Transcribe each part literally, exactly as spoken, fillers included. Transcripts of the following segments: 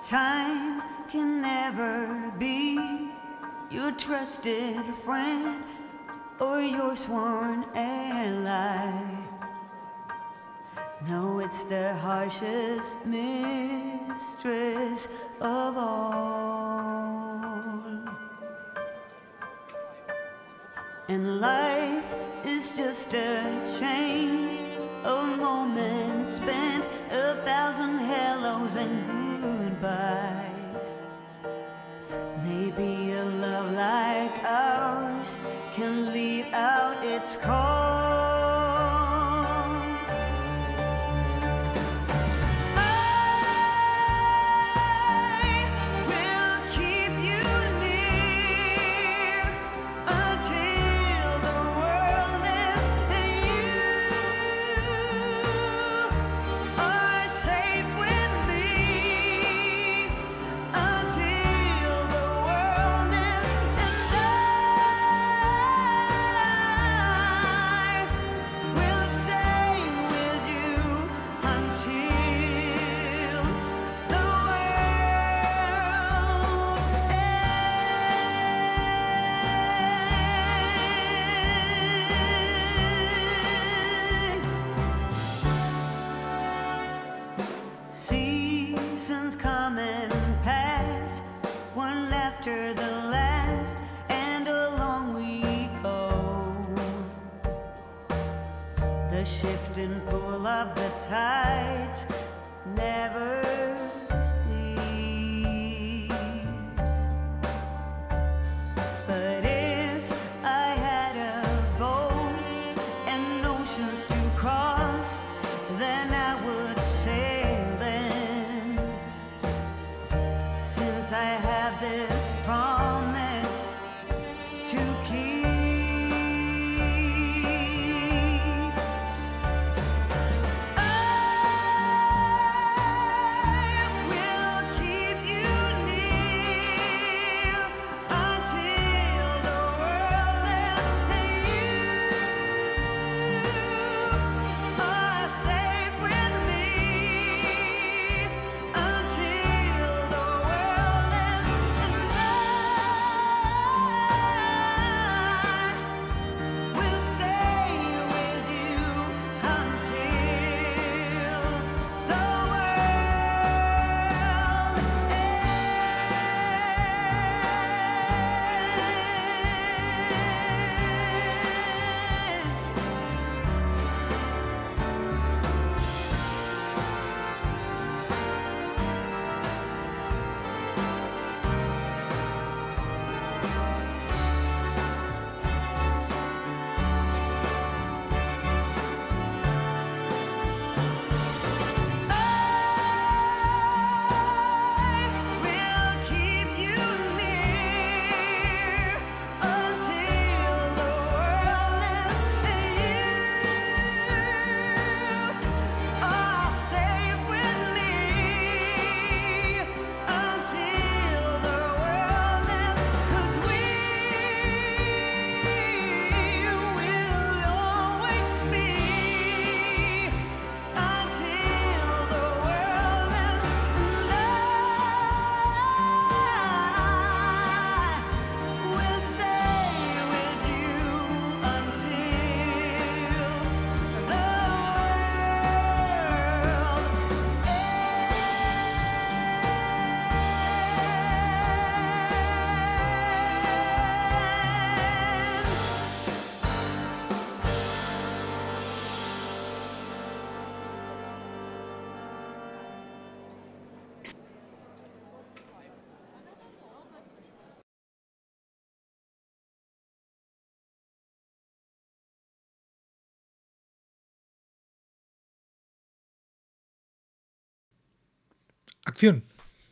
Time can never be your trusted friend or your sworn ally. No, it's the harshest mistress of all. And life is just a chain of moments spent, a thousand hellos and goodbyes. Maybe a love like ours can lead out its call. The shifting pull of the tides never sleeps. But if I had a boat and oceans to cross, then I would sail them. Since I have this promise to keep. Acción.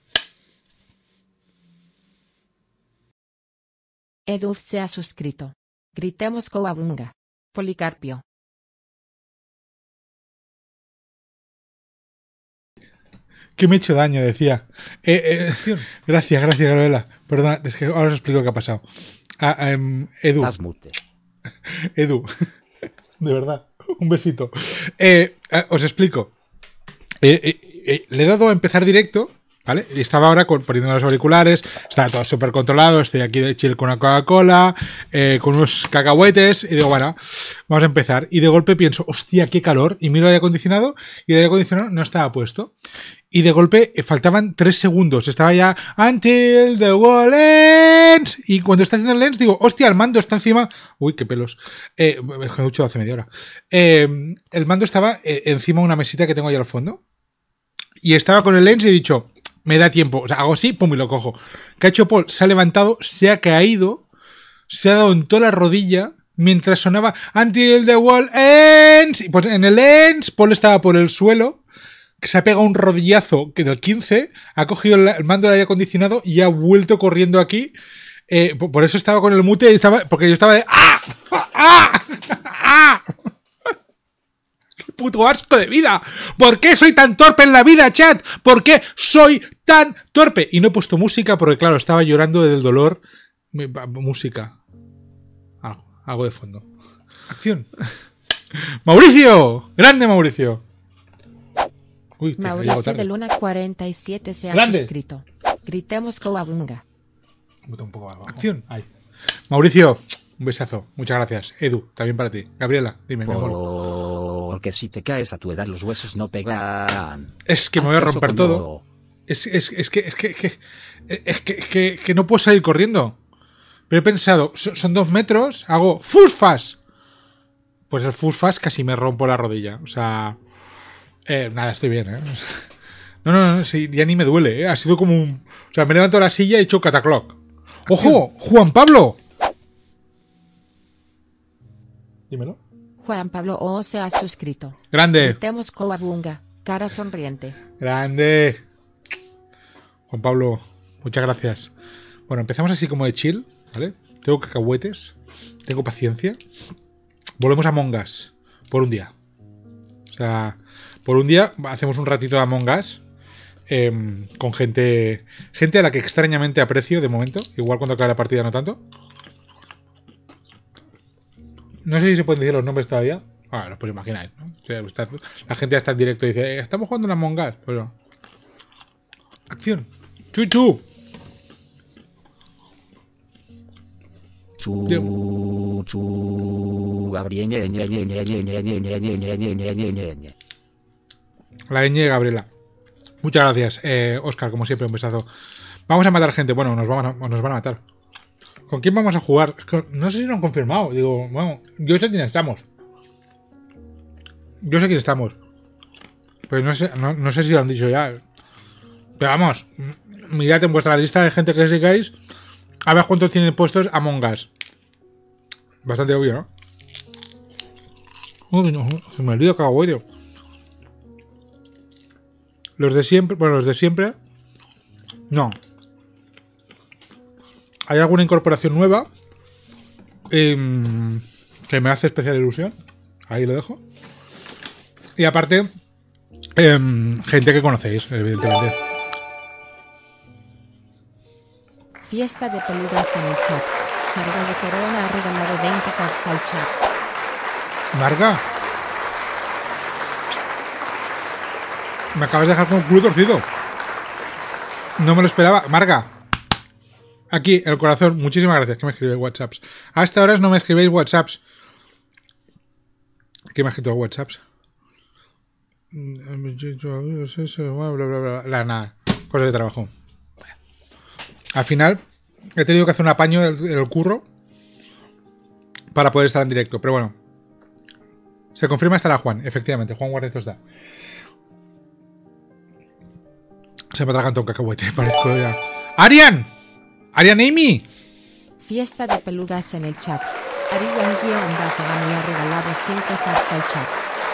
Edulf se ha suscrito. Gritemos Cowabunga. Policarpio. Que me he hecho daño, decía. Eh, eh, gracias, gracias, Gabriela. Perdona, es que ahora os explico qué ha pasado. Ah, um, Edu. Estás mute. Edu. De verdad. Un besito. Eh, eh, os explico. Eh, eh, eh, le he dado a empezar directo ¿vale? Y estaba ahora con, poniendo los auriculares, estaba todo súper controlado, estoy aquí de chill con una Coca-Cola, eh, con unos cacahuetes, y digo, bueno, vamos a empezar. Y de golpe pienso, hostia, qué calor, y miro el aire acondicionado, y el aire acondicionado no estaba puesto. Y de golpe eh, faltaban tres segundos, estaba ya Until the Wall Ends, y cuando está haciendo el lens digo, hostia, el mando está encima, uy, qué pelos, eh, me he duchado hace media hora, eh, el mando estaba eh, encima de una mesita que tengo ahí al fondo, y estaba con el lens y he dicho, me da tiempo, o sea, hago así, pum, y lo cojo. ¿Qué ha hecho Paul? Se ha levantado, se ha caído, se ha dado en toda la rodilla, mientras sonaba Until the Wall Ends, y pues en el lens, Paul estaba por el suelo, que se ha pegado un rodillazo que del quince, ha cogido el, el mando del aire acondicionado y ha vuelto corriendo aquí. Eh, por, por eso estaba con el mute, y estaba, porque yo estaba de ¡ah! ¡ah! ¡ah! ¡Qué puto asco de vida! ¿Por qué soy tan torpe en la vida, chat? ¿Por qué soy tan torpe? Y no he puesto música porque, claro, estaba llorando del dolor. Música. Algo, algo de fondo. Acción. ¡Mauricio! ¡Grande Mauricio! Uy, Mauricio de Luna cuarenta y siete se ha ¡Grande! suscrito. Gritemos Cowabunga. Un poco abajo. Acción. Ahí. Mauricio, un besazo. Muchas gracias. Edu, también para ti. Gabriela, dime, mi amor. Porque si te caes a tu edad los huesos no pegan. Es que me voy a romper todo. Es, es, es que, es que, es que, es que, es que, que no puedo salir corriendo. Pero he pensado, son dos metros, hago fusfas. Pues el fusfas casi me rompo la rodilla. O sea... Eh, nada, estoy bien, ¿eh? No, no, no, sí, ya ni me duele, ¿eh? Ha sido como un... O sea, me levanto de la silla y he hecho cataclock. ¡Ojo! ¡Juan Pablo! Dímelo. Juan Pablo O se ha suscrito. Grande. Gritemos Cowabunga. Cara sonriente. Grande. Juan Pablo, muchas gracias. Bueno, empezamos así como de chill, ¿vale? Tengo cacahuetes, tengo paciencia. Volvemos a Among Us por un día. O sea... Por un día hacemos un ratito de Among Us eh, con gente gente a la que extrañamente aprecio de momento. Igual cuando acabe la partida no tanto. No sé si se pueden decir los nombres todavía. Ah, los podéis imaginar, ¿no? O sea, está, la gente ya está en directo y dice, eh, estamos jugando en Among Us. Pues no. Acción. Chuchu. Chu, chu, Gabriel, ñe, ñe, ñe, ñe, ñe, ñe, ñe, ñe, ñe, ñe, ñe, ñe, ñe, ñe. La ñ de Gabriela. Muchas gracias, eh, Oscar, como siempre, un besazo. Vamos a matar gente. Bueno, nos, vamos a, nos van a matar. ¿Con quién vamos a jugar? Es que no sé si lo han confirmado. Digo, bueno, yo sé quién estamos. Yo sé quién estamos. Pero no sé, no, no sé si lo han dicho ya. Pero vamos, mirad en vuestra lista de gente que sigáis. A ver cuántos tienen puestos Among Us. Bastante obvio, ¿no? Uy, no, se me olvidó cagüeyo. Los de siempre, bueno, los de siempre, no. Hay alguna incorporación nueva eh, que me hace especial ilusión. Ahí lo dejo. Y aparte, eh, gente que conocéis, evidentemente. Fiesta de peludas en el chat. Marga de Corona ha regalado veinte subs al chat. Marga. Me acabas de dejar con el culo torcido. No me lo esperaba. Marga. Aquí, el corazón. Muchísimas gracias que me escribéis WhatsApps. A esta hora no me escribéis WhatsApps. ¿Qué me ha escrito WhatsApps? Bla, bla, bla, bla. Nada. Cosas de trabajo. Al final, he tenido que hacer un apaño del, del curro para poder estar en directo. Pero bueno. Se confirma estará Juan. Efectivamente, Juan Guarnezo está. Se me atraganta un cacahuete, parezco ya. ¡Arian! ¡Arian Amy! Fiesta de peludas en el chat. Arian guión bajo me ha regalado cinco subs al chat.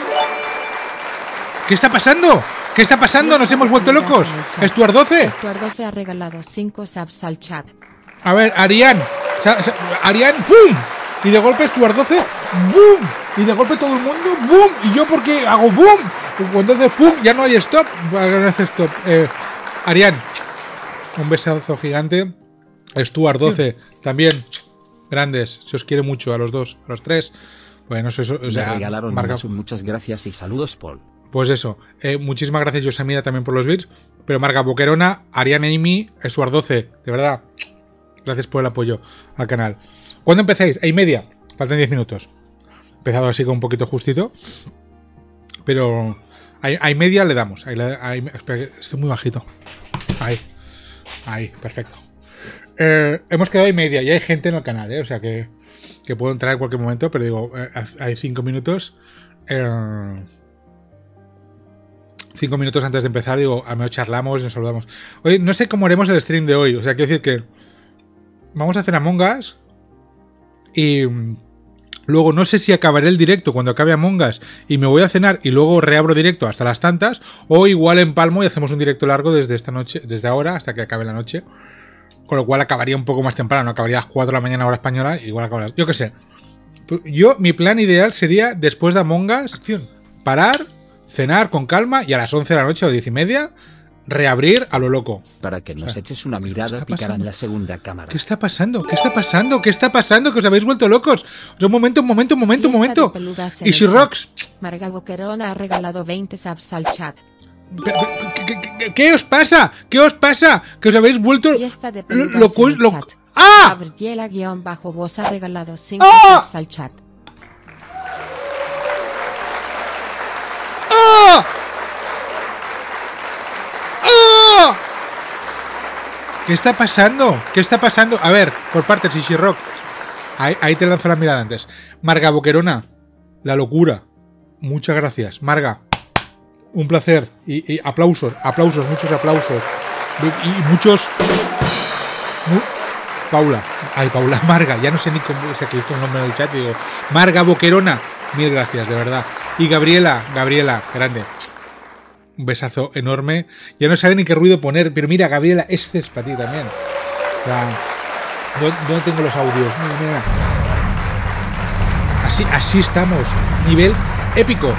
¿Qué está pasando? ¿Qué está pasando? ¿Nos hemos vuelto locos? ¿Stuart doce? Stuart doce ha regalado cinco subs al chat. A ver, Arian. Arian, ¡pum! Y de golpe Stuart doce, ¡boom! Y de golpe todo el mundo, ¡boom! Y yo porque hago ¡boom! Entonces, ¡pum! Ya no hay stop. Gracias, stop. Eh, Arian, un besazo gigante. Stuart doce, también. Grandes. Se os quiere mucho a los dos, a los tres. Bueno, eso, o sea, me regalaron marca... muchas gracias y saludos, Paul. Pues eso, eh, muchísimas gracias Yosamira también por los bits, pero Marga Boquerona, Ariane Amy, Stuart doce, de verdad, gracias por el apoyo al canal. ¿Cuándo empezáis? ¿A y media? Faltan diez minutos. He empezado así con un poquito justito, pero a y media le damos. Ahí, ahí, espera, estoy muy bajito. Ahí, ahí, perfecto. Eh, hemos quedado a y media y hay gente en el canal, eh, o sea que, que puedo entrar en cualquier momento, pero digo, eh, hay cinco minutos. Eh, Cinco minutos antes de empezar, digo, al menos charlamos y nos saludamos. Oye, no sé cómo haremos el stream de hoy. O sea, quiero decir que vamos a hacer Among Us y luego no sé si acabaré el directo cuando acabe Among Us y me voy a cenar y luego reabro directo hasta las tantas, o igual empalmo y hacemos un directo largo desde esta noche, desde ahora hasta que acabe la noche, con lo cual acabaría un poco más temprano, acabaría a las cuatro de la mañana hora española, igual acabará, yo qué sé. Yo, mi plan ideal sería después de Among Us, parar, cenar con calma y a las once de la noche o diez y media reabrir a lo loco. Para que nos O sea, eches una mirada pícara en la segunda cámara. ¿Qué está pasando? ¿Qué está pasando? ¿Qué está pasando? Que os habéis vuelto locos. O sea, un momento, un momento, un momento, un Fiesta momento. de peludas en Y el si chat. Rox, Marga Boquerona ha regalado veinte subs al chat. ¿qué, qué, qué os pasa? ¿Qué os pasa? Que os habéis vuelto Fiesta de lo, peludas lo, en el lo- chat. ¡Ah! Gabriela-Vos ha regalado cinco ¡Ah! subs al chat. ¡Ah! ¡Ah! ¿Qué está pasando? ¿Qué está pasando? A ver, por partes, Ishi Rock. Ahí, ahí te lanzo la mirada antes. Marga Boquerona, la locura. Muchas gracias. Marga, un placer. Y, y aplausos, aplausos, muchos aplausos. Y, y muchos... mu- Paula. Ay, Paula, Marga. Ya no sé ni cómo... O sea, que he visto un nombre en el chat y digo... Marga Boquerona. Mil gracias, de verdad. Y Gabriela, Gabriela, grande. Un besazo enorme. Ya no sabe ni qué ruido poner, pero mira, Gabriela, este es para ti también. O sea, ¿dó- ¿dónde tengo los audios? Mira, mira. Así, así estamos. Nivel épico.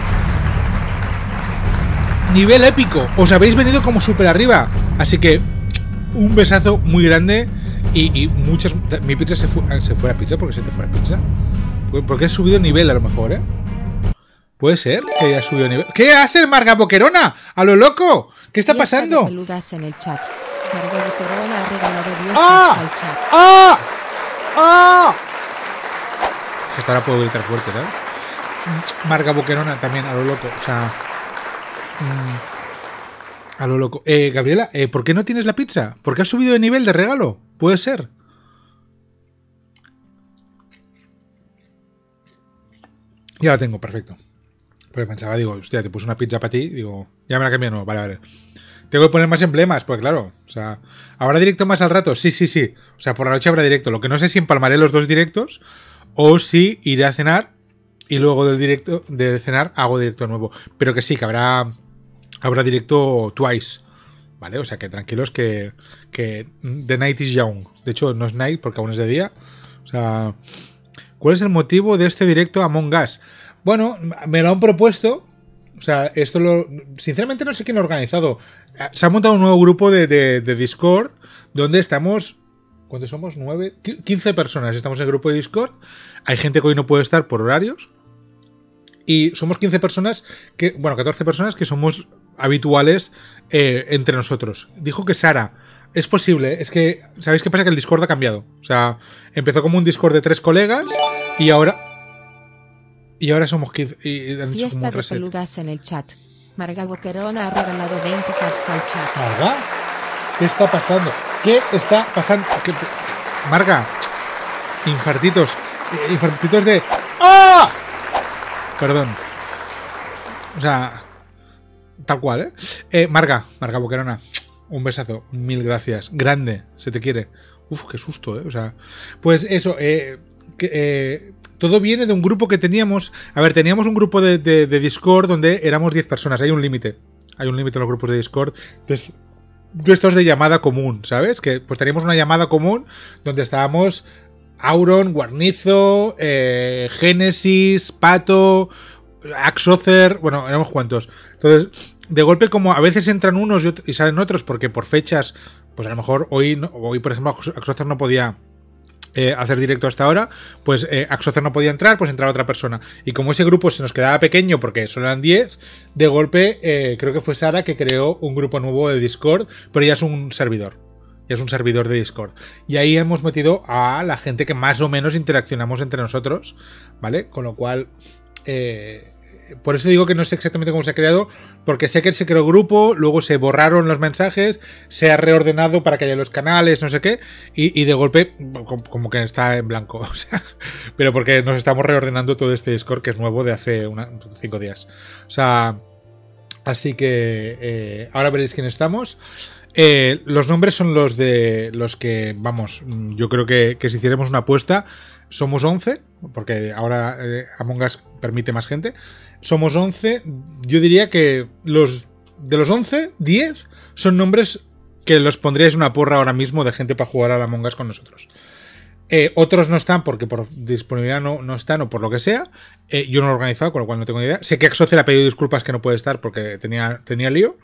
Nivel épico. Os habéis venido como súper arriba. Así que un besazo muy grande. Y, y muchas... Mi pizza se fue, se fue a pizza porque se te fue a pizza. Porque he subido nivel a lo mejor, ¿eh? Puede ser que haya subido nivel. ¿Qué haces, Marga Boquerona? ¡A lo loco! ¿Qué está Fiesta de pasando? peludas en el chat. Marga Boquerona ha regalado diez ¡Ah! subs al chat. ¡Ah! ¡Ah! Hasta ahora puedo gritar fuerte, ¿sabes? Marga Boquerona también, a lo loco. O sea... mm, a lo loco. Eh, Gabriela, eh, ¿por qué no tienes la pizza? ¿Por qué has subido de nivel de regalo? Puede ser. Ya la tengo, perfecto. Porque pensaba, digo, hostia, te puse una pizza para ti. Digo, ya me la cambié, no, vale, vale. Tengo que poner más emblemas, pues claro. O sea, ¿habrá directo más al rato? Sí, sí, sí. O sea, por la noche habrá directo. Lo que no sé es si empalmaré los dos directos o si iré a cenar y luego del directo de cenar hago directo nuevo. Pero que sí, que habrá habrá directo twice. ¿Vale? O sea, que tranquilos que, que the night is young. De hecho, no es night porque aún es de día. O sea, ¿cuál es el motivo de este directo Among Us? Bueno, me lo han propuesto. O sea, esto lo... Sinceramente no sé quién lo ha organizado. Se ha montado un nuevo grupo de, de, de Discord donde estamos... ¿Cuántos somos? ¿Nueve? quince personas. Estamos en el grupo de Discord. Hay gente que hoy no puede estar por horarios. Y somos quince personas que... Bueno, catorce personas que somos habituales eh, entre nosotros. Dijo que Sara... Es posible. Es que... ¿Sabéis qué pasa? Que el Discord ha cambiado. O sea, empezó como un Discord de tres colegas y ahora... Y ahora somos quince. Y han hecho como Fiesta un de reset. peludas en el chat. Marga Boquerona ha regalado veinte subs al chat. ¿Marga? ¿Qué está pasando? ¿Qué está pasando? ¿Qué... Marga, infartitos. eh, Infartitos de... ¡Ah! Perdón. O sea, tal cual, ¿eh? eh Marga, Marga Boquerona, un besazo. Mil gracias. Grande, se te quiere. Uf, qué susto, ¿eh? O sea, pues eso, eh... Que, eh todo viene de un grupo que teníamos. A ver, teníamos un grupo de, de, de Discord donde éramos diez personas. Hay un límite. Hay un límite en los grupos de Discord. De, de estos de llamada común, ¿sabes? Que pues teníamos una llamada común donde estábamos Auron, Guarnizo, eh, Génesis, Pato, Axocer. Bueno, éramos cuantos. Entonces, de golpe, como a veces entran unos y, y salen otros, porque por fechas, pues a lo mejor hoy, no, hoy por ejemplo, Axocer no podía Eh, hacer directo hasta ahora, pues eh, Axocer no podía entrar, pues entraba otra persona. Y como ese grupo se nos quedaba pequeño porque solo eran diez, de golpe eh, creo que fue Sara que creó un grupo nuevo de Discord, pero ya es un servidor. Ya es un servidor de Discord. Y ahí hemos metido a la gente que más o menos interaccionamos entre nosotros, ¿vale? Con lo cual... Eh, por eso digo que no sé exactamente cómo se ha creado, porque sé que se creó grupo, luego se borraron los mensajes, se ha reordenado para que haya los canales, no sé qué, y, y de golpe como que está en blanco. O sea, pero porque nos estamos reordenando todo este Discord que es nuevo de hace una, cinco días. O sea, así que eh, ahora veréis quién estamos. Eh, los nombres son los de los que, vamos, yo creo que, que si hiciéramos una apuesta, somos once, porque ahora eh, Among Us permite más gente. Somos once, yo diría que los de los once, diez son nombres que los pondríais una porra ahora mismo de gente para jugar a la Among Us con nosotros. Eh, otros no están porque por disponibilidad no, no están o por lo que sea. Eh, yo no lo he organizado, con lo cual no tengo ni idea. Sé que Axocer ha pedido disculpas que no puede estar porque tenía, tenía lío.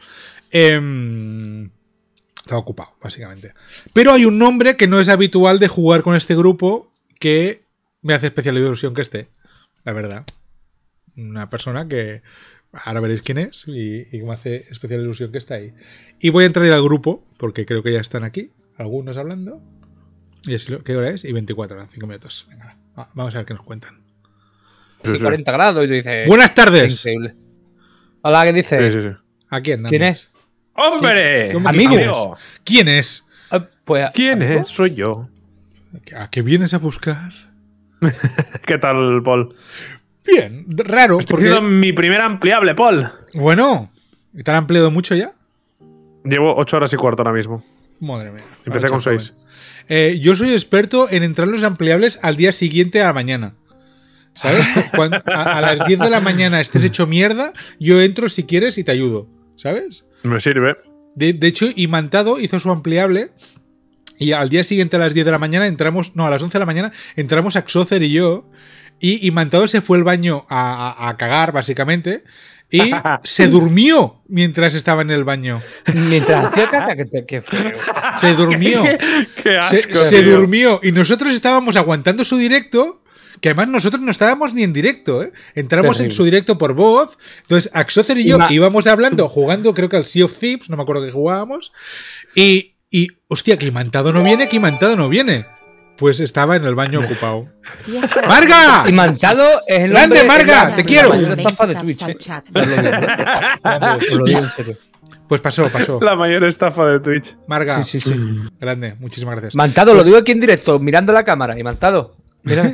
Eh, estaba ocupado, básicamente. Pero hay un nombre que no es habitual de jugar con este grupo que me hace especial ilusión que esté, la verdad. Una persona que ahora veréis quién es y, y me hace especial ilusión que está ahí. Y voy a entrar al grupo porque creo que ya están aquí, algunos hablando. Y es, ¿qué hora es? Y veinticuatro, cinco minutos. Venga, va, vamos a ver qué nos cuentan. Sí, cuarenta grados y tú dices... Buenas tardes. Increíble. Hola, ¿qué dices? Sí, sí, sí. ¿A quién? ¿Quién es? ¡Hombre! ¿Cómo que Amigo. quién es? ¿Quién es? Ah, pues, ¿Quién ¿amigo? es? Soy yo. ¿A qué vienes a buscar? ¿Qué tal, Paul? Bien, raro. Estoy Porque... haciendo mi primer ampliable, Paul. Bueno, ¿te han ampliado mucho ya? Llevo ocho horas y cuarto ahora mismo. Madre mía. Empecé con joven. seis. Eh, yo soy experto en entrar los ampliables al día siguiente a la mañana. ¿Sabes? Cuando a, a las diez de la mañana estés hecho mierda, yo entro si quieres y te ayudo. ¿Sabes? Me sirve. De, de hecho, Imantado hizo su ampliable y al día siguiente a las diez de la mañana entramos, no, a las once de la mañana entramos Axocer y yo y Imantado se fue al baño a, a, a cagar, básicamente, y se durmió mientras estaba en el baño. Mientras hacía caca, que, te, que feo. Se durmió. Qué, qué asco, se, se tío. durmió y nosotros estábamos aguantando su directo, que además nosotros no estábamos ni en directo, ¿eh? Entramos Terrible. en su directo por voz. Entonces Axocer y yo Y ma- íbamos hablando, jugando creo que al Sea of Thieves, no me acuerdo que jugábamos, y, y hostia, que Imantado no viene, que Imantado no viene. Pues estaba en el baño ocupado. Fiesta de ¡Marga! Y Mantado es el Grande, hombre- Marga, es la- te quiero. La mayor estafa de Twitch, ¿eh? Os lo digo, ¿eh? Os lo digo en serio. Pues pasó, pasó. La mayor estafa de Twitch. Marga, Sí, sí, sí. grande, muchísimas gracias. Mantado, lo digo aquí en directo, mirando la cámara. Y Mantado, mírame.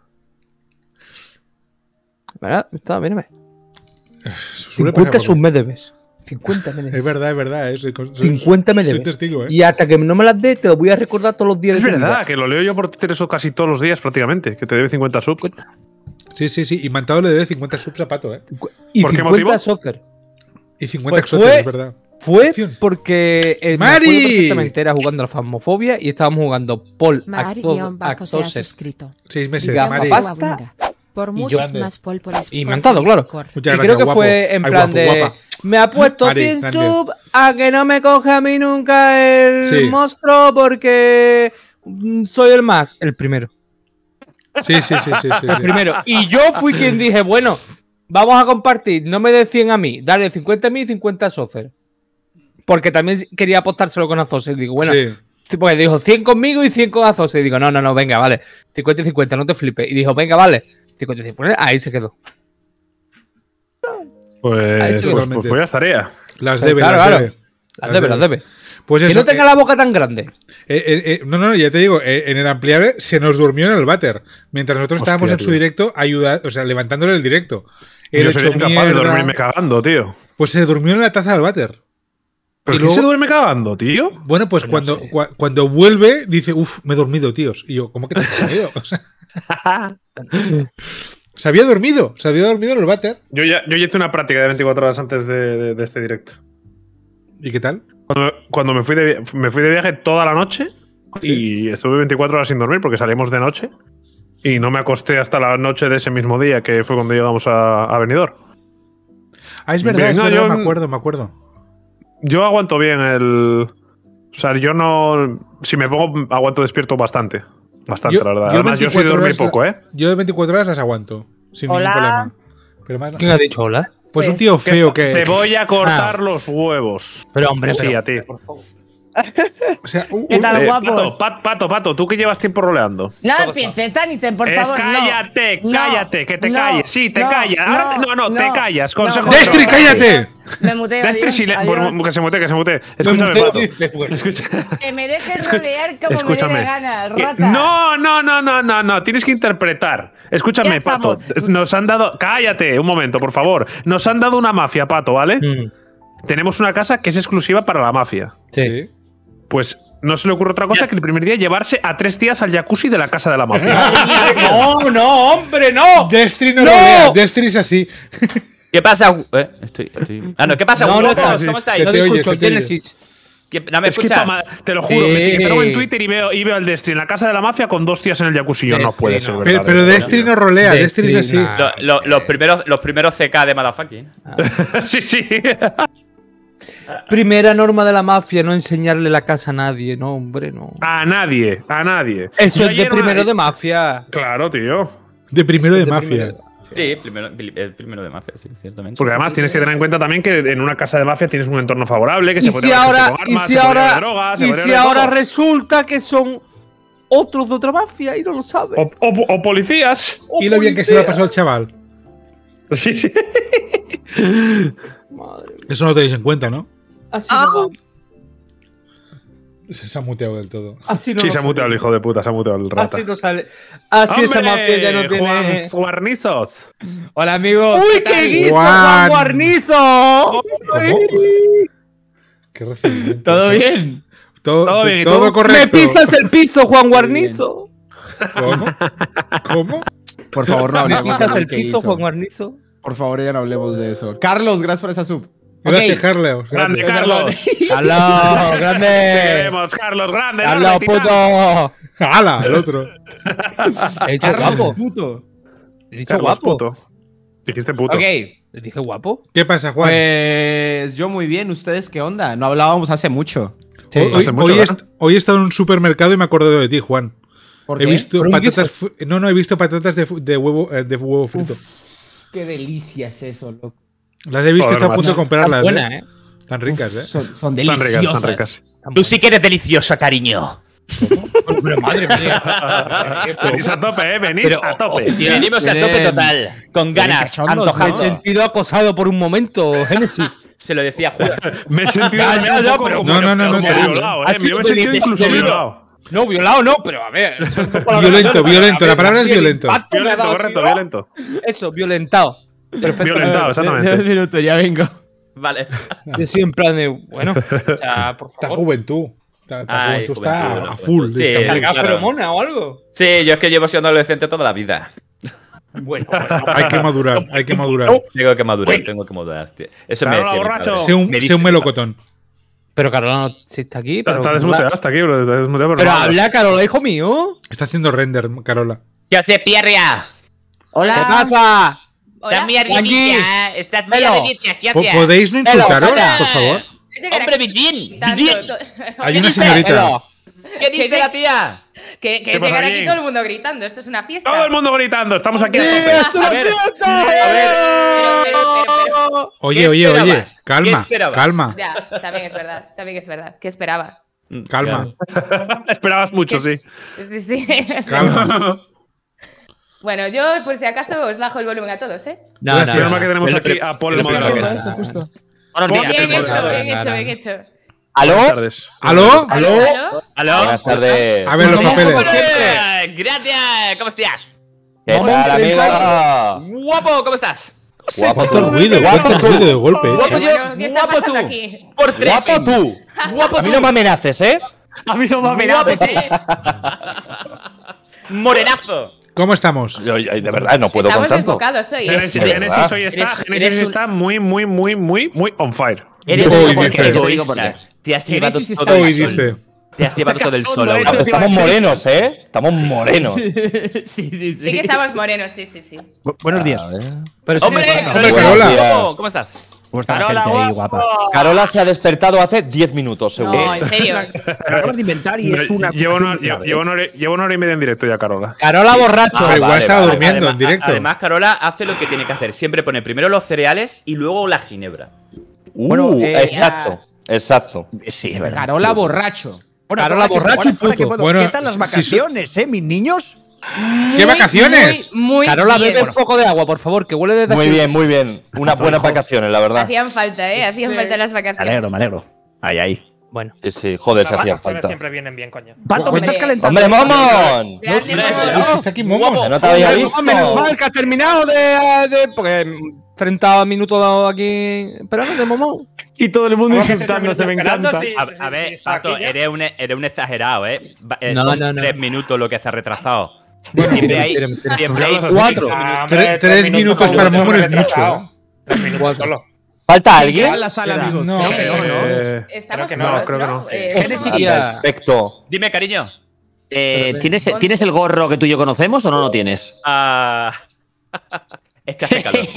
¿Verdad? Mantado, mírame. Suele cincuenta pasar sus por- me debes. cincuenta me debes. Es verdad, es verdad. Es, soy- cincuenta me soy debes. testigo, ¿eh? Y hasta que no me las dé, te lo voy a recordar todos los días Es de tu verdad, vida. que lo leo yo por Twitter eso casi todos los días prácticamente. Que te debe cincuenta subs. Sí, sí, sí. Imantado le debe cincuenta subs a Pato, ¿eh? Y ¿Por qué cincuenta motivo? soccer. Y cincuenta Pues Axocer, fue- es verdad. Fue Acción. porque eh, me ¡Mari! acuerdo perfectamente, era jugando a la Fasmofobia y estábamos jugando Paul Mari-bajo se ha Axoser. suscrito. Seis meses, Diga, Mari. papá. Basta. Por Y muchos yo- más Paul por Y Mantado, claro. Muchas Y gracias, creo que guapo. fue en Ay, plan guapo, de. guapa. Me ha puesto Mari, cien grande. sub a que no me coge a mí nunca el Sí. monstruo porque mm, soy el más. El primero. Sí, sí, sí, sí, sí, El sí. primero. Y yo fui quien dije, bueno, vamos a compartir. No me des cien a mí. Dale cincuenta a mí y cincuenta a Socer. Porque también quería apostárselo con Azoser. Digo, bueno. Sí. Porque dijo cien conmigo y cien con Azoser. Y digo, no, no, no, venga, vale. cincuenta y cincuenta, no te flipes. Y dijo, venga, vale. cincuenta y cincuenta. Ahí se quedó. Ahí Pues, sí, pues, totalmente. pues, pues ya estaría. Las debe, Claro, las claro. debe. Las debe, las debe. Pues Que eso, no tenga eh, la boca tan grande. eh, eh, eh, no, no, ya te digo, eh, en el ampliable se nos durmió en el váter. Mientras nosotros Hostia, estábamos en su tío. directo, ayuda, o sea, levantándole el directo. El Yo hecho sería incapaz de mierda, dormirme cagando, tío. pues se durmió en la taza del váter. ¿Pero Y quién luego- se duerme cagando, tío? Bueno, pues No cuando, sé. cua- cuando vuelve, dice, uff, me he dormido, tíos. Y yo, ¿cómo que te has dormido? O sea, se había dormido, se había dormido en el váter. Yo ya, yo ya hice una práctica de veinticuatro horas antes de, de- de este directo. ¿Y qué tal? Cuando, cuando me, fui de, vi- me fui de viaje toda la noche y estuve veinticuatro horas sin dormir porque salimos de noche y no me acosté hasta la noche de ese mismo día que fue cuando llegamos a, a Benidorm. Ah, es verdad, es No, verdad, yo- me acuerdo, me acuerdo. Yo aguanto bien el... O sea, yo no... Si me pongo, aguanto despierto bastante. Bastante, la verdad. yo Además, yo soy de dormir horas la- poco, ¿eh? Yo de veinticuatro horas las aguanto. Sin Hola. ningún problema. Pero más- ¿Quién ha dicho hola? pues un tío feo que. Te voy a cortar Ah. los huevos. Pero hombre, Sí, pero- a ti. O sea, un- ¿Qué un- tal, Eh, guapos? Pato, Pat- Pato, Pato, tú que llevas tiempo roleando. No empieces, Tanicen, por Es favor. no. cállate, No, cállate, que te no, calles. Sí, te no, callas. Ahora te- no, no, te callas. Consejo de ¡Destri, oro. cállate! Me muteo. Destri, adiós, sile- adiós. bueno, que se mute, que se mute. Escúchame, muteo, Pato. dice, bueno. Escucha. Que me dejes Escucha- rodear como Escúchame. me dé gana, Que- rata. No, no, no, no, no, no. Tienes que interpretar. Escúchame, Ya Pato. estamos. Nos han dado. Cállate, un momento, por favor. Nos han dado una mafia, Pato, ¿vale? Mm, Tenemos una casa que es exclusiva para la mafia. sí. Pues no se le ocurre otra cosa que el primer día llevarse a tres tías al jacuzzi de la casa de la mafia. No, no, hombre, no. Destri no, ¡No! rodea, Destri es así. ¿Qué pasa? Eh, estoy, estoy- Ah, no, ¿qué pasa? No, no, guapos? no, ¿Cómo se estáis? te No oye, escucho, se te oye. Genesis. ¿Qué- ¿No me Es que escuchas? toma- te lo juro, Sí. me me pongo en Twitter y veo, y veo al Destri en la casa de la mafia con dos tías en el jacuzzi. Yo, no Destri, puede no. ser Pero, verdad. pero Destri no rolea, Destri es así. nah. Lo- lo- los, primeros, los primeros C K de Motherfucking. Sí, sí. Primera norma de la mafia, no enseñarle la casa a nadie. No, hombre, no. A nadie, a nadie. Eso Yo es de ayer una- primero de mafia. Claro, tío. De primero de De mafia. primero. Sí, primero, el primero de mafia, sí, ciertamente. Porque además tienes que tener en cuenta también que en una casa de mafia tienes un entorno favorable, que se Y puede si haber gente ahora, con y armas, si se puede ahora, haber drogas, se y puede si haber de ahora todo. resulta que son otros de otra mafia y no lo saben. o, o- o policías. Y lo bien que se lo ha pasado el chaval. Sí, sí. Madre mía. Eso no lo tenéis en cuenta, ¿no? Así Ah. no va. Se se ha muteado del todo. Así no Sí, nos se ha muteado el hijo de puta, se ha muteado el rata. Así no sale. Así esa ¡Hombre! mafia ya no tiene. Juan- Guarnizos. Hola amigos. ¡Uy, ¿qué tal? qué guiso, Juan. Juan Guarnizo! ¿Cómo? Qué recibimiento. ¿Todo bien? Todo, Todo bien, ¿y todo tú? correcto. ¡Me pisas el piso, Juan Guarnizo! ¿Cómo? ¿Cómo? Por favor, no ¿Me hablemos pisas de el lo que piso, hizo. Juan Guarnizo? Por favor, ya no hablemos de eso. Carlos, gracias por esa sub. Gracias, Ok. Carlos. Grande, Gracias. Carlos. ¡Aló, Te grande! queremos, Carlos, grande. ¡Aló, enorme, titán. puto! ¡Hala! El otro. He dicho Carlos, guapo. puto. He dicho Carlos, guapo. puto. Dijiste puto. Ok. ¿Le dije guapo? ¿Qué pasa, Juan? Pues yo muy bien. ¿Ustedes qué onda? No hablábamos hace mucho. Sí. hoy, hace mucho, hoy he ¿verdad? est- hoy he estado en un supermercado y me he acordado de ti, Juan. ¿Por He qué? visto ¿Por un patatas. fu- No, no, he visto patatas de, fu- de huevo, eh, de huevo frito. Qué delicia es eso, loco. Las he visto y Joder, estoy a punto de macho. comprarlas. Buena, eh. ¿eh? Tan ricas, ¿eh? Son, son Están ricas, deliciosas. están ricas. Tú sí que eres deliciosa, cariño. Pero madre mía. Venís a tope, eh. Venís Pero, a tope. hostia, Venimos a tienen- tope total. Con ganas, cachondos, Me he antojando. sentido acosado por un momento, Génesis. Se lo decía Juan. Me he sentido Ya, ya, un ya, poco pero- como- No, no, no, no, como te digo. violado, Ha eh. sido Yo me he sentido incluso delicioso. violado. No, violado no, pero a ver. eso no por Violento, pero violento, a la ver, palabra es el violento. impacto me ha Violento, dado correcto, así, ¿no? violento. Eso, violentado. Perfecto. Violentado, Dos exactamente. minutos, ya vengo. Vale. Yo soy en plan de, bueno, o sea, por Esta favor. juventud. Esta, esta Ay, juventud está juventud, a la full. juventud. de Sí. esta ¿Cargar juventud. claro. feromona o algo? Sí, yo es que llevo siendo adolescente toda la vida. Bueno, bueno. Hay que madurar, hay que madurar. Tengo que madurar, tengo que madurar. Tío. Eso me Carola, decía mi borracho. padre. Sé un, Me sé dice un mi melocotón. Pero Carola no sí está aquí. Pero, Está desmuteado hasta aquí, bro. Está desmuteado, pero pero no habla. habla, Carola, hijo mío. Está haciendo render, Carola. ¿Qué hace, Pierria? ¿Qué Hola. pasa? Estás muy Aquí. arribita, estás muy Velo. arribita. ¿Qué Po- hacías? ¿Podéis no insultaros, hola. por favor? Hombre, Villín. Tanto- Villín. to- Hay ¿Qué una dice? señorita. Hello. ¿Qué dice la tía? Que, que ¿Qué es pasa, llegar aquí Jin? todo el mundo gritando. Esto es una fiesta. Todo el mundo gritando, estamos aquí a ¡Sí, tope. es una A ver, fiesta! a ver. Pero, pero, pero, pero. Oye, ¿Qué oye, oye. esperabas? ¿Qué Calma, esperabas? calma, Ya, también es verdad. También es verdad. ¿Qué esperaba? calma, Esperabas mucho, sí. Sí, sí. calma. Bueno, yo por si acaso os bajo el volumen a todos, ¿eh? No, no, Menos no. mal que tenemos Pero- aquí a Paul el pero- moderador. pero- Eso, justo. Buenos días. Bien Buenas hecho, tardes. bien no, hecho, no. bien hecho. Buenas ¿Aló? tardes. ¿Aló? ¿Aló? ¿Aló? Buenas tardes. A ver los ¿Cómo? papeles. Hola, gracias. ¿Cómo estás? ¿Qué Vamos tal, a intentar- amigo? Guapo, ¿cómo estás? Guapo ¿Cuánto tú. ruido? ¿Cuánto ruido de golpe? eh? Guapo yo, Bueno, ¿qué está guapo tú. pasando aquí? Por tres. Guapo tú. Guapo A mí tú. no me amenaces, ¿eh? A mí no me Guapo, amenaces. ¿eh? Morenazo. ¿Cómo estamos? Yo, yo, de verdad, no puedo Estamos con tanto. desbocados hoy. ¿eh? Genesis, de Genesis verdad. hoy está, Eres- Genesis eres un- está muy, muy, muy, muy, muy on fire. Eres Uy, un dice. Te digo por egoísta. Te has llevado Genesis todo Hoy el sol. dice. Te has llevado todo el sol cachondo, ahora. eh. Estamos morenos, ¿eh? Estamos morenos. sí, sí, sí. Sí que estamos morenos, sí, sí, sí. Bu- buenos días. A ver. Pero sí ¡Hombre! me pasa. Hombre, Buenos Carola. días. ¿Cómo, ¿Cómo estás? ¿Cómo está la Carola, gente ahí, guapo. guapa? Carola se ha despertado hace diez minutos, seguro. No, en serio. Lo acabas de inventar y es una. Llevo una, acusación grave, llevo, una hora, llevo una hora y media en directo ya, Carola. Carola borracho. Pero igual vale, estaba vale. durmiendo además, en directo. Además, Carola hace lo que tiene que hacer. Siempre pone primero los cereales y luego la ginebra. Bueno, Uh, eh, exacto, exacto. Sí, es verdad. Carola borracho. Bueno, Carola ahora que- borracho ahora- y ahora que puto. puedo- Bueno, ¿Qué tal las si- vacaciones, eh, mis niños? ¿Qué vacaciones? Muy, muy Carola, bien. bebe un poco de agua, por favor, que huele desde Muy aquí. bien, muy bien. Unas buenas vacaciones, la verdad. Hacían falta, ¿eh? Hacían falta las Me vacaciones. alegro, me alegro. Ahí, ahí. Bueno. Sí, sí, joder, se Las hacía vacaciones falta. siempre vienen bien, coño. Pato, me Hombre. estás calentando. ¡Hombre, Momon! Grande, Hombre, Momo. Uf, está aquí Momo. Que no te había Hombre, visto. Menos mal que has terminado de, de. Porque mm, treinta minutos aquí. Esperando de Momo. Y todo el mundo insultándose, me encanta. A, a ver, Pato, eres un, eres un exagerado, ¿eh? Va- eh, No, son no, no. tres minutos lo que se ha retrasado. siempre hay, mentira, mentira. siempre hay Cuatro. cinco minutos. Tre- tres minutos para Momo es mucho. Tres minutos solo. ¿Falta ¿Qué alguien? tal la sala, amigos? No. Creo que no, ¿no? Eh, Estamos Creo que no, todos, creo que ¿no? no. Eh, Génesis Al ya. respecto. Dime, cariño. Eh, ¿tienes, ¿Tienes el gorro que tú y yo conocemos o no lo tienes? Ah, es que hace calor.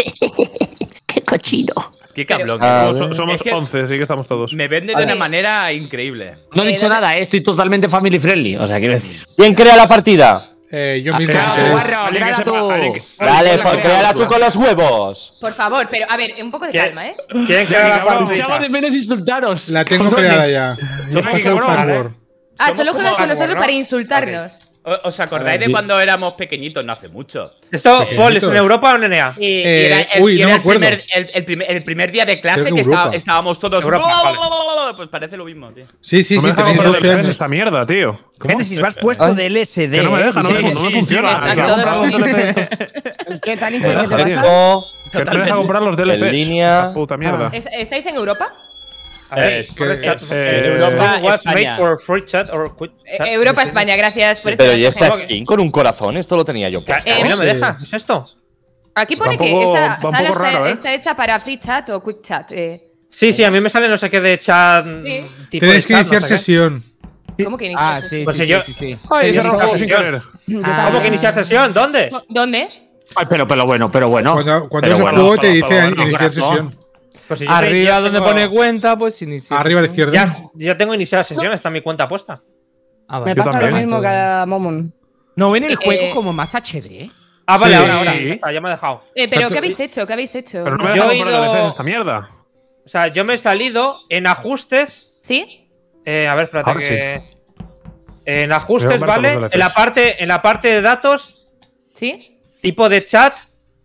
¡Qué cochino! Qué cabrón. Ah, so- somos Es que- once, sí que estamos todos. Me vende de una manera increíble. No he Eh, dicho ¿dónde- nada, eh, estoy totalmente family friendly. O sea, quiero decir. ¿Quién crea la partida? Eh, yo mismo, Bravo, si queréis. guarro, Alguien que créala sepa- tú. alguien que- Dale, pues créala tú con los huevos. Por favor, pero a ver, un poco de ¿Qué? calma, ¿eh? ¿Quién crear la Echaba partida? de menos insultaros. La tengo Somos- creada ya. Yo Somos paso el como- password. Ah, Somos solo como juegas con Asgore, nosotros ¿no? para insultarnos. ¿O- ¿Os acordáis de cuando éramos pequeñitos? No hace mucho. ¿Esto, Pequeñitos. Paul, es en Europa o en N A? Y, y Eh, era, el, uy, y no era me el, acuerdo. primer, el, el primer, el primer día de clase Creo que que Europa. está- estábamos todos. Europa, vale. Pues parece lo mismo, tío. Sí, sí, no sí, me deja tenéis comprar doce el años. esta mierda, tío. Génesis, vas puesto de L S D. Que no me deja, no me, Sí, no me sí, funciona. sí, ¿Qué están te todos comprar los bien. D L C esto? ¿Qué tan Me inteligente deja vas? fijo, Que te deja comprar los D L Cs. En línea. Esta puta mierda. ¿Est- ¿Estáis en Europa? A ver, Eh, por el que- chat. eh, En Europa España. was made for free chat or quick Eh, chat. Europa, No sé. España, gracias por Pero esa ¿y esta información. skin con un corazón? Esto lo tenía yo. Que- puesto. A mí no me Sí. deja. ¿Es esto? Aquí pone Va un poco- que esta va un sala poco está, raro, ¿eh? está hecha para free chat o quick chat. eh. Sí, sí, a mí me sale no sé qué de chat. Sí. Tipo Tenéis de que chat, iniciar no sé qué. sesión. ¿Cómo que iniciar Ah, sesión? sí, Pues sí, si sí, yo- sí, sí. Ay, he Yo cerrado estaba sin sin- querer. ¿Cómo que iniciar sesión? ¿Dónde? ¿Dónde? Ay, pero, pero bueno, pero bueno. Cuando, cuando Pero es el bueno, juego te pero- dice pero bueno, iniciar corazón. sesión. Pues si yo estoy- Arriba yo donde tengo- pone cuenta, pues inicia. Arriba a la izquierda. Ya, yo tengo iniciada sesión, está mi cuenta puesta. Ah, Me vale. Yo pasa lo también. mismo que a Momon. ¿No ven el Eh, juego eh. como más H D? Ah, vale, Sí. ahora, ahora. Sí. Ya está, ya me ha dejado. Eh, ¿Pero O sea, qué tú- habéis hecho? ¿Qué habéis hecho? Pero no me Yo deja he comprar D L Cs ido- esta mierda. O sea, yo me he salido en ajustes. ¿Sí? Eh, a ver, espérate Ahora que. En Voy ajustes, a comprar ¿vale? todos los D L Cs. En la parte, en la parte de datos, ¿Sí? tipo de chat,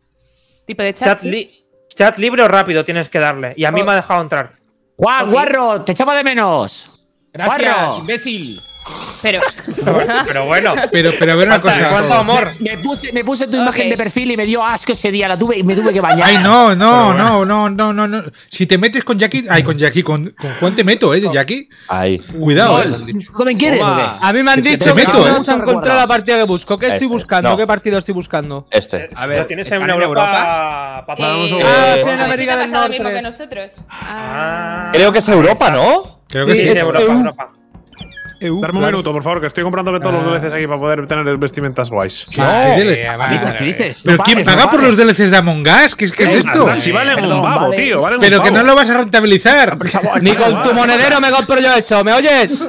¿Tipo de chat? chat, sí? li- chat libre o rápido tienes que darle. Y a mí Oh. me ha dejado entrar. Juan, Ok. guarro, te echaba de menos. Gracias, Guarro. imbécil. Pero. Pero bueno. Pero, pero a ver una ¿Cuánto, cuánto cosa. amor? Me puse, me puse tu Ok. imagen de perfil y me dio asco ese día. La tuve y me tuve que bañar. Ay, no, no, no, no, no, no, no. Si te metes con Jackie. Ay, con Jackie, con, con Juan te meto, eh, Jackie. Ahí. Cuidado, eh. ¿No me quieres? Toma. o qué? A mí me han Te- dicho te que meto, no eh. vas a encontrar la partida que busco. ¿Qué estoy Este, buscando? no. ¿Qué partido estoy buscando? Este. A ver, Lo tienes en ¿están una en Europa, Europa? Pato. Vamos a Eh, ver. Ah, a sí, en ver si América te ha del pasado lo mismo Norte. que nosotros. Ah. Creo que es Europa, ¿no? Creo que Sí, sí. sí, Europa, EU. Europa. EU, Darme un claro. minuto, por favor, que estoy comprándome todos los D L Cs aquí para poder tener vestimentas guays. ¿Qué D L C? Eh, ¿Qué vale. dices? ¿Qué dices? ¿Pero No quién pagues, paga no por los pagues. D L Cs de Among Us? ¿Qué, qué es esto? Si valen Perdón, un pavo, vale. tío. Valen Pero un que pavo. no lo vas a rentabilizar. Ni con tu monedero me compro yo eso, ¿me oyes?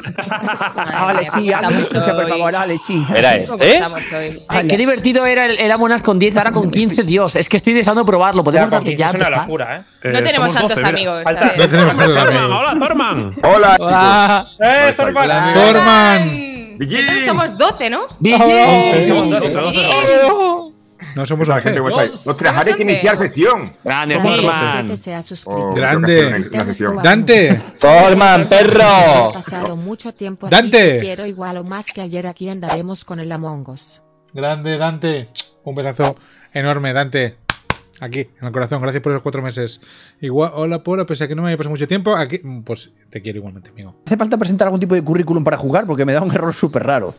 Ale, sí, Ale, me escucha, por favor, Ale, sí. ¿Era ¿Cómo este? estamos hoy? Ay, qué divertido era el, el Among Us con diez, ahora con quince, Dios. Es que estoy deseando probarlo. Ya, Podemos con darle quince ya. es una empezar? locura, ¿eh? Eh, No tenemos somos tantos doce, mira. amigos. Falta- a ver. No tenemos tantos Thorman, amigos. hola, Thorman. Hola. Hola. ¡Eh, Zorba! Thorman. Entonces somos doce, ¿no? D J. Somos doce, Doce, doce. Bien. No somos La once. gente, ¿cómo estáis? Ostras, ahora hay que once. iniciar sesión. Grande, Dante Forman. siete se ha suscrito. Oh, Grande. tengo que hacer una- una sesión. Dante. Forman, He perro. pasado mucho tiempo aquí Dante. y quiero igual o más que ayer aquí andaremos con el Among Us. Grande, Dante. Un besazo enorme, Dante. Aquí, en el corazón. Gracias por los cuatro meses. Igual, hola, Pola, pese a que no me haya pasado mucho tiempo, aquí, pues te quiero igualmente, amigo. ¿Hace falta presentar algún tipo de currículum para jugar? Porque me da un error súper raro.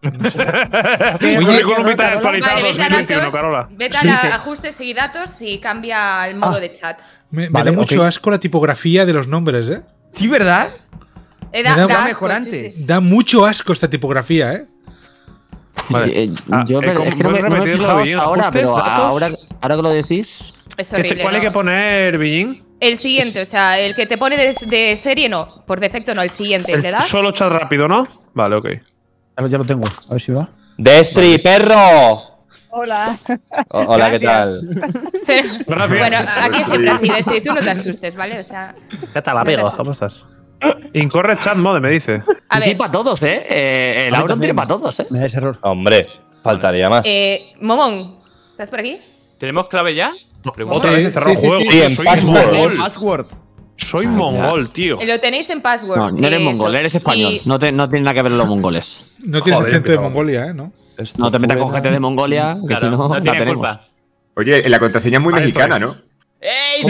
Currículum vitae actualizado Vale, vete a dos mil veintiuno, datos, Carola. vete a Sí. la- ajustes y datos y cambia el modo Ah. de chat. Me, me Vale, da mucho ok. asco la tipografía de los nombres, ¿eh? Sí, ¿verdad? Eh, Me da- asco, mejor sí, antes. sí, sí. Da mucho asco esta tipografía, ¿eh? Vale. Eh, Ah, yo eh, pero ¿cómo- es que no me, puedes no me he repetirlo fijado bien? hasta ahora, ¿Ajustes, pero datos? ahora, ahora que lo decís. Es ¿Qué te- horrible. ¿Cuál hay ¿no? que poner, Billín? El siguiente, o sea, el que te pone de, de serie no. Por defecto no, el siguiente. El- ¿Le das? Solo chat rápido, ¿no? Vale, ok. Ya lo- Ya lo tengo. A ver si va. Destri, perro. Hola. O- hola, ¿qué tal? Pero- Gracias. bueno, aquí siempre así, Destri, tú no te asustes, ¿vale? O sea, ¿Qué tal, No te amigo? asustes. ¿Cómo estás? Incorre chat mode, me dice. a ver, Tiene para todos, ¿eh? eh el A mí Auron también. tiene para todos, ¿eh? Me da ese error. Hombre, faltaría más. eh, Momón, ¿estás por aquí? ¿Tenemos clave ya? Pregunto. Otra Sí, vez he cerrado sí, sí, juego. sí. tío, Sí, en soy password. mongol. Password. Soy mongol, tío. Lo tenéis en password. No, no eres eh, mongol, eso. eres español. Y- No, te, no tiene nada que ver los mongoles. No tienes Joder, acento de qué Mongolia, ¿eh? ¿No? Esto No te metas con fuera- gente de Mongolia, que Claro, si no, no la tiene tenemos. culpa. Oye, la contraseña es muy Ahí mexicana, estoy. ¿no? ¡Ey!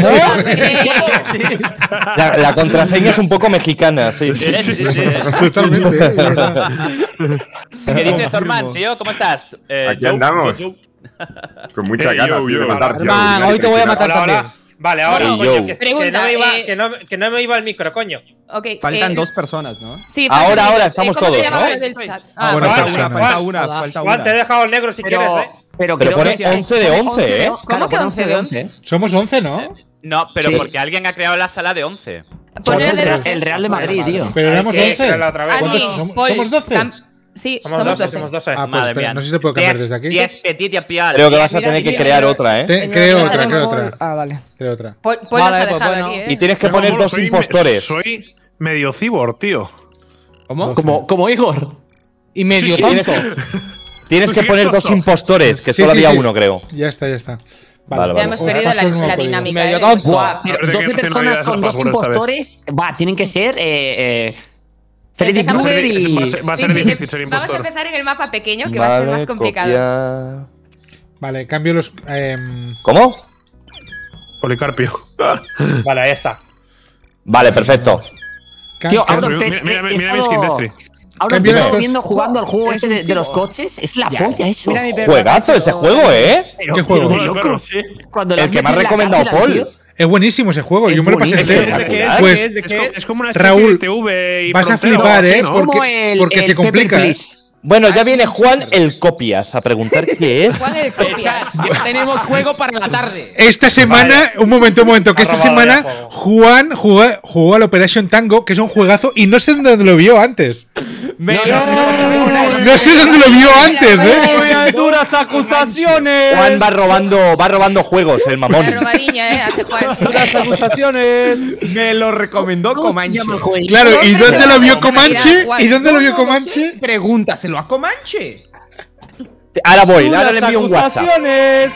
La, la contraseña es un poco mexicana, sí. Sí, sí, sí. Totalmente. ¿eh? Es verdad. ¿Qué dice Zorman, tío? ¿Cómo estás? Eh, Aquí Joe, andamos. Joe, Con mucha Hey, ganas yo, tío, de yo. matar. tío. Hermano, hoy te voy a matar Hola, también. hola. Vale, ahora, Hey, coño, yo. que, que Pregunta, no me iba, eh, que, no, que no me iba el micro, coño. Ok. Faltan eh, dos personas, ¿no? Sí, Ahora, faltan ahora, ellos. estamos Eh, ¿cómo se todos, llamaban ¿no? los del chat? Ah, Ah, bueno, vale. Falta una, persona. falta una, falta Juan, te he una. dejado el negro si Pero, quieres, ¿eh? pero, Pero creo pone que- once de once, ¿eh? ¿Cómo Claro, que pone once de once? Somos once, ¿no? No, pero Sí. porque alguien ha creado la sala de once. Ponle el, de Real- doce. el Real de Madrid, tío. Pero éramos que once. crearla otra vez. ¿Cuántos Ani, somos? Paul, ¿Somos doce? Cam- Sí, Somos, somos doce, doce. somos doce. Ah, pues Madre espera, mía. no sé si se puede cambiar desde aquí. Diez petit y pial. Creo que vas a Mira, tener que mira, crear mira, otra, ¿eh? Te- creo no otra, sabemos. creo otra. Ah, vale. Creo otra. Paul, Paul Vale, nos ha pues dejado bueno. aquí, ¿eh? Y tienes que Pero, poner Mongolo, dos soy me- impostores. Soy medio cibor, tío. ¿Cómo? Como, como Igor. Y medio Sí, sí. tonto. Tienes Tú que sí que poner dos tonto. impostores, que Sí, solo sí, había sí. uno, creo. Ya está, ya está. Vale, Ya vale. hemos Os perdido paso la, el nuevo la código. dinámica. Medio ¿eh? tonto. Buah, pero Parece que doce hacen personas navidades con al dos password esta vez. impostores. Va, tienen que ser. Eh, eh, Freddy Empezamos- Krueger y. Va a ser, va a Sí, ser sí, difícil ser Vamos a impostor. empezar en el mapa pequeño, que va a ser más complicado. copiar. Vale, cambio los. em, ¿Cómo? Policarpio. Vale, ahí está. Vale, perfecto. ca- Tío, cam- ahora Mira, te- mira, te- mira, he mira mi estado- skin, Destri. Ahora Cambia estoy las viendo jugando al juego Es ese un de, de los chico. coches. Es la polla eso. Mira mi perro. Juegazo ese juego, ¿eh? Pero- ¿Qué juego? pero de loco. Cuando le El que has me ha metido la recomendado cárcel al Paul. tío, Es buenísimo ese juego, yo me lo pasé buenísimo. entero. ¿De qué es? Pues ¿De qué es? ¿De qué Es, es? es como una especie Raúl, de T V y vas a frontera o flipar, algo así, ¿eh? ¿no? Porque- como el, porque el se complica, Pepper ¿eh? Please. Bueno, ya viene Juan el Copias a preguntar qué es. Juan el copia. Ya tenemos juego para la tarde. Esta semana, un momento, un momento, que Ha esta robado ya semana juego. Juan jugó, jugó al Operation Tango, que es un juegazo, y no sé dónde lo vio antes. Me- No, no, no, no, no, No sé dónde lo vio antes, ¿eh? ¡Hay duras acusaciones! Juan va robando, va robando juegos, el mamón. La robadiña, ¿eh? Hace Juan. ¡Duras acusaciones! Me lo recomendó ¿Cómo se Comanche. llama el juego? Claro, ¿y Hombre, dónde lo vio se me Comanche? dirá, Juan. ¿Y dónde lo vio No, no lo Comanche? sé. Pregúntaselo a Comanche. Ahora voy, ahora le ¡Duras envío un WhatsApp. acusaciones!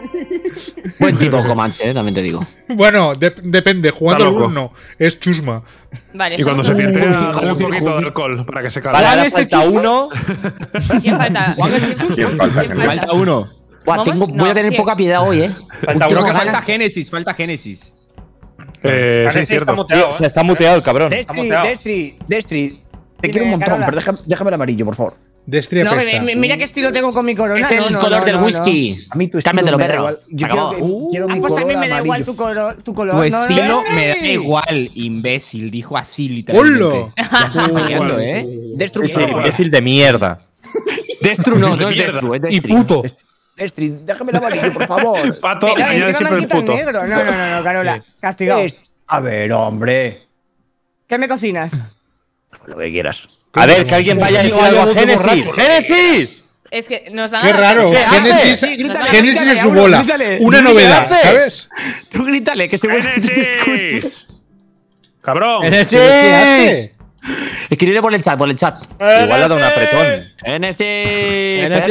Buen tipo Comanche, eh, también te digo. Bueno, de- depende, jugando Está al loco. uno es chusma. Vale, Y cuando se somos- pintea, juega un poquito de alcohol para que se calme. Vale, ahora ese falta chusma? uno. ¿Quién falta? ¿Quién falta? ¿Quién Falta uno. Buah, ¿Momos? tengo- voy a No, tener ¿quién? poca piedad hoy, eh. Falta Creo uno. que ganas. falta Génesis, falta Génesis. Eh, Casi sí, sí, está cierto. muteado, Se ¿eh? está muteado el cabrón. Destri, muteado. Destri, Destri. Te Dime, quiero un montón, Carola. pero déjame, déjame el amarillo, por favor. Destri No, apesta. mi- mira qué estilo tengo con mi corona. Es el no, no, color no, del no, no. whisky. A mí tu estilo Cámbiatelo, me da perro. igual. Yo Acabó. quiero, que- quiero Ah, mi pues a mí color me da igual amarillo. tu color. Tu color. Tu no, no, estilo no. me da igual, imbécil. Dijo así, literalmente. ¡Holo! Ya está peleando, ¿eh? Sí, sí, Destrucción. imbécil de mierda. Destru no, no es Mierda. Destru, es Y Destri. puto. Destri, déjame el amarillo, por favor. Pato, Mira, añade encima me siempre han el quitado puto. negro. No, no, no, no, Carola. Castigado. Es- A ver, hombre. ¿Qué me cocinas? Lo que quieras. A ver, que alguien vaya a decir algo a Génesis. ¡Génesis! Es que nos van Qué a. raro, ¿Qué hace? Génesis, Sí, grítale, Génesis grítale, en su Auro, bola. grítale. Una ¿Qué novedad, hace? ¿sabes? Tú grítale, que seguro que te escuches. ¡Génesis! ¡Cabrón! ¿Qué hace? Escribe por el chat, por el chat. Igual le ha dado un apretón. Genesis. Bueno,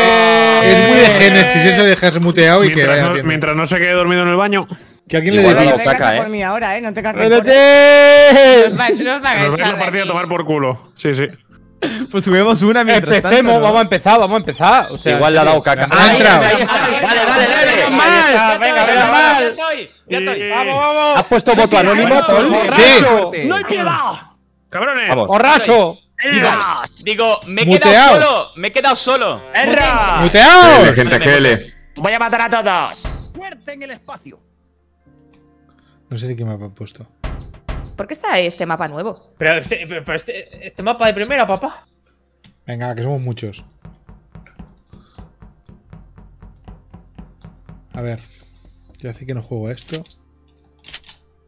es muy de Génesis eso de dejarse muteado y que Mientras vaya no, haciendo. mientras no se quede dormido en el baño, Que alguien le Igual dé ha dado Venga, caca, por eh. mí ahora, ¿eh? No te cargues. ¡Génesis! Nos van- nos van a nos ven echar la de partida a aquí. tomar por culo. Sí, sí. Pues juguemos una mientras Empecemos, tanto, ¿no? vamos a empezar, vamos a empezar. O sea, Igual le ha en dado serio. caca. Ha entrado. Ahí está. Dale, dale, dale. Ahí está, venga, venga, Ya mal. estoy, ya estoy. Y- Vamos, vamos. ¿Has puesto voto anónimo, Paul? Sí. ¡No hay piedad! ¡Cabrones! Vamos. ¡Borracho! Digo, digo, me he Muteado. quedado solo. Me he quedado solo. ¡Erra! ¡Muteados! Gente, G L. Voy a matar a todos. Muerte en el espacio. No sé de qué mapa he puesto. ¿Por qué está este mapa nuevo? Pero, este, pero este, este mapa de primera, papá. Venga, que somos muchos. A ver. Yo hace que no juego a esto.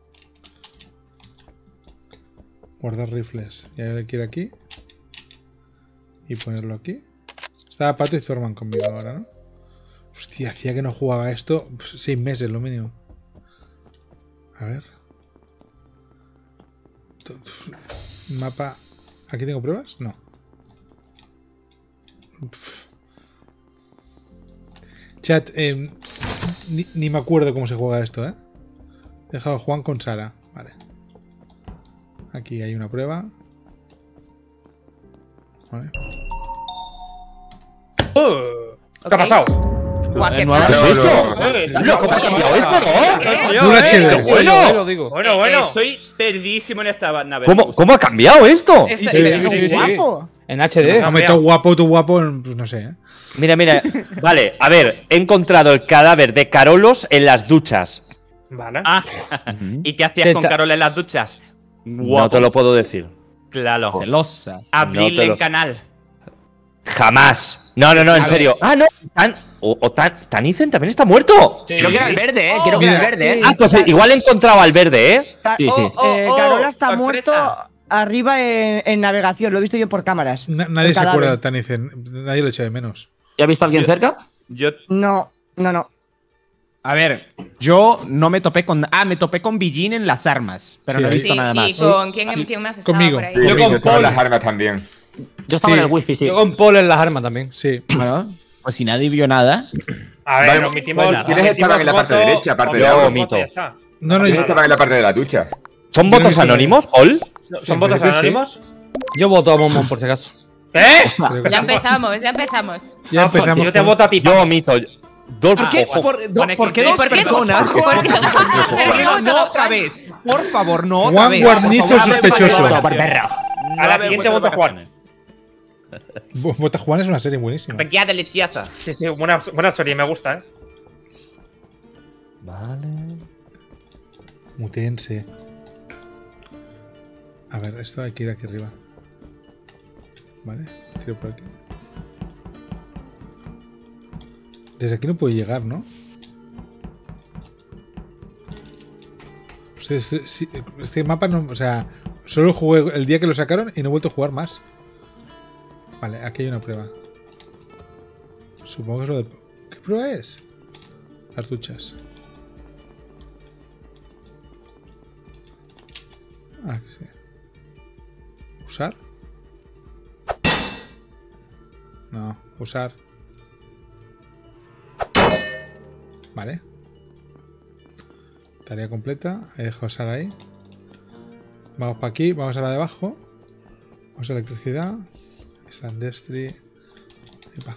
Guardar rifles. Y ahora quiero aquí. Y ponerlo aquí. Estaba Pato y Zorman conmigo ahora, ¿no? Hostia, hacía que no jugaba esto. Pues, seis meses, lo mínimo. A ver. Mapa. ¿Aquí tengo pruebas? No. Chat, eh, ni, ni me acuerdo cómo se juega esto, ¿eh? He dejado a Juan con Sara. Vale. Aquí hay una prueba. Vale. Uh, ¿Qué ha pasado? Guau, qué ¿Qué mal. es esto? Eh, Loco, ¿cómo ha cambiado esto, no? Yo, Full eh, H D. yo, Bueno. yo lo digo. Bueno, Eh, eh, bueno. Estoy perdidísimo en esta nave. ¿Cómo, ¿Cómo ha cambiado esto? Eso- Sí, eso- sí, sí, sí. guapo. En H D. No, me todo guapo, todo guapo, pues no sé, ¿eh? Mira, mira. Vale, a ver, he encontrado el cadáver de Carolos en las duchas. Vale. Ah, ¿y qué hacías Te- con ta- Carola en las duchas? No te lo puedo decir. Claro. Celosa. Abrirle No te lo- en canal. Jamás. No, no, no, en A ver. serio. Ah, no. Tan, o, o tan, Tanicen también está muerto. Sí, Quiero que era sí. el verde, eh. Quiero que era el Mira. verde, eh. Ah, pues eh, igual he encontrado al verde, ¿eh? Ta- Sí, sí. Eh, Oh, oh, Carola está sorpresa. muerto arriba en, en navegación. Lo he visto yo por cámaras. Na- nadie El se cadáver. acuerda de Tanicen. Nadie lo echa de menos. ¿Ya has visto a alguien cerca? Yo. No, no, no. A ver, yo no me topé con. Ah, me topé con Billin en las armas, pero Sí, no he ahí. visto Sí, nada ¿y más. con quién, quién más estaba Conmigo. por ahí? Sí, Yo con estaban Paul. las armas también. Yo estaba Sí. en el wifi, sí. Yo con Paul en las armas también. Sí. Bueno, pues si nadie vio nada. A ver, Vale, omitimos. ¿quiénes omitimos estaban en la parte voto, derecha, aparte de omitimos Agua? voto, Mito. ya está. No, no, ¿Quiénes yo, estaban en la parte de la ducha? ¿Son Yo votos no sé. anónimos, Paul? ¿Son Sí, votos en principio sí. anónimos? yo voto a Momon por si acaso. ¿Eh? creo que Ya sí. empezamos, ya empezamos. Ya empezamos. Yo te con- voto a ti. Yo omito. Dos, ¿Por qué, ojo. por, do- Pone ¿por qué que- dos ¿por qué? personas? ¿Por qué? ¿Por qué no, ¿Por qué? no otra vez? Por favor, no otra Juan vez. Guarnizo Por favor, sospechoso. por favor. Por perra. A la siguiente voto a Juan. Bo- Bota Juan es una serie buenísima. Pequeña deliciosa. Sí, sí, buena, buena serie, me gusta, ¿eh? Vale. Mutense. A ver, esto hay que ir aquí arriba. Vale, tiro por aquí. Desde aquí no puedo llegar, ¿no? O sea, este, sí, este mapa no. O sea, solo jugué el día que lo sacaron y no he vuelto a jugar más. Vale, aquí hay una prueba. Supongo que es lo de. ¿Qué prueba es? Las duchas. Ah, sí. ¿Usar? No, usar. Vale. Tarea completa. He dejado usar ahí. Vamos para aquí, vamos a la de abajo. Vamos a electricidad. Sandestri. Epa.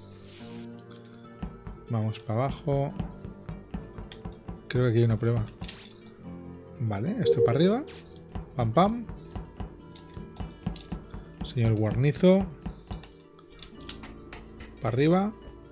Vamos para abajo. Creo que aquí hay una prueba. Vale, esto para arriba. Pam pam. Señor Guarnizo. Para arriba.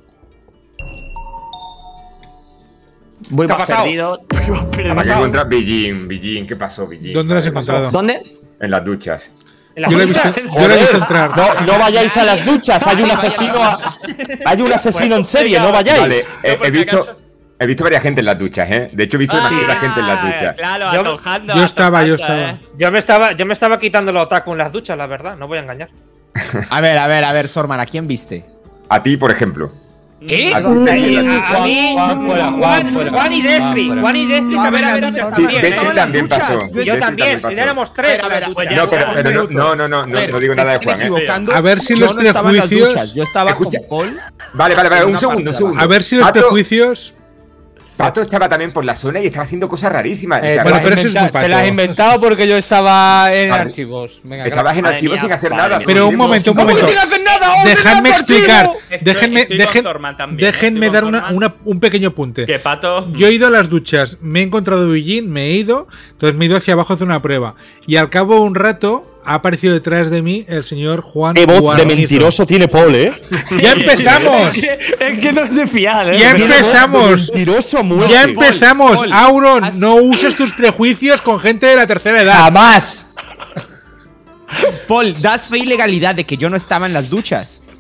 Voy ¿Qué ha más pasado? perdido. Para que encontrar Billin, Billin, ¿qué pasó, Billin? ¿Dónde lo has ¿Qué pasó? encontrado? ¿Dónde? En las duchas. ¿En la Yo lo he visto, ducha? yo lo he visto entrar. No, no vayáis a las duchas. Hay un asesino. a- Hay un asesino en serie. No vayáis. Vale, he, por he si visto, acaso. he visto varias gente en las duchas, ¿eh? De hecho, he visto demasiada gente en las duchas. Claro, Yo- atojando, Yo estaba, yo atojando, estaba. ¿eh? Yo me estaba, yo me estaba quitando el otaku en las duchas, la verdad, no voy a engañar. A ver, a ver, a ver, Sorman, ¿a quién viste? A ti, por ejemplo. ¿Eh? A ti, A, en las a duchas. mí, Juan, fuera, Juan, Juan, fuera. Juan y Destri, Juan, Juan y Destri No, también a ver, habían a ver, duchas a Sí, ver, también. Destri estaba en las también duchas. pasó. Yo Yo Destri también, pasó. y éramos tres. A ver, en las a ver, duchas. No, pero, Un pero no, minuto. no, no, no, no, ver, no digo se nada de están Juan, ¿eh? equivocando. A ver si Yo los no estaba en las prejuicios- duchas, Yo estaba Escucha. con Paul. Vale, vale, vale, En un una segundo, parte un de segundo. A ver si los Pato- prejuicios. Pato estaba también por la zona y estaba haciendo cosas rarísimas. O Eh, sea, te, bueno, las pero eso es inventa- muy pato. te las has inventado porque yo estaba en Vale. archivos. Venga, estabas en Madre archivo mía, sin hacer madre nada. mía. Pero un momento, un momento. sin hacer nada! Dejadme explicar. Estoy- Déjenme, estoy con dejen- Zorman también, déjenme estoy dar con una- Zorman. una- un pequeño apunte. Que Pato. Yo he ido a las duchas, me he encontrado Billin, me he ido, entonces me he ido hacia abajo a hacer una prueba. Y al cabo de un rato ha aparecido detrás de mí el señor Juan Qué voz de Guarnizo. mentiroso tiene Paul, ¿eh? ¡Ya empezamos! Es que no es de fiar, ¿eh? ¡Ya Pero- empezamos! Mentiroso a muerte. ¡Ya empezamos! Paul, Auron, has- no uses tus prejuicios con gente de la tercera edad. Jamás. Paul, das fe y legalidad de que yo no estaba en las duchas.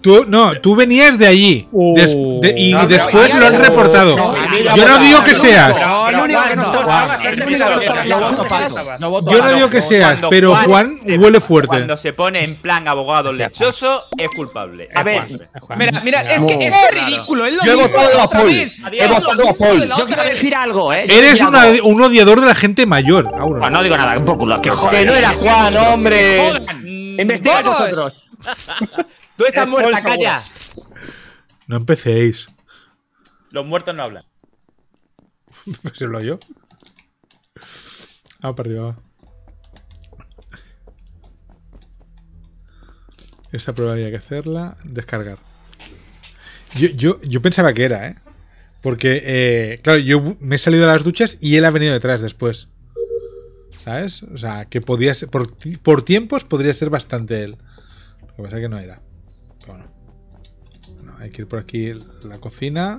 Tú, no, tú venías de allí. Des- de- y no, después pero- lo han reportado. no, Yo no digo que seas. No, el único que no estaba. Juan, El único que no estaba. Juan, Yo voto Pato. Yo voto Yo no Pato. digo que seas, Cuando pero Juan se- huele fuerte. Cuando se pone en plan abogado lechoso, es culpable. A Es ver, Juan. Mira, mira, es que No. esto es ridículo. Es lo Yo he mismo votado de la a otra Paul. vez. He Es lo votado a mismo Paul. de la Yo otra quiero vez. decir algo, ¿eh? Eres Yo una- quiero algo. un odiador de la gente mayor, Auro. Ah, no digo nada, un poco. Que, joder, Que no era Juan, hombre. Investiga Vamos. vosotros. Tú estás Es muerta, Paul seguro. calla. No empecéis. Los muertos no hablan. Pues hablo yo. Vamos para arriba. va. Esta prueba había que hacerla. Descargar. Yo, yo, yo pensaba que era, ¿eh? Porque, eh, claro, yo me he salido de las duchas y él ha venido detrás después. ¿Sabes? O sea, que podía ser. Por, ti- por tiempos podría ser bastante él. Lo que pasa es que no era. Pero bueno. Bueno, hay que ir por aquí la cocina.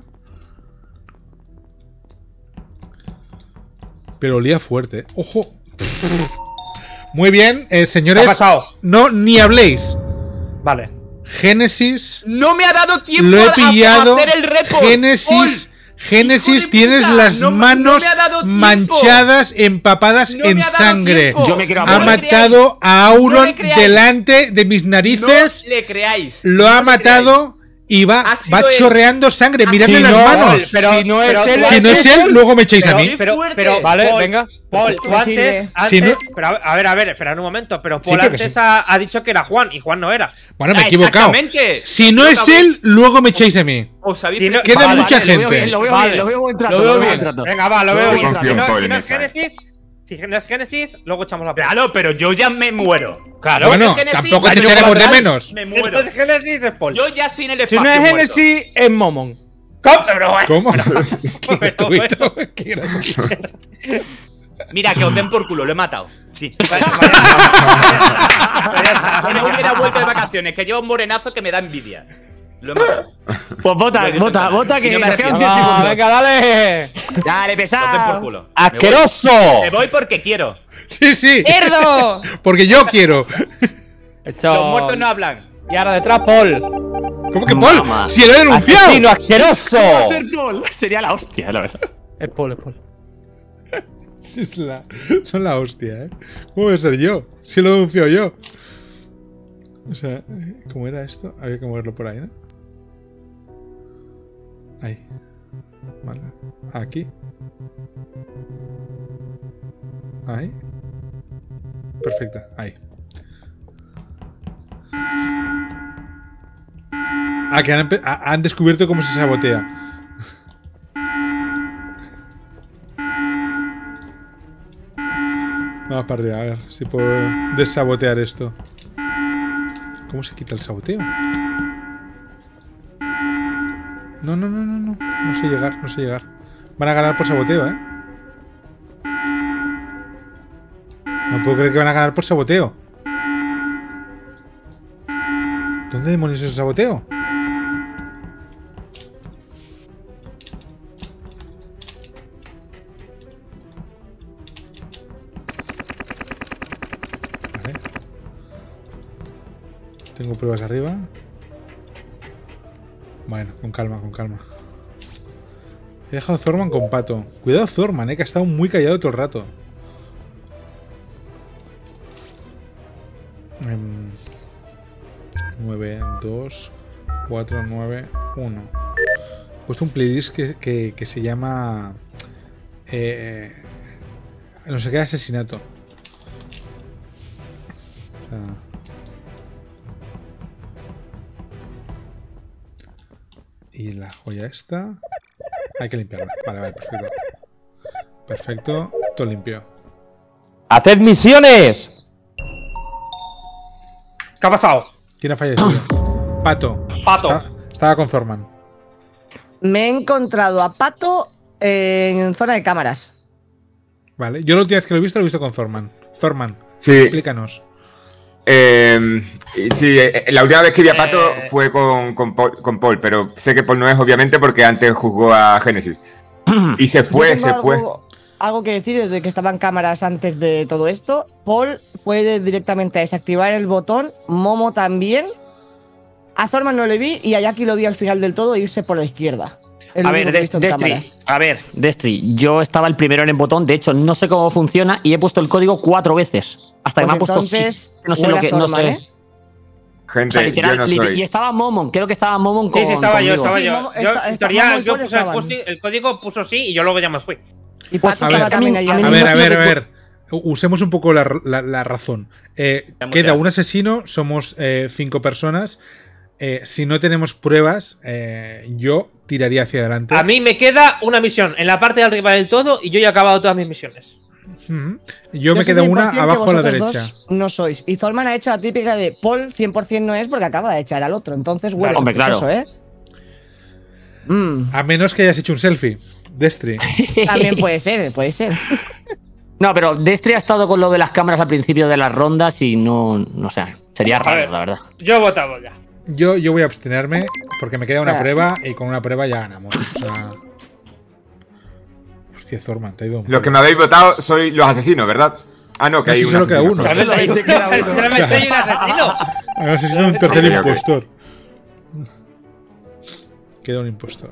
Pero olía fuerte. ¿eh? ¡Ojo! Muy bien, eh, señores. ¿Qué ha pasado? No, ni habléis. Vale. Génesis. No me ha dado tiempo Lo he a- a- pillado. a hacer el report. Génesis. Génesis, de tienes puta, las no- no manos me ha dado tiempo. manchadas, empapadas No me en ha dado sangre. tiempo. Yo me quiero Ha No morir. le matado a Auron No le creáis. delante de mis narices. No le creáis. Lo No ha le matado y va, Ha sido va él. chorreando sangre. Miradle Si las no, manos. pero- si no es pero- él, Si no es él, luego me echáis a pero, mí. pero, fuerte. pero, Vale, Paul, venga. Paul, tú Me sirve. antes, antes Si no- pero a, a ver, a ver, espera un momento, pero Sí, Paul que antes sí. ha, ha dicho que era Juan y Juan no era. Bueno, me he Ah, equivocado. exactamente. Si no Yo es acabo- él, luego me echáis a mí. Os habéis Si no- Queda Vale, mucha Vale, lo veo gente. bien, lo veo Vale. bien, lo veo buen trato. Lo veo buen bien. trato. Venga, va, lo Yo veo bien. confío Si en no, Paul si en no es esta, eh. Génesis, si no es Génesis, luego echamos la prueba. Claro, pero yo ya me muero. Claro. Bueno, Génesis, tampoco te daño echaremos de colateral, menos. Me muero. Entonces Génesis es Paul. Yo ya estoy en el Si espacio. no es muerto. Genesis, es Momon. ¿Cómo? Pero bueno. ¿Cómo? Qué Pero gratuito. Qué gratuito. Mira, que os den por culo, lo he matado. Sí. Que no hubiera vuelto de vacaciones, que llevo un morenazo que me da envidia. Lo he matado. Pues vota, vota, vota, que Y no me nos quedan arrepiento. diez Ah, segundos. venga, dale. Dale, Os den por pesado. culo. ¡Asqueroso! Me voy porque quiero. Sí, sí. ¡Cerdo! Porque yo quiero. Eso. Los muertos no hablan. Y ahora detrás, Paul. ¿Cómo que Paul? Mamá. Si lo he denunciado. ¡Asesino asqueroso! Va a ser Paul. Sería la hostia, la verdad. Es Paul, es Paul. Es la- son la hostia, ¿eh? ¿Cómo voy a ser yo? Si lo denuncio yo. O sea, ¿cómo era esto? Había que moverlo por ahí, ¿no? Ahí. Vale. Aquí. Ahí. Perfecto. Ahí. Ah, que han, empe- ha- han descubierto cómo se sabotea. Vamos para arriba, a ver si puedo desabotear esto. ¿Cómo se quita el saboteo? No, no, no, no, no. No sé llegar, no sé llegar. Van a ganar por saboteo, ¿eh? No puedo creer que van a ganar por saboteo. ¿Dónde demonios es el saboteo? Vale. Tengo pruebas arriba. Bueno, con calma, con calma. He dejado a Thorman con Pato. Cuidado Thorman, eh, que ha estado muy callado todo el rato. Em, nueve, dos, cuatro, nueve, uno. He puesto un playlist que, que, que se llama... Eh, no sé qué, asesinato. O sea, y la joya esta... Hay que limpiarla. Vale, vale, perfecto. Perfecto, todo limpio. ¡Haced misiones! ¿Qué ha pasado? ¿Quién ha fallecido? Pato. Pato. Está- estaba con Thorman. Me he encontrado a Pato en zona de cámaras. Vale, yo la última vez que lo he visto lo he visto con Thorman. Thorman, Sí. explícanos. Eh, sí, eh, la última vez que vi a Pato fue con, con, Paul, con Paul, pero sé que Paul no es, obviamente, porque antes juzgó a Génesis. Y se fue, Yo tengo se algo, fue. algo que decir desde que estaban cámaras antes de todo esto. Paul fue de- directamente a desactivar el botón. Momo también. A Thorman no le vi y a Jackie lo vi al final del todo irse por la izquierda. A ver, Des- Destry, a ver, Destry, yo estaba el primero en el botón, de hecho no sé cómo funciona y he puesto el código cuatro veces. Hasta que Pues me ha puesto sí. entonces, No sé huele lo a que, no Thorman, sé. ¿eh? Gente, O sea, literal, yo no li- soy. Y estaba Momon, creo que estaba Momon con Sí, sí, estaba yo, conmigo. estaba Sí, yo. Momo- Yo, está- en está- teoría, Momo y yo Paul puse el, estaban. posi- el código, puso sí y yo luego ya me fui. Y Pues, Pato a ver, estaba también allá. A ¿no? ver, a No ver, sé a de cu- ver. Usemos un poco la, la- la razón. Eh, Estamos queda ya. un asesino, somos eh, cinco personas. Eh, si no tenemos pruebas, eh, yo tiraría hacia adelante. A mí me queda una misión en la parte de arriba del todo y yo ya he acabado todas mis misiones. Ujú. Yo me soy queda cien por una cien que abajo a la vosotros derecha. dos no sois. Y Thorman ha hecho la típica de Paul cien por cien no es porque acaba de echar al otro. Entonces huele Hombre, claro. sospechoso, ¿eh? Mm, A menos que hayas hecho un selfie. Destry. también puede ser, puede ser. No, pero Destry ha estado con lo de las cámaras al principio de las rondas y no, no sé, sería A raro, ver. la verdad. Yo he votado ya. Yo, yo voy a abstenerme porque me queda una Ah. prueba y con una prueba ya ganamos. O sea... Hostia, Thorman, te ha ido un Los que me habéis votado sois los asesinos, ¿verdad? Ah, no, que No, hay si un solo queda asesino uno. solo. Solamente hay solamente hay un asesino. No sé si es un tercer Ok, ok. impostor. Queda un impostor.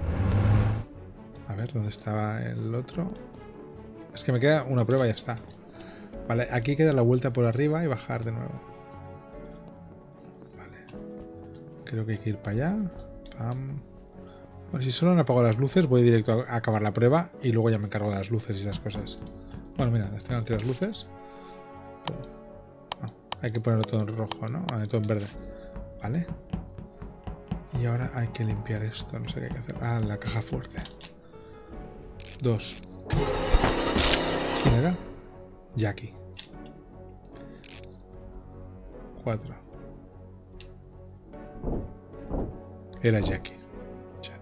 A ver, ¿dónde estaba el otro? Es que me queda una prueba y ya está. Vale, aquí queda la vuelta por arriba y bajar de nuevo. Vale. Creo que hay que ir para allá. Pam. Bueno, si solo han apagado las luces, voy directo a acabar la prueba y luego ya me encargo de las luces y esas cosas. Bueno, mira, están entre las luces. Ah, hay que ponerlo todo en rojo, ¿no? Ah, todo en verde. Vale. Y ahora hay que limpiar esto. No sé qué hay que hacer. Ah, la caja fuerte. Dos. ¿Quién era? Jackie. Cuatro. Era Jackie. Chat.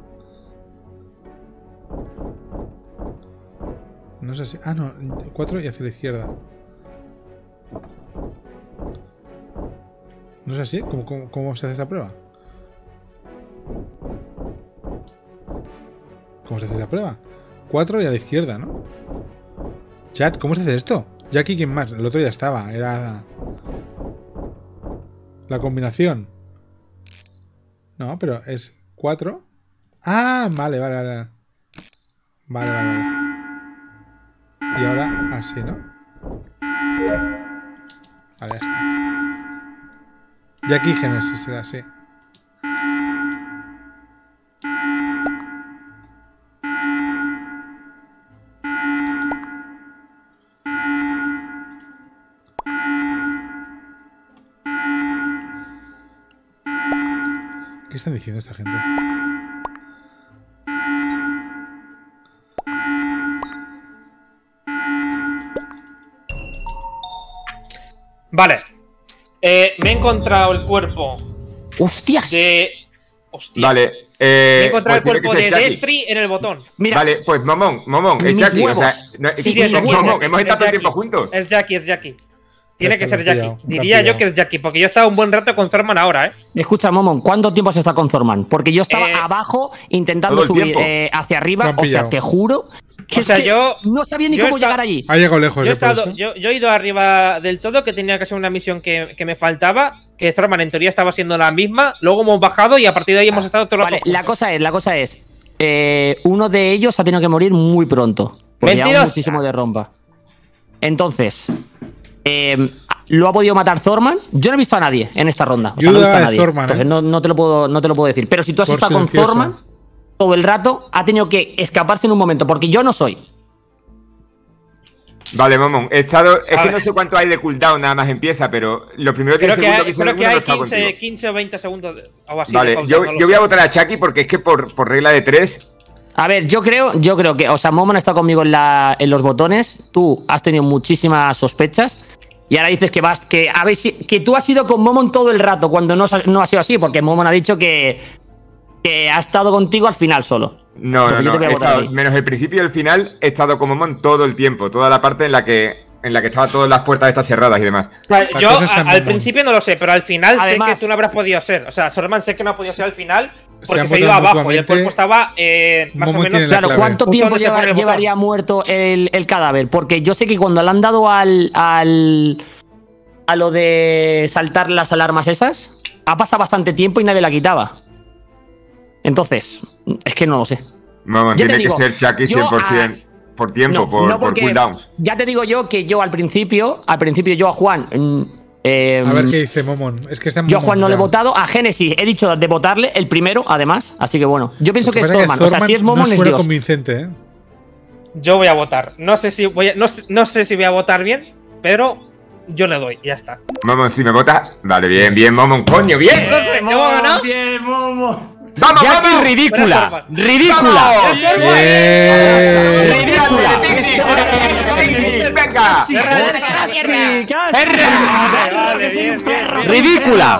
No sé si... Ah, no. Cuatro y hacia la izquierda. ¿No es así? ¿Cómo, cómo, cómo se hace esta prueba? ¿Cómo se hace esta prueba? Cuatro y a la izquierda, ¿no? Chat, ¿cómo se hace esto? Jackie, ¿quién más? El otro ya estaba. Era... la combinación. No, pero es cuatro. Ah, vale, vale, vale. Vale, vale, vale. Y ahora así, ¿no? Vale, ya está. Jackie Genesis era así. ¿Qué están diciendo esta gente? Vale. Eh, me he encontrado el cuerpo ¡Hostias! de. Hostia. Vale. Me Eh, he encontrado pues el tiene cuerpo que de ser Jackie. Destry en el botón. Mira, Vale, pues Momón, Momón, es Mis Jackie. O sea, huevos. no, Sí, sí, es Jackie, Momón, es Jackie, hemos es estado todo el Jackie. tiempo juntos. Es Jackie, es Jackie. Tiene Ya que está, ser lo han Jackie. pillado, lo han Diría yo pillado. que es Jackie, porque yo he estado un buen rato con Thorman ahora, ¿eh? escucha, Momon, ¿cuánto tiempo has estado con Thorman? Porque yo estaba Eh, abajo intentando todo el subir tiempo. eh, hacia Lo arriba. han O sea, pillado. te juro que, O sea, es que yo- no sabía ni yo he cómo estado- llegar allí. Ha llegado lejos. Yo he, ¿eh? Por estado, eso. yo, yo he ido arriba del todo, que tenía que ser una misión que, que me faltaba, que Thorman en teoría estaba siendo la misma, luego hemos bajado y a partir de ahí hemos estado todos los Vale, dos la juntos. cosa es, la cosa es, eh, uno de ellos ha tenido que morir muy pronto. Porque lleva Mentirosa. muchísimo de rompa. Entonces, eh, ¿lo ha podido matar Thorman? Yo no he visto a nadie en esta ronda. O sea, Yo no he visto dudaba a de nadie. Thorman, Entonces ¿eh? no, no te lo puedo, no te lo puedo decir. Pero si tú has Por estado con silencioso. Thorman todo el rato, ha tenido que escaparse en un momento. Porque yo no soy. Vale, Momón, he estado. Es A que ver. no sé cuánto hay de cooldown, nada más empieza, pero los primeros diez Creo que segundos hay, que hice creo que alguno no hay estaba quince, contigo. quince o veinte segundos de- o así. de Vale, pausa, yo, no lo yo voy sé. a votar a Chucky porque es que por, por regla de tres. A ver, yo creo, yo creo que, o sea, Momon ha estado conmigo en, la, en los botones. Tú has tenido muchísimas sospechas. Y ahora dices que vas, que a ver si, que tú has ido con Momon todo el rato, cuando no, sa- no ha sido así, porque Momon ha dicho que, que ha estado contigo al final solo. No, Entonces yo no, te no. voy a he votar estado- a ti. menos el principio y el final, he estado con Momón todo el tiempo. Toda la parte en la que en la que estaban todas las puertas estas cerradas y demás. O sea, Para yo cosas tan a- al bombón. principio no lo sé, pero al final Además- sé que tú no habrás podido ser. O sea, Sorman sé que no ha podido ser al final Se porque han se, ha ido votado abajo y el mutuamente. cuerpo estaba eh, más Momo o menos. tiene la Claro, clave. ¿cuánto Justo tiempo donde se lleva- pone el botón. llevaría muerto el, el cadáver? Porque yo sé que cuando le han dado al, al, a lo de saltar las alarmas esas, ha pasado bastante tiempo y nadie la quitaba. Entonces, es que no lo sé. Vamos, Ya te tiene digo, que ser Chucky yo, cien por ciento por tiempo, No, por, no por porque- cooldowns. Ya te digo yo que yo al principio, al principio yo a Juan. mm, eh, A ver qué dice Momon. Es que está Yo a Juan no le he Momon, votado, a Génesis he dicho de votarle el primero, además. Así que bueno, yo pienso que es Pasa Zorman. O sea, si es Momon no es suena Dios. convincente, ¿eh? Yo voy a votar. No sé si voy a, no, sé- no sé si voy a votar bien, pero yo le doy, ya está. Momon, si me votas. Vale, bien, bien, Momon, coño, bien. Entonces, ¿hemos ganado? Bien, Momo. ¡Vamos, Jackie, vamos! ridícula. Ridícula. Bien. Ridícula. ¡Venga! Ridícula.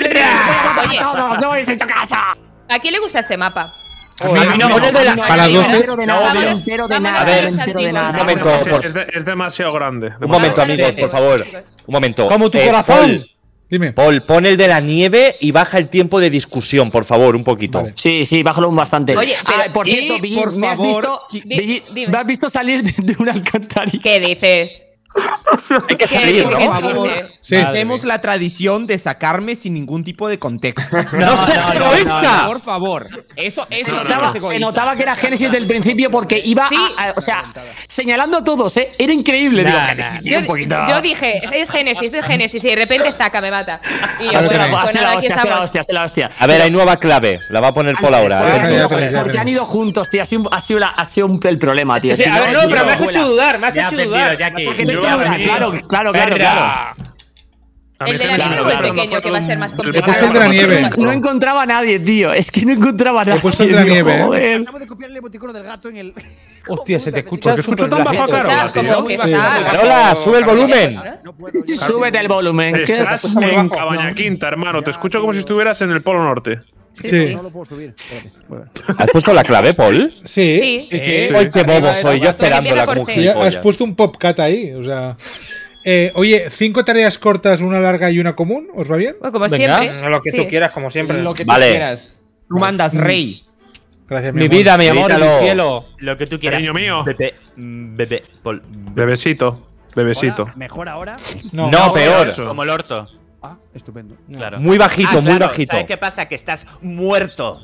Oye, No habéis hecho caso. ¿a quién le gusta este mapa? A mí no, no, pon el de la- para las No doce. me entero de nada, no me Vámonos, entero de vámonos nada, a no me los entero de antiguos. nada. Un momento, Es, por- es de- es demasiado grande. Un momento, Vamos a amigos, los por favor. antiguos. Un momento. Como tu Eh, corazón. Paul, Dime. Paul, pon el de la nieve y baja el tiempo de discusión, por favor, un poquito. Vale. Sí, sí, bájalo un bastante. Oye, pero- Ah, por y, cierto, Billy, por ¿me has favor, visto, qui- Billy, Dime. ¿me has visto salir de, de una alcantarilla? ¿Qué dices? Hay que ¿Qué salir, dices? ¿no? ¿Qué Por favor, dices? Sí. Tenemos la tradición de sacarme sin ningún tipo de contexto. ¡No seas egoísta! Por favor. Eso, eso Se sí notaba, que es se egoísta. notaba que era Génesis del principio porque iba Sí. a, a- o sea, señalando a todos, ¿eh? Era increíble. Digo, Nah, Génesis, nah. tío, Yo, un poquito. yo dije, es Génesis, es Génesis, y de repente Zaca me mata. Y yo, Claro, bueno, tenéis. pues Hace nada, la aquí hostia, hace la estamos. hostia, hace la hostia. A ver, hay nueva clave. La va a poner Paul ahora. Ya, ya Porque, tenéis, ya porque han tenéis. ido juntos, tío. Ha sido, ha sido, la- ha sido un, el problema, tío. Sí, Si a ver, no, tío, pero me has vuela. hecho dudar, me has Ya ha hecho aprendido, dudar. Jackie. Porque te he Yo hecho a dudar, mí- claro, claro, claro, claro. A mí ¿El de la Génesis nieve o me el gusta. pequeño, que va a ser más El complicado? puesto el de la nieve. No encontraba a nadie, tío. Es que no encontraba a nadie. puesto el de la tío, nieve, ¿eh? joder. Acabo de copiar el emoticono del gato en el. Hostia, se te escucha ¿Por qué escucho súper tan bajo, bajito. Caro? Estás tío. como que Sí. está- Carola, sube el volumen. No puedo. Súbete el volumen. que Estás se escucha muy en bajo. Cabaña Quinta, hermano. Te escucho como si estuvieras en el Polo Norte. Sí, Sí. sí. No lo puedo subir. Espérate. Bueno. ¿Has puesto la clave, Paul? Sí. Sí. Sí. Hoy qué bobo soy, yo Empieza esperándola por como C. Sí, has gilipollas. puesto un popcat ahí, o sea. Eh, oye, cinco tareas cortas, una larga y una común, ¿os va bien? Pues como Venga. siempre. Lo que Sí. tú quieras, como siempre. Lo que tú Vale. quieras. Tú mandas, rey. Gracias, mi, Mi amor. vida, mi amor, mi Grítalo. cielo. Lo que tú quieras. Cariño mío. Bebé. mm, Bebé. Paul, bebé. Bebesito. Bebesito. Ahora, ¿Mejor ahora? No, No, peor. eso. Como el orto. Ah, estupendo. Claro. Muy bajito, Ah, muy claro, bajito. ¿Sabes qué pasa? Que estás muerto.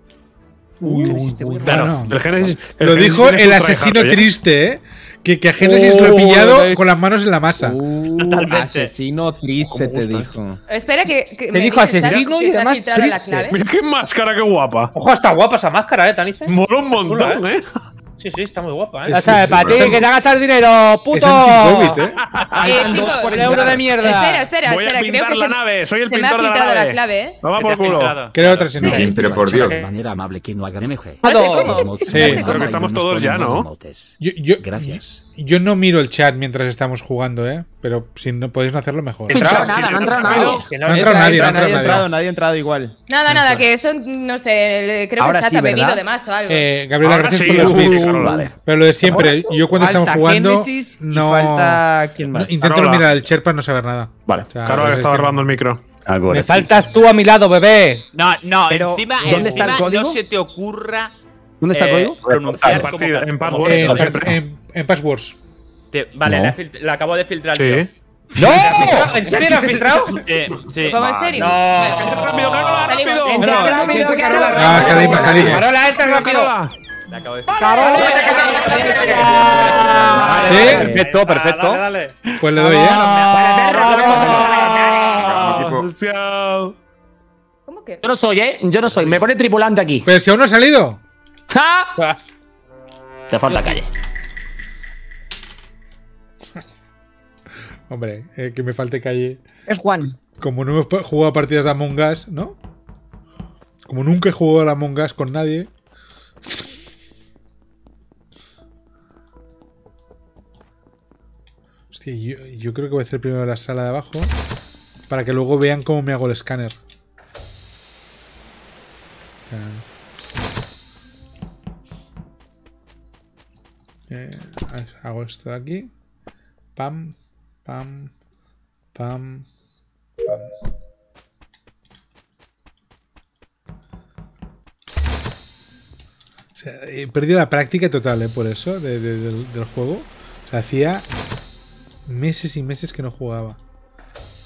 Uy, uy, Génesis, te voy uy, a Claro. bueno. El Génesis. el Lo Génesis dijo tiene el su asesino tryhard, ¿eh? triste, ¿eh? Que, que a Génesis lo he Oh, pillado eh. con las manos en la masa. Uh, Totalmente. asesino triste te dijo. Espera, que. que Te me dijo dice, asesino ¿sabes? y Que está además filtrada la triste. clave. Mira qué máscara, qué guapa. Ojo, está guapa esa máscara, ¿eh, Tanice? Mola un montón, ¿eh? Sí, sí, está muy guapa, ¿eh? Ya sabes, para ti, que te hagas el dinero, Es puto. anti-COVID, ¿eh? Eh, chicos, Un euro de mierda. Espera, espera, Voy a espera, creo pintar que la se, nave, soy el se me ha pintor de la filtrado la, nave. clave, ¿eh? Toma Que te por has culo. filtrado. Creo otra, si no. Sí, pero por Dios. De manera amable que no haga M G. No sé cómo. Sí. No sé Creo que cómo. estamos todos ya, ¿no? Yo, yo, Gracias. yo no miro el chat mientras estamos jugando, ¿eh? Pero si no podéis no hacerlo mejor. No ha entrado Entra- nada, sí, no ha entrado nadie. Que No ha entrado nadie, no ha entrado Nadie ha entrado, nadie. nadie ha entrado igual. Nada, nada, que eso, no sé, creo que Ahora el chat sí, ha bebido ¿verdad? de más o algo. Eh, Gabriela, Ahora gracias sí, por los uh, bits. Carola. Vale. Pero lo de siempre, yo cuando Falta estamos jugando Génesis y no, falta quién más. no- intento Carola. no mirar el chat para no saber nada. Vale. O sea, Claro, es que estaba que- grabando el micro. Algo Me faltas tú a mi lado, bebé. No, no, Pero, encima, ¿dónde está el encima código? no se te ocurra ¿Dónde está el eh, código? pronunciar En como, partida- en como- password. En, Como siempre. en- en passwords. Te- vale, No. la, fil- la acabo de filtrar yo. Sí. ¡No! ¿En serio lo has filtrado? Eh, sí. ¿Cómo en serio? No. ¡Rápido, Carola, Salimos. rápido! Bueno, rápido, que- que- Carola, Ah, salimos, salimos. Carola, entra rápido. Carola. La acabo de ¿Sí? Perfecto, perfecto. Dale, dale. Pues le doy, ¿eh? Chao. ¿Cómo que? Yo no soy, ¿eh? Yo no soy. Me pone tripulante aquí. Pero si aún no ha salido. ¡Ja! Te falta calle. Hombre, eh, que me falte calle. Es Juan. Como no hemos pa- jugado partidas de Among Us, ¿no? Como nunca he jugado a Among Us con nadie. Hostia, yo, yo creo que voy a hacer primero la sala de abajo. Para que luego vean cómo me hago el escáner. Eh, hago esto de aquí. Pam, pam, pam, pam. O sea, he perdido la práctica total, ¿eh? Por eso, de- de- del, del juego. O sea, hacía meses y meses que no jugaba.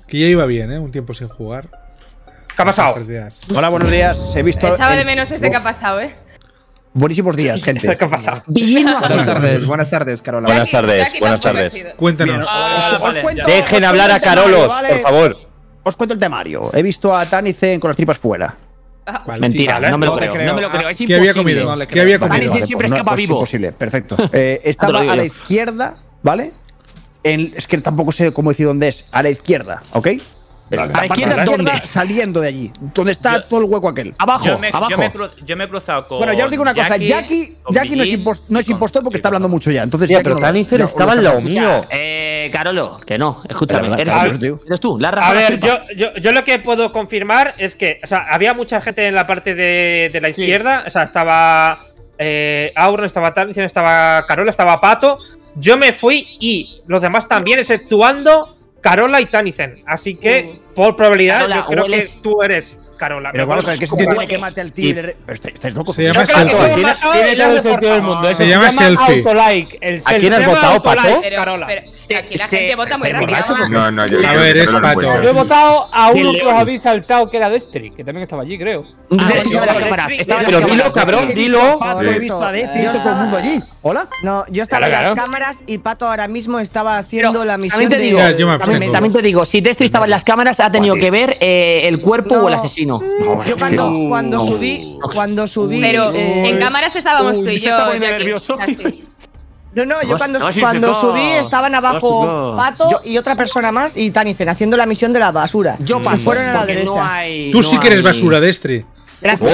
Que ya iba bien, ¿eh? Un tiempo sin jugar. ¿Qué ha pasado? Hola, buenos días. He visto. Echaba el- de menos ese que ha pasado, ¿eh? Buenísimos días, gente. ¿Qué ha pasado? Buenas tardes, buenas tardes, Carola. Buenas tardes, Jackie buenas tampoco ha tardes. sido. Cuéntanos. Ah, Os vale, cuento- ya. os Dejen cuento hablar el a Carolos, temario, ¿vale? por favor. Os cuento el temario. He visto a Tanicen con las tripas fuera. Vale. Mentira, Vale, no me lo no te creo, creo. no me lo creo. Es ¿Qué imposible. había comido? No le ¿Qué creo. había Vale, comido? vale, siempre pues no, escapa pues vivo. imposible, perfecto. Eh, estaba lo digo a la yo. izquierda, ¿vale? En- es que tampoco sé cómo decir dónde es. A la izquierda, ¿ok? Vale. La parte izquierda, de ¿dónde? saliendo de allí. Donde está Yo- todo el hueco aquel. Abajo, Yo me, abajo. yo me he cru- yo me he cruzado con. Bueno, ya os digo una cosa. Jackie, Jackie, con Jackie no es, Billín impos- no es y con- impostor porque está hablando mucho ya. Entonces, Tía, Jackie pero no lo- Tanicen ya- estaba os lo al lado está- mío. Eh, Carolo, que no. Escúchame. La verdad, Eres, Carlos, tío. eres tú. La A raza ver, yo, yo, yo lo que puedo confirmar es que, o sea, había mucha gente en la parte de, de la izquierda. O sea, estaba eh, Auron, estaba Tanicen, estaba Carola, estaba Pato. Yo me fui y los demás también, exceptuando Carola y Tanicen. Así que, por probabilidad, Carola, yo creo hueles- que tú eres Carola. Pero Me vamos a hueles ver, ¿qué como- sentido tiene que mate al tío? y le re- Pero estáis, estáis locos. Se llama Yo creo que selfie. hemos matado Tiene y todo lo el sentido del reportado. mundo. Se Eso llama selfie. Autolike. El ¿A quién has selfie. votado, Autolike, Pato? Pero, Carola. pero aquí la se- gente vota muy estáis rápido. borrachos, No, no, yo. A yo- ver, yo es no lo Pato. encuentro. Yo he votado a Y el uno que os León. habéis saltado, que era Destri, que también estaba allí, creo. Ah, Ah, estaba en las cámaras, estaba en Pero las dilo, cámaras. cabrón, dilo. Pato, he visto a Destri y todo el mundo allí. ¿Hola? No, yo estaba Claro, en las claro. cámaras y Pato ahora mismo estaba haciendo Pero la misión también te de. digo, Ya, yo me también, abstengo. también te digo, si Destri estaba en las cámaras, ha tenido que ver eh, el cuerpo No. o el asesino. Yo cuando, cuando subí, cuando subí. Pero eh, en cámaras estábamos tú y Uy, se yo. está poniendo Jackie, nervioso. así. No, no, yo Vas- cuando, vas, cuando chicos. subí estaban abajo Vas, Pato y otra persona más y Tanicen haciendo la misión de la basura. Yo Y paso, fueron a la porque derecha. no hay- Tú no sí que eres hay- basura, Destri. Gracias.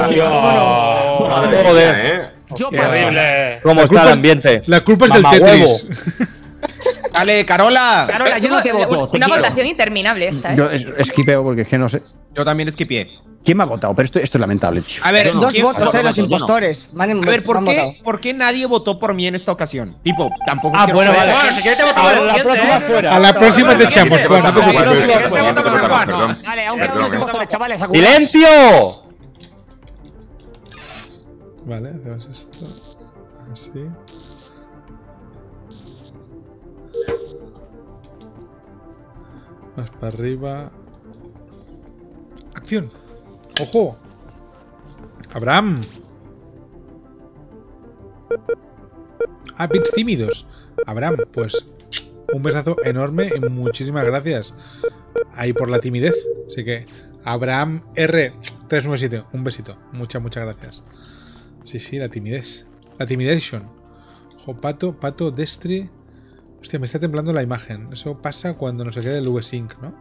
Madre Joder. mía, ¿eh? Yo Qué paso. horrible. ¿Cómo La está culpa el es- ambiente? La culpa es del Mamá Tetris. Dale, Carola. Carola, yo no te Una- voto. te Una quiero. votación interminable esta, ¿eh? Yo es- esquipeo porque es que no sé. Yo también esquipié. ¿Quién me ha votado? Pero esto, esto es lamentable, tío. A ver, Yo no. Dos ¿quién- votos, yo eh, no, los yo no. impostores. Me han- A ver, me ¿por han qué, votado. ¿por qué nadie votó por mí en esta ocasión? Tipo, tampoco Ah, quiero bueno, saber- vale. Bueno, si quieres te voto A por ver, el la siguiente, próxima ¿eh? fuera. A la próxima te echamos, Te Juan, no te votamos, preocupes. Juan, Te te votamos, votamos, Juan. perdón. Vale, aunque Perdón, no los eh. impostores, chavales. acuérdate. ¡Silencio! Vale, hacemos esto. Así. Más para arriba. ¡Acción! ¡Ojo! ¡Abraham! Ah, bits tímidos. Abraham, pues un besazo enorme y muchísimas gracias. Ahí por la timidez. Así que, Abraham R tres nueve siete, un besito. Muchas, muchas gracias. Sí, sí, la timidez. La timidation. Ojo, Pato, Pato, Destri. Hostia, me está temblando la imagen. Eso pasa cuando no se queda el V-Sync, ¿no?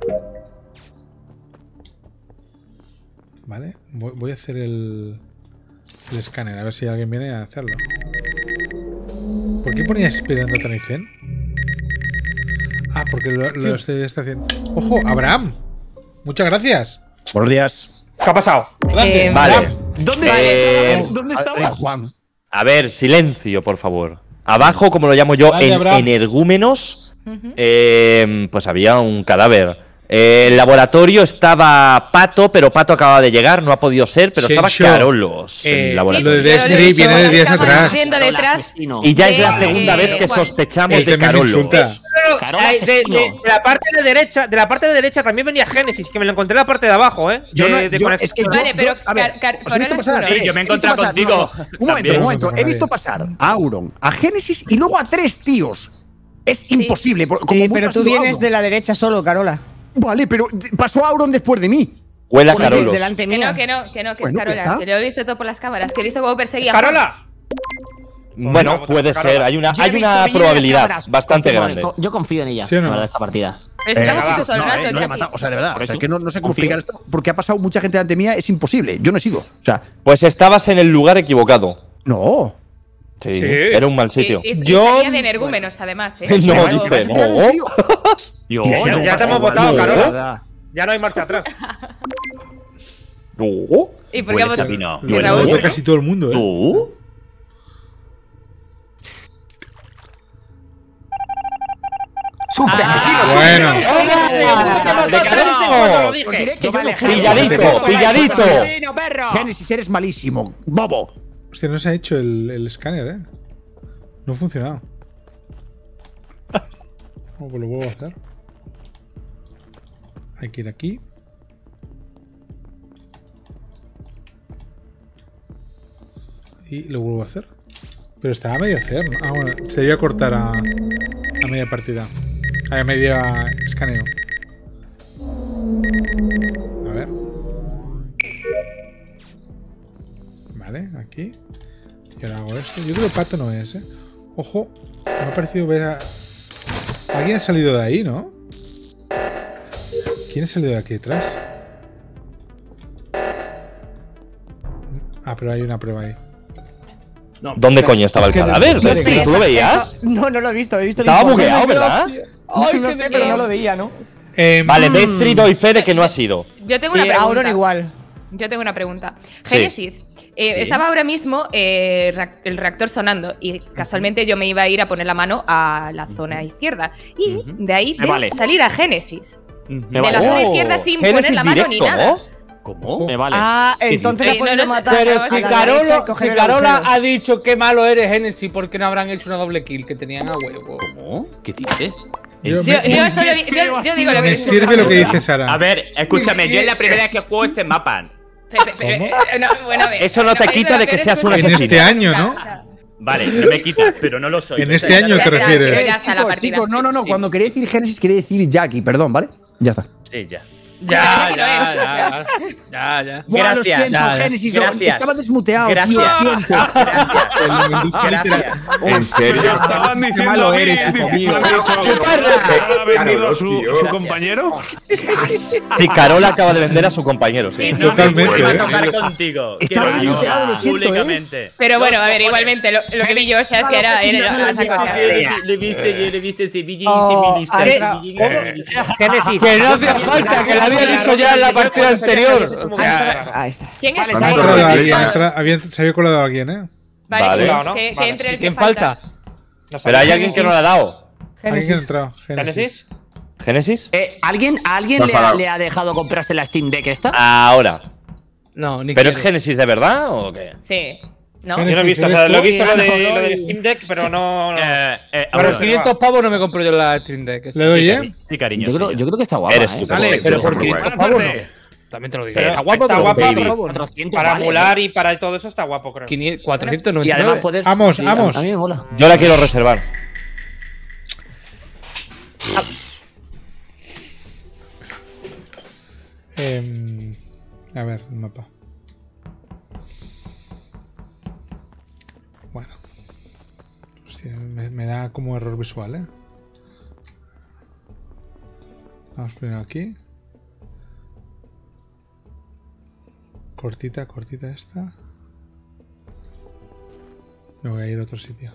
Vale, voy, voy a hacer el, el escáner, a ver si alguien viene a hacerlo. ¿Por qué ponía esperando a Tanicen? Ah, porque lo, lo estoy está haciendo. ¡Ojo, Abraham! Muchas gracias. Buenos días. ¿Qué ha pasado? Eh, Vale. ¿Dónde, Eh, ¿Dónde Eh, estaba? Juan. A ver, silencio, por favor. Abajo, como lo llamo yo, Vale, en Abraham. energúmenos, Ujú. eh, pues había un cadáver. Eh, el laboratorio estaba Pato, pero Pato acaba de llegar, no ha podido ser, pero estaba Shenshou. Carolos en Eh, el sí, laboratorio. lo de Yo lo he Destri visto viene de en días las cámaras atrás. haciendo Carola, detrás. asesino. Y ya es de- la segunda eh, vez que Juan. sospechamos Él de también me Carolos. insulta. No, Carola, ay, de, de- asesino. de la parte de derecha, de la parte de derecha también venía Génesis, que me lo encontré en la parte de abajo, ¿eh? Yo De- no- de yo- conexión. es que yo- Vale, pero yo- a ver, Car- Car- os he visto Carola pasar a es uno. tres, Sí, yo me he he visto encontrado pasar- contigo no, no, Un momento, también. un momento. No, no, He no, visto no. pasar a Auron, a Génesis y luego a tres tíos. Es imposible. por- Como Sí, mucho pero ha tú sido vienes Auron. de la derecha solo, Carola. Vale, pero pasó Auron después de mí. Huele a Oye, Carolos. delante Que mía. no, que no, que no, que Bueno, es ya Carola. está. Que lo he visto todo por las cámaras. Que he visto cómo perseguía a Juan. ¡Carola! Bueno, puede Carola. ser. Hay una, Yo he hay visto una brillar en las probabilidad cámaras. bastante Confío- grande. co- Yo confío en ella, ¿Sí o no? la verdad, esta partida. Pero si Eh, estamos va, juntos todo el No, eh, rato, no le he Jackie. matado. O sea, de verdad. Por O sea, eso. que no, no sé cómo Confío. explicar esto. Porque ha pasado mucha gente delante mía. Es imposible. Yo no he sido. O sea, Pues estabas en el lugar equivocado. no. Sí, Sí. era un mal Y, sitio. y- y Yo- salía de energúmenos, además, ¿eh? No, Pero- dice, no. ¿En serio? Yo, Tío, ya- no, ya te hemos no, votado, no, Carola. nada. Ya no hay marcha atrás. No. ¿Y por qué Huele ha votado? sapino. ¿Y Lo Raúl? votó casi todo el mundo, ¿eh? No. ¡Sufre, asesino! Bueno. ¡De Carola! lo dije! Yo vale, Pilladito, pilladito. Génesis, eres malísimo. Bobo. Hostia, no se ha hecho el, el escáner, ¿eh? No ha funcionado. Oh, pues lo vuelvo a hacer. Hay que ir aquí. Y lo vuelvo a hacer. Pero estaba a medio hacer, ¿no? Ah, bueno, se iba a cortar a, a media partida. A media escaneo. A ver. Vale, aquí. Y ahora hago esto. Yo creo que Pato no es, ¿eh? Ojo, me ha parecido ver a... Alguien ha salido de ahí, ¿no? ¿Quién ha salido de aquí detrás? Ah, pero hay una prueba ahí. No, ¿dónde coño estaba el cadáver? No sé, ¿Tú lo veías? No, no lo he visto, he visto el Estaba informe. bugueado, ¿verdad? Ay, no sé, pero no lo veía, ¿no? Eh, vale, Destri doy fe de que no ha sido. Yo tengo una Y pregunta. Auron igual. Yo tengo una pregunta. Sí. Génesis, eh, Sí. estaba ahora mismo eh, ra- el reactor sonando y casualmente yo me iba a ir a poner la mano a la zona izquierda. Y de ahí Me de vale. salir a Génesis. Me De la vale. zona Oh, izquierda sin Génesis poner la mano directo, ni nada. ¿no? ¿Cómo? Me vale. Ah, entonces Sí, ha podido no, no, matar Pero a si la derecha y Carola, coger si el Carola agujero. ha dicho que malo eres Genesis, ¿por qué no habrán hecho una doble kill que tenían a huevo? ¿Cómo? ¿Qué dices? Yo, Yo, me, yo solo vi- yo- yo digo lo que me dice sirve lo que Carola. dice Sara. A ver, escúchame, yo es la primera vez que juego este mapa. Pe- pe- pe- eh, no, bueno, a ver, Eso no te país quita la de que peor seas un es En asesino. este año, ¿no? Vale, no me quita, pero no lo soy. En este año Ya te está, refieres. pero ya está la Chicos, partida. chicos, no, no, no. Sí. Cuando quería decir Génesis, quería decir Jackie, perdón, ¿vale? Ya está. Sí, ya. Ya, No ya, es. ya, ya, ya. Buah, lo Gracias. siento, Ya, ya. Génesis. no, Gracias. Estaba desmuteado, Gracias. tío, lo siento. Gracias. ¿En serio? Estaban Qué diciendo malo que- eres, hijo mío. ¿Ha vendido a su, tío. su compañero? Sí, Carola acaba de vender a su compañero. Sí. Sí, sí, Totalmente, Vuelvo a ¿eh? tocar contigo. Estaba Quiero desmuteado, ayuda lo siento, ¿eh? públicamente. Pero bueno, Los a ver, cojones. igualmente, lo, lo que vi yo, o sea, es que era, era esa cosa. Le viste, le viste ese vídeo Oh, y ha ese entrado- Génesis. Que no hacía falta, que lo había dicho ya en la partida anterior. O sea, Ahí está. ¿Quién es? Ha Ahí, entrado ahí, alguien, ahí. ha entrado- había- se había colado alguien, ¿eh? Vale, Vale. que- ¿no? que, que Vale. entre el que ¿quién falta? Pero hay alguien que no le ha dado. Alguien que ha entrado. ¿Génesis? Génesis. ¿Génesis? Eh, ¿Alguien, ¿a alguien Me ha le ha, enfadado. le ha dejado comprarse la Steam Deck esta? Ahora. No, ni ¿Pero es quiere. Génesis de verdad o qué? Sí. ¿No? Génesis. Yo no he visto, o ¿eres sea, lo he tú? visto lo, de, Sí. lo del Steam Deck, pero no. no. Eh, eh, Para los ahora- quinientos pavos no me compro yo la Stream Deck. Le doy, Sí, ¿eh? cari- Sí, cariño. Yo creo, sí, yo creo que está guapa. Eres eh. tú. Dale, Pero pero por muy quinientos guay. pavos no. También te lo digo. Pero Está guapo, está pero guapa, baby. pero cuatrocientos para vale, emular ¿eh? y para todo eso está guapo, creo. quinientos, cuatrocientos Y noventa y además nueve. puedes. Vamos, sí, vamos. A mí me mola. Yo la quiero reservar. Em, a ver, el mapa. Bueno. Hostia, me, me da como error visual, ¿eh? Vamos primero aquí. Cortita, cortita esta. Me voy a ir a otro sitio.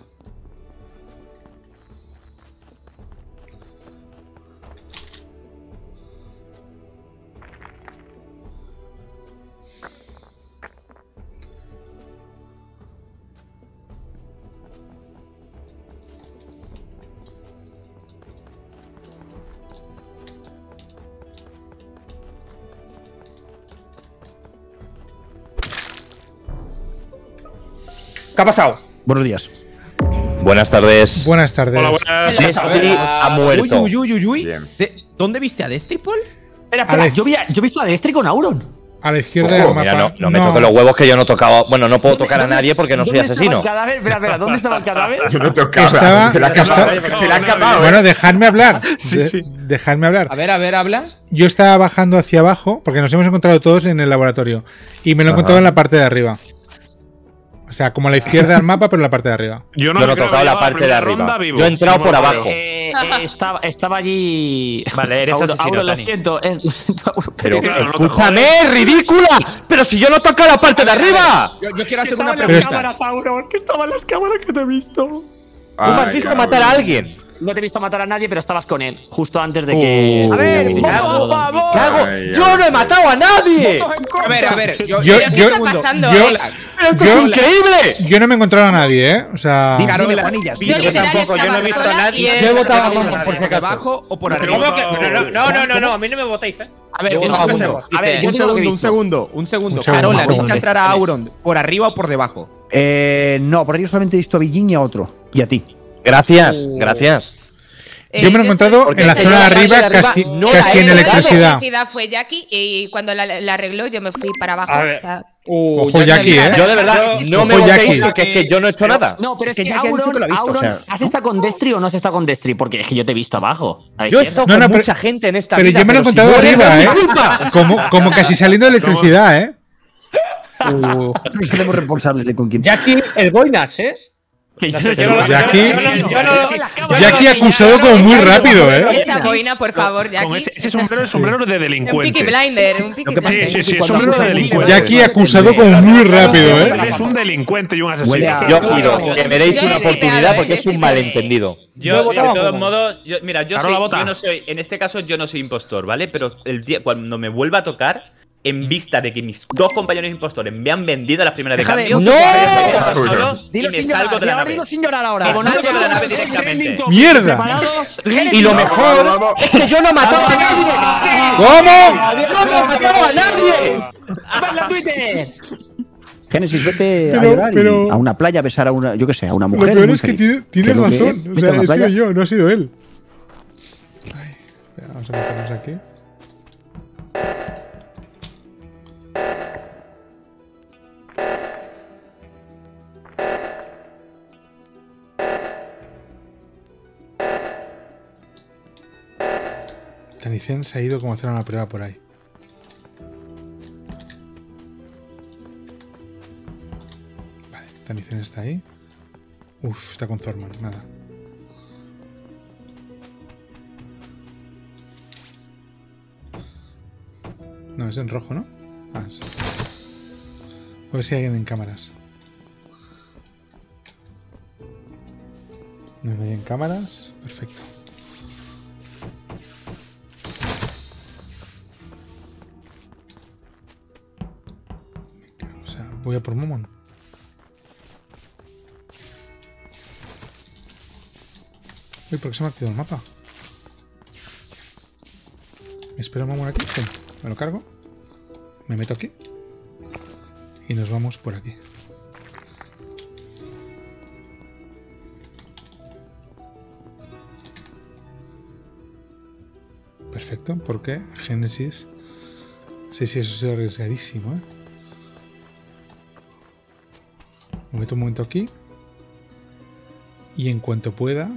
¿Qué ha pasado? Buenos días. Buenas tardes. Buenas tardes. Hola, buenas. Destri ha muerto. Uy, uy, uy, uy. Bien. De- ¿Dónde viste a Destri, Paul? Espera, espera. Alex. Yo, vi a- yo he visto a Destri con Auron. A la izquierda Ojo, del mapa. mira, no, no me toque los huevos que yo no he tocado. Bueno, no puedo tocar a nadie porque no soy ¿Dónde estaba asesino. el cadáver? Espera, espera. ¿Dónde estaba el cadáver? Yo no tocaba. Estaba- se la ha escapado. está- Se la ha escapado, Bueno, ¿eh? dejadme hablar. Sí, De- sí. Dejadme hablar. A ver, a ver, habla. Yo estaba bajando hacia abajo porque nos hemos encontrado todos en el laboratorio y me lo he Ajá. encontrado en la parte de arriba. O sea, como a la izquierda del mapa, pero en la parte de arriba. Yo no, Yo no me he creo tocado que la haya parte de primera arriba. ronda vivo. Yo he entrado No por me lo abajo. creo. Eh, eh, estaba, estaba allí. Vale, eres Auron, asesino, Auron, lo Dani. siento. es- lo siento, Auron, Pero Claro, no te escúchame, ridícula. Pero si yo no toco la parte de arriba. Yo, yo quiero hacer una Estaba en Pero las está- cámaras, Auron. Que estaba en las cámaras que te he visto. ¿Tú me has Ay, visto cabrón. matar a alguien? No te he visto matar a nadie, pero estabas con él. Justo antes de que. Uh. A ver, de que- voto a favor. ¿Qué hago? Ay, ¡Yo ay, no he ay. matado a nadie! A ver, a ver. Yo, Yo- ¿Pero qué yo- está pasando? yo- eh? ¡Pero esto Yo- es increíble! Yo no me he encontrado a nadie, ¿eh? O sea. Dime, Carola, dime, Juanillas. Yo dime. literal tampoco, yo no he estaba visto a sola nadie. y Yo él- Yo he votado a no, Momo, no, por si ¿Por acaso. debajo o por arriba? ¿Cómo que? No, no, no, no, no, no, a mí no me votáis, ¿eh? A ver, Yo un no segundo. sé. A ver, Dice- un yo digo lo que he segundo, un visto. segundo, un segundo. Un segundo, Carola, un segundo. ¿viste entrar a Auron por arriba o por debajo? Eh, no, por ahí solamente he visto a Villín y a otro. Y a ti. Gracias, gracias. Eh, Yo me lo he encontrado soy- en la zona de arriba, casi, No, casi la en de electricidad. electricidad fue Jackie y cuando la, la arregló yo me fui para abajo. A ver. O sea, Ojo, Jackie, ¿eh? Yo de verdad no me Ojo, votéis Jackie. porque es que yo no he hecho nada. No, pero es que, que Jackie ha dicho Auron, que lo ha visto, Auron, o sea, ¿has estado con Destry o no has estado con Destry? Porque es que yo te he visto abajo. a la Yo he izquierda. estado No, con no, pero- mucha gente en esta Pero vida. yo me lo he si encontrado muere, arriba, no es ¿eh? mi culpa. Como, como casi saliendo de electricidad, ¿eh? No nos hacemos responsables de con quién. Jackie, el Boinas, ¿eh? Que yo- Jackie- yo no- yo no- Jackie acusado como muy rápido, ¿eh? esa boina, por favor, Jackie. Con ese, ese sombrero es sombrero de Un Peaky delincuente. Blinder, un Peaky Sí, Blinder. sí, sí, es sombrero de delincuente. Jackie acusado como muy rápido, ¿eh? Es un delincuente y un asesino. Huele a- Yo pido que me deis Yo una he skipeado, oportunidad porque yo he es un skipeado. malentendido. Yo, Yo de todos votaba. modos, yo- mira, yo, Carola soy, vota. yo no soy, en este caso yo no soy impostor, ¿vale? Pero el día, cuando me vuelva a tocar, en vista de que mis dos compañeros impostores me han vendido a las primeras de Deja de- cambio, ¡No! yo me quedo solo y Dilo me sin salgo llorar, de la ahora nave. dilo sin llorar ahora. Me salgo de la nave directamente. ¡Mierda! Y lo mejor es que yo no he matado a nadie. ¿Cómo? ¡Yo no he matado a nadie! ¡Habla Twitter! Génesis, vete a Pero- llorar y pero- a una playa a besar a una, yo qué sé, a una Lo mujer. peor muy es que feliz. tiene- tienes lo que- razón. O vete a sea, una he playa. sido yo, no ha sido él. Ay, espera, vamos a meternos aquí. Tanicen se ha ido como a hacer una prueba por ahí. Vale, Tanicen está ahí. Uf, está con Thorman, nada. No, es en rojo, ¿no? Ah, sí. A ver si hay alguien en cámaras. No hay nadie en cámaras. Perfecto. O sea, voy a por Momon. Uy, ¿por qué se me ha activado el mapa? Me espero a Momon aquí. Pum, me lo cargo. Me meto aquí. Y nos vamos por aquí. Perfecto, porque Génesis. Sí, sí, eso ha sido arriesgadísimo, ¿eh? Me meto un momento aquí. Y en cuanto pueda.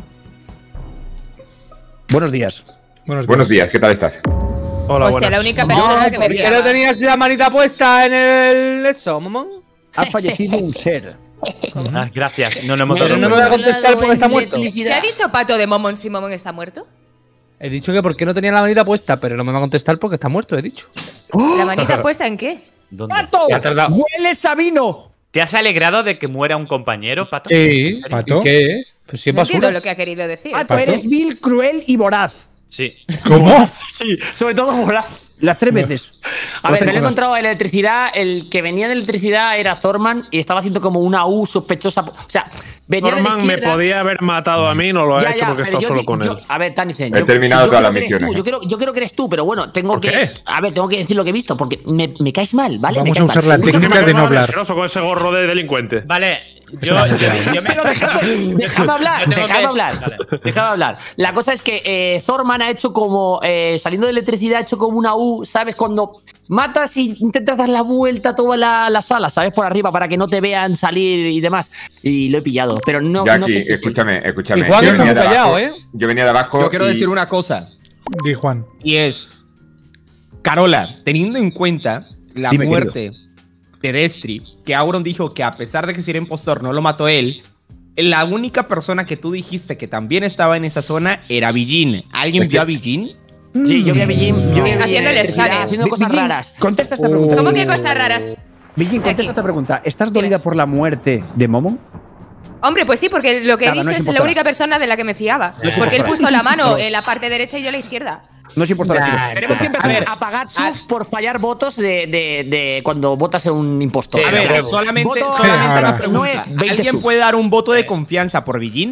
Buenos días. Buenos días. Buenos días, ¿qué tal estás? Hola, Hostia, buenas. la única persona que me ¿Por qué no fiaba. tenías la manita puesta en el eso, mamón? Ha fallecido un ser. Ah, gracias, no, no hemos Pero dado no me voy a cuenta. contestar porque está muerto. ¿Qué ha dicho Pato de Momon si Momon está muerto? He dicho que por qué no tenía la manita puesta, pero no me va a contestar porque está muerto, he dicho. ¿La manita puesta en qué? ¿Dónde? ¡Pato! Ya ha tardado. ¡Hueles a vino! ¿Te has alegrado de que muera un compañero, Pato? Sí, ¿Pato? ¿y qué? Pues si es No entiendo basura. lo que ha querido decir. Pato, ¿Pato? eres vil, cruel y voraz. Sí. ¿Cómo? Sí, sobre todo volar. Las tres veces. A ver, Hacer me lo he cosas. encontrado en electricidad. El que venía de electricidad era Thorman y estaba haciendo como una U sospechosa. O sea, venía de la Norman me izquierda. podía haber matado a mí, no lo ha Ya, hecho ya, porque he pero estado yo solo te- con yo- él. A ver, Tanicen. He yo- terminado yo todas creo las que eres misiones, tú, ¿eh? Yo creo, yo creo que eres tú, pero bueno, tengo ¿Por que. qué? A ver, tengo que decir lo que he visto porque me, me caes mal, ¿vale? Vamos Me a caes usar mal. la Usa- técnica de no hablar. Asqueroso con ese gorro de delincuente. Vale, yo, yo, yo me. Déjame hablar, yo tengo déjame que- hablar. Vale. Déjame hablar. La cosa es que eh, Thorman ha hecho como. eh, saliendo de electricidad, ha hecho como una U, ¿sabes? Cuando matas y intentas dar la vuelta a toda la, la sala, ¿sabes? Por arriba para que no te vean salir y demás. Y lo he pillado. Pero no, Jackie, no sé si. escúchame, escúchame. Y Juan Yo está venía de muy callado, abajo- ¿eh? Yo venía de abajo. Yo quiero y- decir una cosa. Di Juan. Y es. Carola, teniendo en cuenta la Dime, muerte de Destry, que Auron dijo que a pesar de que si era impostor no lo mató él, la única persona que tú dijiste que también estaba en esa zona era Villin. ¿Alguien Es vio que- a Villin? Sí, yo vi a Villin. Yo vi a Villin Haciendo el en electricidad, escáner. haciendo cosas Villín, raras. Contesta esta pregunta. ¿Cómo que cosas raras? Villín, contesta Aquí. esta pregunta. ¿Estás dolida por la muerte de Momon? Hombre, pues sí, porque lo que he Nada, dicho no es es, la impostora. única persona de la que me fiaba. No es porque él impostora. puso la mano Perdón. en la parte derecha y yo en la izquierda. No es impostora, Nah, chicos. tenemos que empezar A ver, a pagar subs por fallar votos de, de, de cuando votas en un impostor. A ver, Pero solamente, voto- solamente ahora. una pregunta. No es veinte ¿Alguien subs. puede dar un voto de confianza por Villin?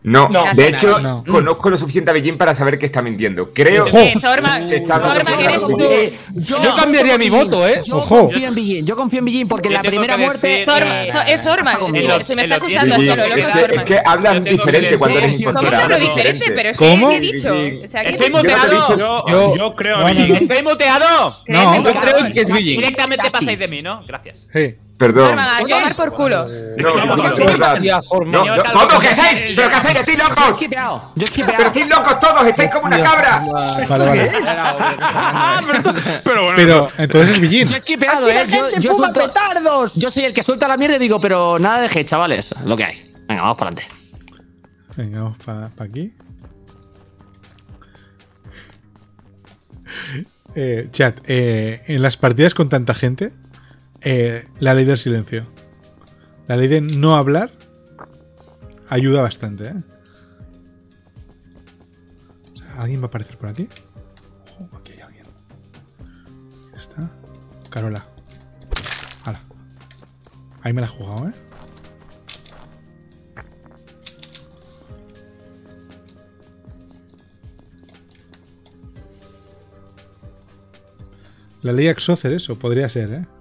No, No. de hecho, No. conozco lo suficiente a Beijing para saber que está mintiendo. Creo Eh, Zorman, que está hablando Zorman, con eres Beijing. tú. Yo cambiaría mi voto, ¿eh? Yo Ojo. confío en Billín, yo confío en Billín porque Yo la tengo primera que muerte. decir- Zorman, Eh, Zo- es Zorman. en Se, los- se me en está los diez acusando a Beijing, solo loco es, que, es Zorman. que hablan Yo tengo que diferente cuando eres decir- ¿Cómo impostor. que hablo hablan diferente? Pero es que ¿Cómo? ¿qué he dicho? O sea, ¿qué ¡Estoy he dicho? muteado! Yo, Yo- yo creo no, a no, Beijing. no. ¡Estoy muteado! No. Créeme, por Creo favor. que es Billín. Directamente Casi. pasáis de mí, ¿no? Gracias. Sí. Perdón. Zorman, a tomar por culo. No, no, no, es verdad. Ya, Zorman. No, no, ¿cómo que hacéis? ¿Pero qué hacéis? ¡Estáis Yo he locos! skipeado, yo he ¡Pero skipeado. estáis locos todos! ¡Estáis como una cabra! Vale, vale. Pero bueno, Pero entonces es Billín. Yo he skipeado, ¡Aquí la eh. Yo, gente yo fuma suelto- petardos! yo soy el que suelta la mierda y digo, pero nada de hate, chavales. Lo que hay. Venga, vamos para adelante. Venga, vamos para aquí. Eh, chat, eh, en las partidas con tanta gente, eh, la ley del silencio. La ley de no hablar ayuda bastante, ¿eh? O sea, ¿alguien va a aparecer por aquí? Ojo, aquí hay alguien. Ahí está. Carola. Hala. Ahí me la he jugado, ¿eh? La ley Axócer, eso, podría ser, ¿eh?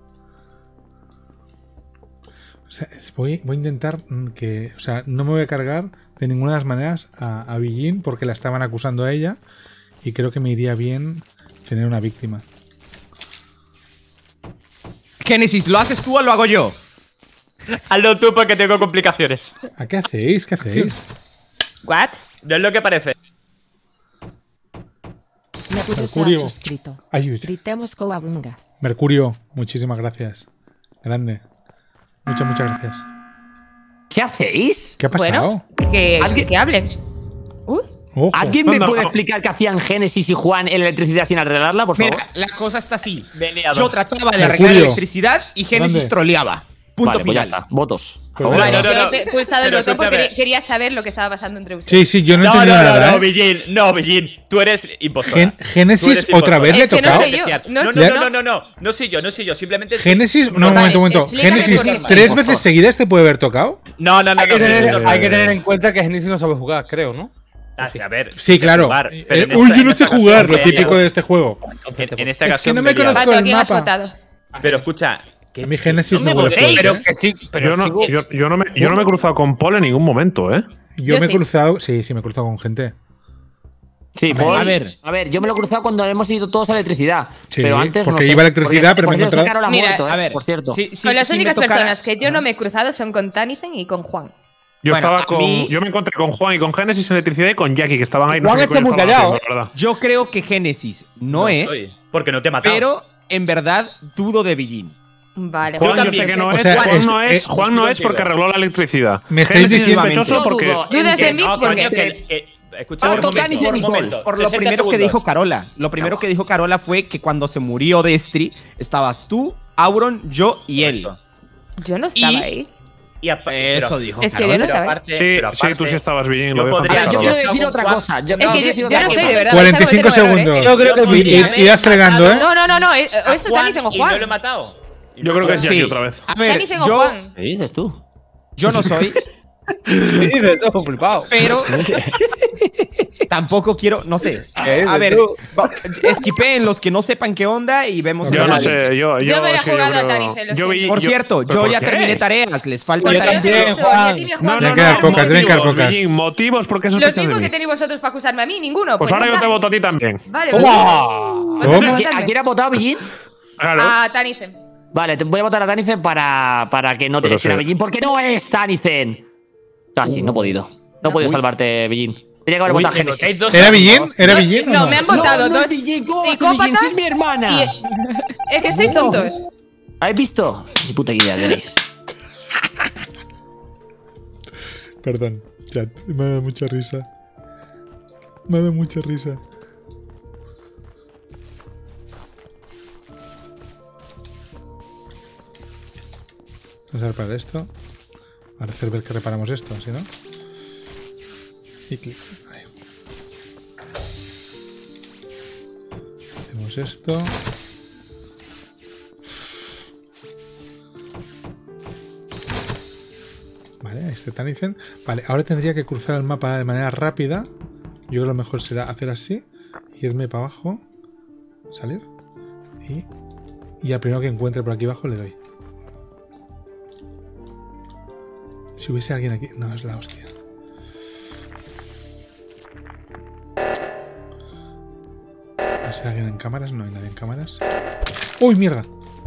O sea, es- voy, voy a intentar mm, que... O sea, no me voy a cargar de ninguna de las maneras a, a Billín porque la estaban acusando a ella y creo que me iría bien tener una víctima. Génesis, ¿lo haces tú o lo hago yo? Hazlo tú porque tengo complicaciones. ¿A qué hacéis? ¿Qué hacéis? ¿What? No es lo que parece. Mercurio se Mercurio. ha suscrito. Ay, Gritemos Coabunga. Mercurio, muchísimas gracias. Grande. Muchas, muchas gracias. ¿Qué hacéis? ¿Qué ha pasado? Bueno, que, ¿Alguien- que hablen. Uy, Ojo. ¿Alguien me No, no. puede explicar qué hacían Génesis y Juan en electricidad sin arreglarla, por favor? Mira, la cosa está así. Me he liado. Yo trataba de Mercurio. arreglar la electricidad y Génesis Grande. troleaba. Punto Vale, pues ya final. está. Votos. Pues Bueno, venga. no, no, yo he pulsado el Pero botón porque escúchame. quería, quería saber lo que estaba pasando entre ustedes. Sí, sí, yo no, No, no, entendí no, nada, no, ¿eh? Billín, no, Billín. Tú eres impostor. Gen- Génesis, otra vez le he Es que no tocado. soy yo. No, no, soy no, yo. no, no, no, no soy yo, no soy yo, simplemente. Génesis, no, un Vale, momento, un momento. explícame Génesis, por qué. ¿tres veces seguidas te puede haber tocado? No, no, no, Hay no. que, sí, tener, sí, no. hay que tener en cuenta que Genesis no sabe jugar, creo, ¿no? Ah, sí, a ver. Sí, sé claro. jugar, Eh, pero en uy, esta- yo en no sé esta jugar, ocasión lo me he típico liado. de este juego. En, en esta Es que ocasión no me me he liado. conozco Pato, ¿a el quién has mapa. votado? Pero escucha. que- A mí Génesis no no me huele votéis. fuerte. Pero que sí, pero Yo no, sigo- yo, yo no me, yo no me he cruzado con Paul en ningún momento, ¿eh? Yo Yo me he sí. cruzado, sí, sí, me he cruzado con gente. Sí, ver, Paul, a ver. A ver, yo me lo he cruzado cuando hemos ido todos a electricidad. Sí, pero antes no porque sé. iba a electricidad, pero por me he cierto, encontrado- Carol ha Mira, muerto, eh, A ver, por cierto. sí, sí, Con las sí me únicas tocara- personas que yo no me he cruzado son con Tanithan y con Juan. Yo Bueno, estaba a con. mí- Yo me encontré con Juan y con Génesis en electricidad y con Jackie, que estaban ahí. No Juan sé qué está coño muy estaban callado, haciendo, la verdad. Yo creo que Génesis no, estoy, es, Porque no te he matado. pero en verdad dudo de Billín. Vale, Juan, Yo yo sé también. que no O es. sea, Juan es- no es, es- Juan no es porque arregló la electricidad. Me estáis Génesis es diciendo- sospechoso Yo porque. dudo Dudas de Que mí no, porque. coño, que- que- Escucha, Por un momento, Titanic y un Nicole. momento. Por lo sesenta primero que segundos. dijo Carola. Lo primero que dijo Carola fue que cuando se murió Destri, estabas tú, Auron, yo y él. Yo no estaba Y- ahí. Y apa- Eso pero- dijo Es que Carola. yo no pero estaba ahí. aparte- Sí, pero sí, tú aparte- sí estabas bien. Yo Lo dijo podría- Yo Carola. quiero Yo decir con otra Juan- cosa. Yo, Es yo que quiero yo, decir yo otra no sé, cosa. de verdad. cuarenta y cinco pensaba que tengo error, segundos. ¿eh? Yo creo que Y, Billín. y- id fregando, ¿eh? No, no, no, no. eh, a Eso Juan Tanithan o y no lo he Juan. matado. Yo creo que es Sí. Jackie otra vez. A ver, Tanithan o yo, Juan. ¿Qué dices tú? yo no soy, ¿Qué dices? Todo flipado. pero tampoco quiero, no sé. ¿Qué A dices ver, tú? va- esquipeen los que no sepan qué onda y vemos. Yo qué no sale. sé, yo. Yo me la es he que yo jugado a creo- Tarife, lo yo vi- siento. Por yo- cierto, ¿pero yo por ya qué? terminé tareas, les falta Porque Yo yo también, he visto, Juan. ya tiene No, Juan. no, Deben quedar no, pocas, deben quedar motivos, pocas. Billín, motivos porque Los sospechas de mismos mí. que tenéis vosotros para acusarme a mí, ninguno. Pues Pues ahora ya yo te está. voto a ti también. Vale, ¡Toma! pues- ¿Cómo? ¿A quién- ¿A quién ha votado Billín? Claro. A Tanithan. Vale, te voy a votar a Tanicen para, para que no te Pero lesionen a sí. Billín, porque no es Tanicen. Casi, no he podido. No he podido salvarte, Billín. Tenía que haber Uy, votado a me Génesis. votáis dos ¿Era segundos. Billín? ¿Era No, Billín? o No, me han votado No, no dos es Billín, ¿cómo va a ser psicópatas. Billín? Si es mi hermana. y- Es que sois tontos. ¿Habéis visto? Ni puta idea tenéis. Perdón, chat, me ha dado mucha risa. Me ha dado mucha risa. Vamos a reparar esto. Vamos a hacer ver que reparamos esto, si no. Y clic. Ahí. Hacemos esto. Vale, ahí está Tanisen. Vale, ahora tendría que cruzar el mapa de manera rápida. Yo creo que lo mejor será hacer así, irme para abajo, salir y, y al primero que encuentre por aquí abajo le doy. Si hubiese alguien aquí... No, es la hostia. No sé, ¿alguien en cámaras? No hay nadie en cámaras. ¡Uy, mierda!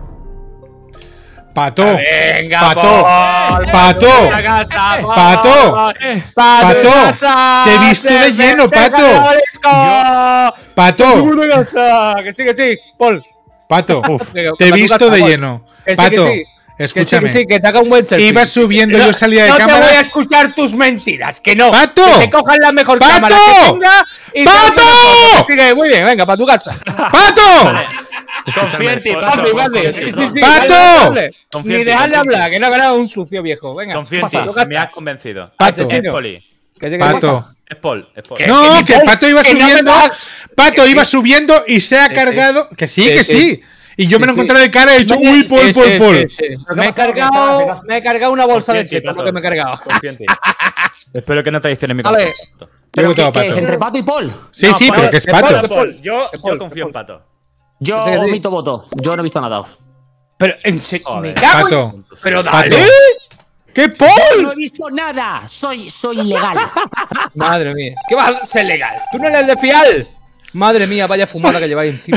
¡Pato! Venga, ¡Pato! Paul. ¡Pato! Pato. ¡Pato! ¡Pato! ¡Te he visto de lleno, Pato! ¡Pato! Que sí, que sí, Paul. Pato, Uf. te he visto de lleno. Que sí, Pato, que sí. escúchame. Que sí, que sí, que te haga un buen selfie. Ibas subiendo, No, yo salía de no cámara. No te voy a escuchar tus mentiras, que no. ¡Pato! Que te cojan la mejor ¡Pato! cámara que tenga y ¡Pato! te hagan una foto. Sigue, muy bien, venga, para tu casa. ¡Pato! Confía en ti, Pato, Pato. Pato. confía en ti, Sí, Pato. sí, ¡Pato! dale, dale. Confía en Ni ti, dejarle confía en ti. hablar, que no ha ganado un sucio viejo. Venga, Confío en ti, pasa, tu casa. me has convencido. Pato. Es Poli. Que sí, que Pato. pasa. Es Paul, es Paul. No, que el Pato iba que no me subiendo. vas- Pato iba subiendo y se ha cargado. Que sí, que sí. Y yo me lo Sí, encontré de cara y he dicho, Me- uy, Paul, sí, Paul, sí, Paul. sí, sí. Me he cargado, me he cargado una bolsa de Confía en ti, chetos, lo Pato. que me he cargado. Confío en ti. Espero que no traiciones mi Vale. confianza. ¿Pero Yo qué, tengo qué es? Pato. ¿Entre Pato y Paul? Sí, No, sí, Paul, pero que es es Paul, Pato. es Paul. Yo, Es Paul, yo confío es en Pato. Yo Sí, sí. omito voto. Yo no he visto nada. Pero en serio, Joder. me cago en- Pato. Pero Pato. dale. ¿Qué Yo Paul? no he visto nada. Soy, soy ilegal. Madre mía. ¿Qué vas a ser legal? ¿Tú no eres de fiar? Madre mía, vaya fumada que lleváis encima.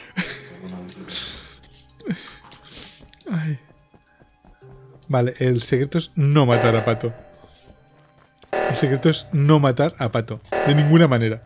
Ay. Vale, el secreto es no matar a Pato. El secreto es no matar a Pato. De ninguna manera.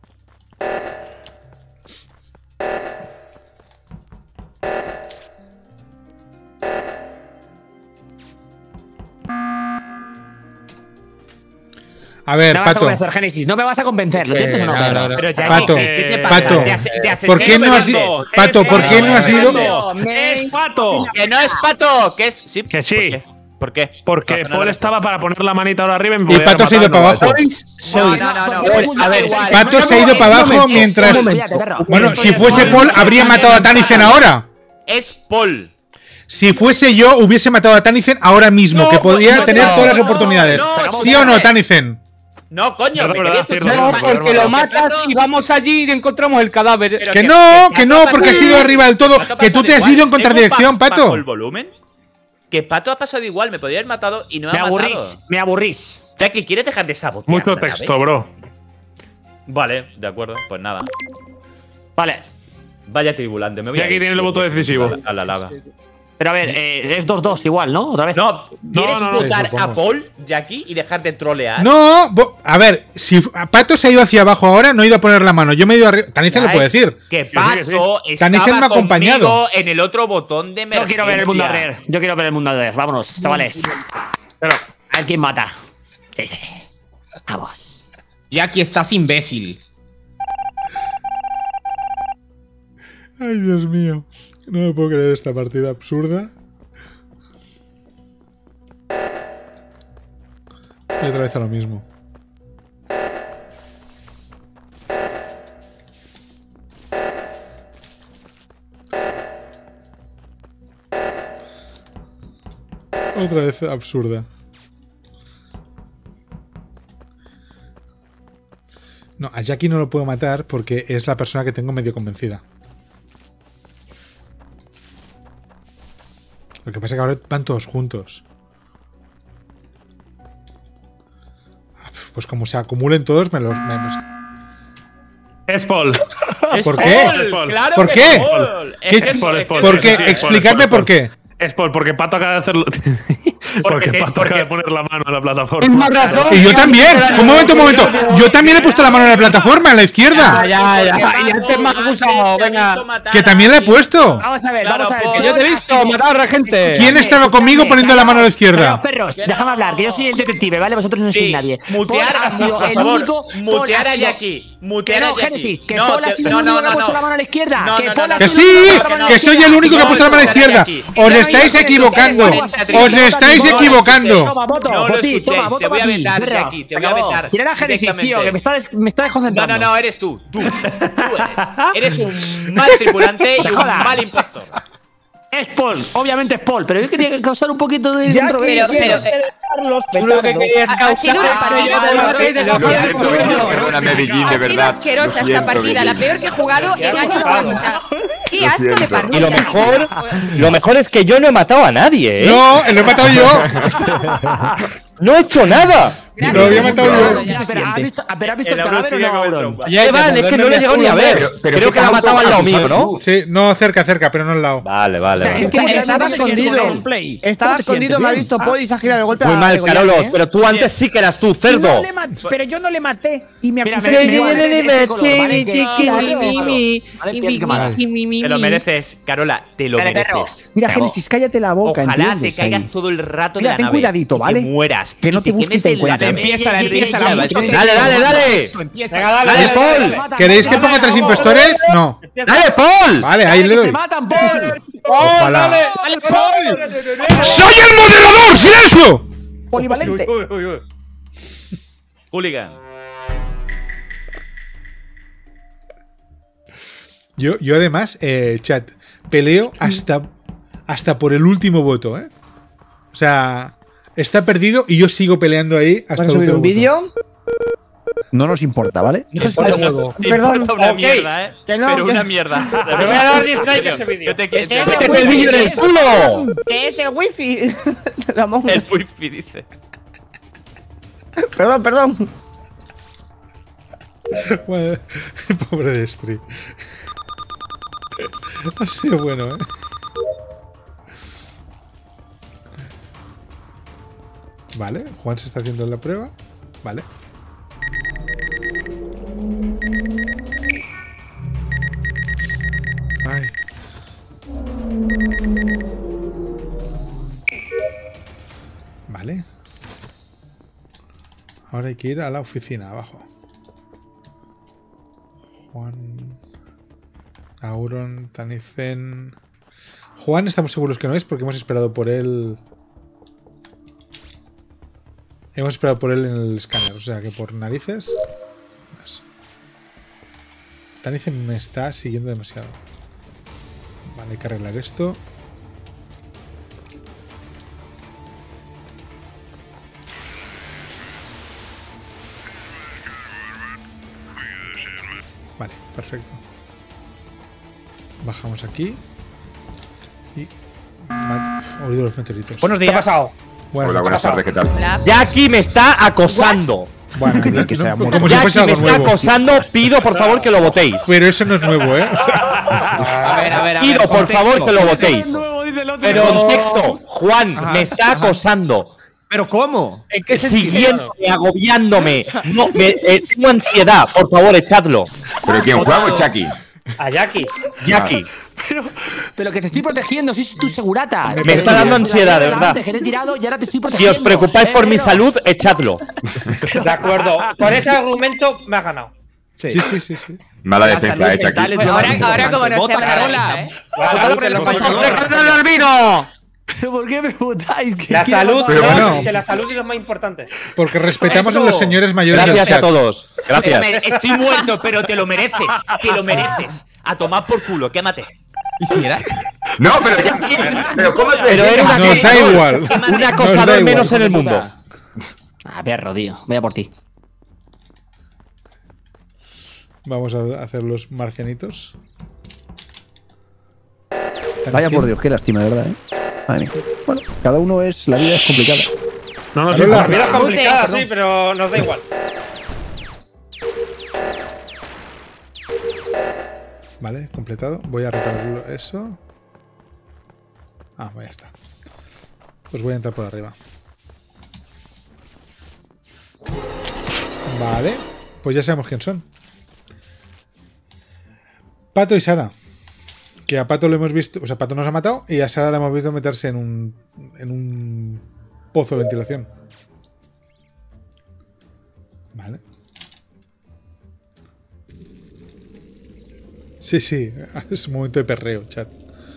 A ver, No me vas a Pato. convencer, Génesis. No me vas a convencer. ¿Lo Eh, entiendes o no, no, Pedro? no, no. Pero ya, Pato, ¿qué, qué te pasa? Pato, De ase- de asesino ¿por qué no has Fernando. ido? Pato, ¿por qué no has ido? ¡Es Pato! Que no es Pato, que es. Sí, Que sí. ¿por qué? ¿Por qué? Porque Razona Paul la estaba para poner la manita ahora arriba y me Y podía Pato se ha ido matar, para no, abajo. No, no, no, no. Sois- A ver, Pato se ha ido para abajo mientras. Bueno, si fuese Paul, habría matado a Tanisen ahora. es Paul. Si fuese yo, hubiese matado a Tanisen ahora mismo, No, que podía no, tener no, todas las no, oportunidades. no, ¿Sí o no, no. Tanisen? No, coño, No, me no, quería no, escuchar. no, No, no, porque lo no, matas y vamos allí y encontramos el cadáver. Pero Que que- no, que que Pato no, ha porque has pasado- ido arriba del todo. Pato ha Que tú pasado te has igual. ido en Tengo contradirección, ba- bajo Pato. el volumen? Que Pato ha pasado igual, me podría haber matado y no Me ha aburrís. matado. Me aburrís. Jackie, ¿quieres dejar de sabotear? Mucho la nave? texto, bro. Vale, de acuerdo, pues nada. Vale. Vaya tribulante, me voy Jackie a ir. tiene el voto decisivo. A la, a la lava. Pero a ver, eh, es dos dos igual, ¿no? Otra vez. No, ¿quieres no, no, votar supongo. a Paul, Jackie, y dejar de trolear? No, bo- a ver, si Pato se ha ido hacia abajo ahora, no ha ido a poner la mano. Yo me he ido arriba. Tanisen lo Ya puede es decir. Que sí, Pato que sí. estaba Tanisen me ha acompañado. conmigo en el otro botón de Yo emergencia. quiero ver el mundo arder. Yo quiero ver el mundo arder. Vámonos, chavales. Pero, A ver quién mata. Sí, sí. Vamos. Jackie, estás imbécil. Ay, Dios mío. No me puedo creer esta partida absurda. Y otra vez a lo mismo. Otra vez absurda. No, a Jackie no lo puedo matar porque es la persona que tengo medio convencida. Lo que pasa es que ahora van todos juntos. Pues como se acumulen todos, me los... me- me- es Paul. Es ¿Por Paul, qué? Claro ¿Por que qué? es Paul. ¿Qué- Es Es Paul, es Paul. ¿Por qué? Sí, sí, es Paul, Explicadme es Paul, por qué. Es Paul, porque Pato acaba de hacerlo. porque te- Pato porque- acaba de poner la mano en la plataforma. Es más razón. Y yo también. Un momento, un momento. Yo también he puesto la mano en la plataforma, en la Ya, izquierda. ya, ya. Y antes me has acusado, venga. Que también la he puesto. Vamos a ver, Claro, vamos a ver. Paul. que Que yo te he visto matar a gente. ¿Quién estaba conmigo poniendo la mano a la izquierda? Perros, perros, déjame hablar, que yo soy el detective, ¿vale? Vosotros no sois Sí, nadie. mutear, Paul ha sido por el favor, único. mutear Paul ha a sido- Jackie. Mutear Que a no, Jackie. Génesis, que No, Paul ha que- sido no, el no, único que ha no, puesto no. la mano a la izquierda. No, Que no, Paul no, ha Que sido sí, el único que ha puesto la mano a que soy el único que ha puesto la mano a la izquierda. Os estáis equivocando. Os estáis equivocando. Toma, voto, No lo Boti, escuchéis, toma, te voto voy a para ti, vetar, perra. Jackie, te voy a Acabó. vetar ¿Quién era Génesis, tío? directamente. Que me está, des- me está No, desconcentrando. no, no, eres tú. Tú. Tú eres. Eres un mal tripulante y un Joder. mal impostor. es Paul, obviamente es Paul, pero yo quería causar un poquito de Ya, controversia. pero- pero- Carlos, Tú lo que querías Ha- ha causar sido una es partida que yo te de- maté y te de- cojo de- el culo. Perdóname, Bellín, de Ha sido verdad. asquerosa Lo esta siento, partida, la Bellín. peor que he jugado en Lo años. siento. O sea, qué Lo asco de siento. partida. Y lo mejor, lo mejor es que yo no he matado a nadie, ¿eh? No, lo he matado yo. No he hecho nada. Lo había matado yo. Pero ¿has visto, pero has visto el El Auron cadáver o sigue no, con el Auron? trompa. ¿Qué van? Es que no lo he llegado ni a ver. Pero- pero Creo qué que la ha cabrón matado al lado acusado mío, ¿no? tú. Sí, no cerca, cerca, pero no al lado. Vale, vale, O sea, vale. es como que Estaba no te sientes escondido. con el play. Estaba ¿Cómo te escondido, sientes? me ha Bien. visto Paul y se ha girado de golpe Muy a mal, degollarme, Carolos, ¿eh? pero tú antes sí que eras tú, No cerdo. le mat- pero yo no le maté y me Mira, acusé mira, de mira, igual. mira, mira, este color, ¿vale? Que- Claro. Vale, tienes que matar. Te lo mereces, Carola, te lo Dale, perro. mereces. Mira, Cago. Génesis, cállate la boca, Ojalá te ¿entiendes? caigas Ahí. todo el rato Mira, de la ten nave. cuidadito, y ¿vale? te mueras. Que no y te busques quemes en en la cuenta. nave. Empieza, la Y- empieza, y- la y- mucho y- Dale, dale, dale. Empieza. Venga, dale, Dale, dale, Paul. dale, dale. ¿Queréis que ponga tres impostores? No. ¡Dale, Paul! Vale, ahí le Que doy. se matan, Paul. Ojalá. Dale, ¡Dale, Paul! ¡Soy el moderador! ¡Silencio! Polivalente. Uy, uy, uy, uy. Hooligan. Yo, yo además, eh, chat, peleo hasta, hasta por el último voto, ¿eh? O sea, está perdido y yo sigo peleando ahí hasta ¿Vas a el subir último un voto. vídeo? No nos importa, ¿vale? Vale, huevo. Te Perdón. importa una Ok. mierda, ¿eh? Que no, Pero que- una mierda. Me voy a dar dislike a ese vídeo. Yo te quiero. Es yo te- el ¡El vídeo en el culo! Que es el wifi. Ramón. El wifi dice. Perdón, perdón. Bueno, pobre Destri. Ha sido bueno, ¿eh? Vale, Juan se está haciendo la prueba. Vale. Ay. Vale. Ahora hay que ir a la oficina abajo. Juan. Auron, Tanicen. Juan estamos seguros que no es porque hemos esperado por él. Hemos esperado por él en el escáner, o sea que por narices. Más. Tanicen me está siguiendo demasiado. Vale, hay que arreglar esto. Vale, perfecto. Bajamos aquí. Y. mat- Olvido los meteoritos. Buenos ¿Qué ha días. pasado? Buenas Hola, buenas tardes, ¿qué tal? Hola. Jackie me está acosando. Bueno, Qué bien que sea como muerto. si fuese Jackie me algo está nuevo. acosando. Pido por favor que lo votéis. Pero eso no es nuevo, ¿eh? O sea, A ver, a ver, a ver. Pido por contexto. favor que lo votéis. Pero- Contexto. Juan Ajá, me está ajá. acosando. ¿Pero cómo? ¿En qué sentido? Siguiéndome, agobiándome. No, me, eh, tengo ansiedad. Por favor, echadlo. ¿Pero quién juega o Chucky? A Jackie. Jackie. Pero que te estoy protegiendo, si es tu segurata. Me está dando ansiedad, de verdad. Te he tirado y ahora te estoy Si protegiendo. os preocupáis por mi Eh, salud, echadlo. De acuerdo. Por ese argumento me has ganado. Sí. sí, sí, sí, sí. Mala La defensa, salud eh, Chucky. mental es Pues lo ahora, más ahora como no importante. sea Vota, para Carola. risa, ¿eh? La salud por el es lo más embajador. importante. ¡Dejadlo al vino! ¿Pero por qué me votáis? ¿Qué La quiero salud, matar? Pero no, bueno. que la salud es lo más importante. Porque respetamos a Eso. los señores mayores del Gracias a chat. todos. Pero Gracias. me- estoy muerto, pero te lo mereces. Te lo mereces. A tomar por culo, quémate. ¿Y si era? No, pero ya. Pero ¿cómo te Pero era una Nos da acosador. igual. Un Nos da acosador igual. menos en el mundo. Ah, perro, tío. Voy a por ti. Vamos a hacer los marcianitos. Vaya por Dios, qué lástima, de verdad, ¿eh? Madre mía. Bueno, cada uno es. La vida es complicada. No, no, sí, Carola. La vida es complicada, Perdón. sí, pero nos da igual. Vale, completado. Voy a recargar eso. Ah, pues ya está. Pues voy a entrar por arriba. Vale. Pues ya sabemos quién son. Pato y Sara. Que a Pato lo hemos visto. O sea, Pato nos ha matado. Y a Sara la hemos visto meterse en un. En un pozo de ventilación. Vale. Sí, sí. Es un momento de perreo, chat.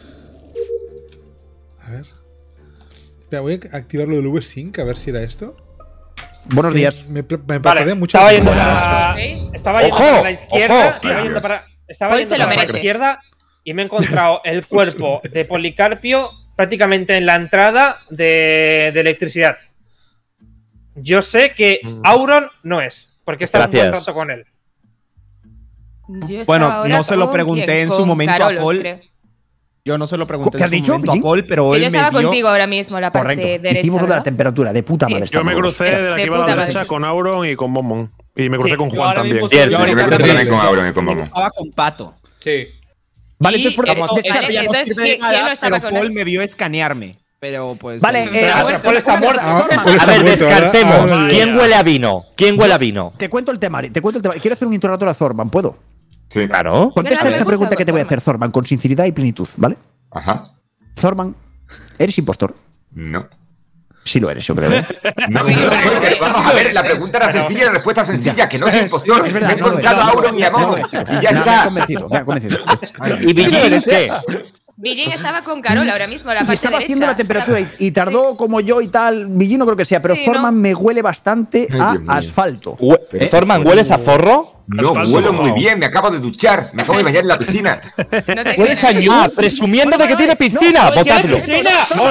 A ver. Espera, voy a activar lo del V-Sync a ver si era esto. Buenos Es que días. Me, me Vale, parpadea mucho. estaba la yendo cámara. para, Sí. estaba yendo Ojo, para la izquierda. ojo. Estaba yendo para, estaba Hoy yendo se lo para la merece. izquierda. y me he encontrado el cuerpo de Policarpio prácticamente en la entrada de, de electricidad. Yo sé que Auron no es, porque está en un Gracias. contrato con él. Yo estaba Bueno, ahora no se lo con pregunté quién, en su con momento Carolos, a Paul. creo. Yo no se lo pregunté ¿Qué en has su dicho, momento a Pillín? Paul, pero Que él yo me estaba vio. contigo ahora mismo, la parte Correcto. derecha. Hicimos lo de la ¿no? temperatura, de puta Sí. madre. Yo me estamos. crucé de la que de iba a la puta derecha madre. con Auron y con Momon. Y me crucé Sí, con yo Juan ahora también. mismo Cierto. Yo Yo me ahorita crucé también, también con Auron y con yo Momo. estaba con Pato. Sí. Vale, Y- entonces, ¿por qué- Esto, Vale, esta ya no entonces, sirve de ¿quién- nada, quién no estaba pero con Paul él? me vio escanearme. Pero pues. Vale, sí. eh, Ah, pero Paul está muerto. Ah, Paul A está ver, muerto, ¿verdad? descartemos. Ah, ¿Quién huele a vino? ¿Quién huele a vino? Te cuento el tema, te cuento el tema. Quiero hacer un interrogatorio a Zorman, ¿puedo? Sí. Claro. Contesta me esta gusta pregunta que te voy a Zorman. hacer, Zorman, con sinceridad y plenitud, ¿vale? Ajá. Zorman, ¿eres impostor? No. Sí lo eres, yo creo. ¿eh? No, no, no, pero vamos a ver, la pregunta era sencilla y la respuesta sencilla, que no es impostor. Es verdad, Me he no lo es, encontrado a no lo Auron es, y a no lo Momo. es, chicos. Y ya Me ha está. convencido, me ha convencido. ¿Y Villín qué? Villín estaba con Carol ahora mismo, la Y parte estaba derecha. haciendo la temperatura y, y tardó como yo y tal. Villín no creo que sea, pero Sí, Zorman ¿no? me huele bastante Ay, a Dios mío. asfalto. Hue- Zorman, ¿hueles a zorro? No, Asfalto huelo mojado. muy bien, me acabo de duchar, me acabo de bañar en la piscina. No te ¿Hueles a creas. ñu? Ah, presumiendo de que tiene piscina. Votadlo. ¡Piscina!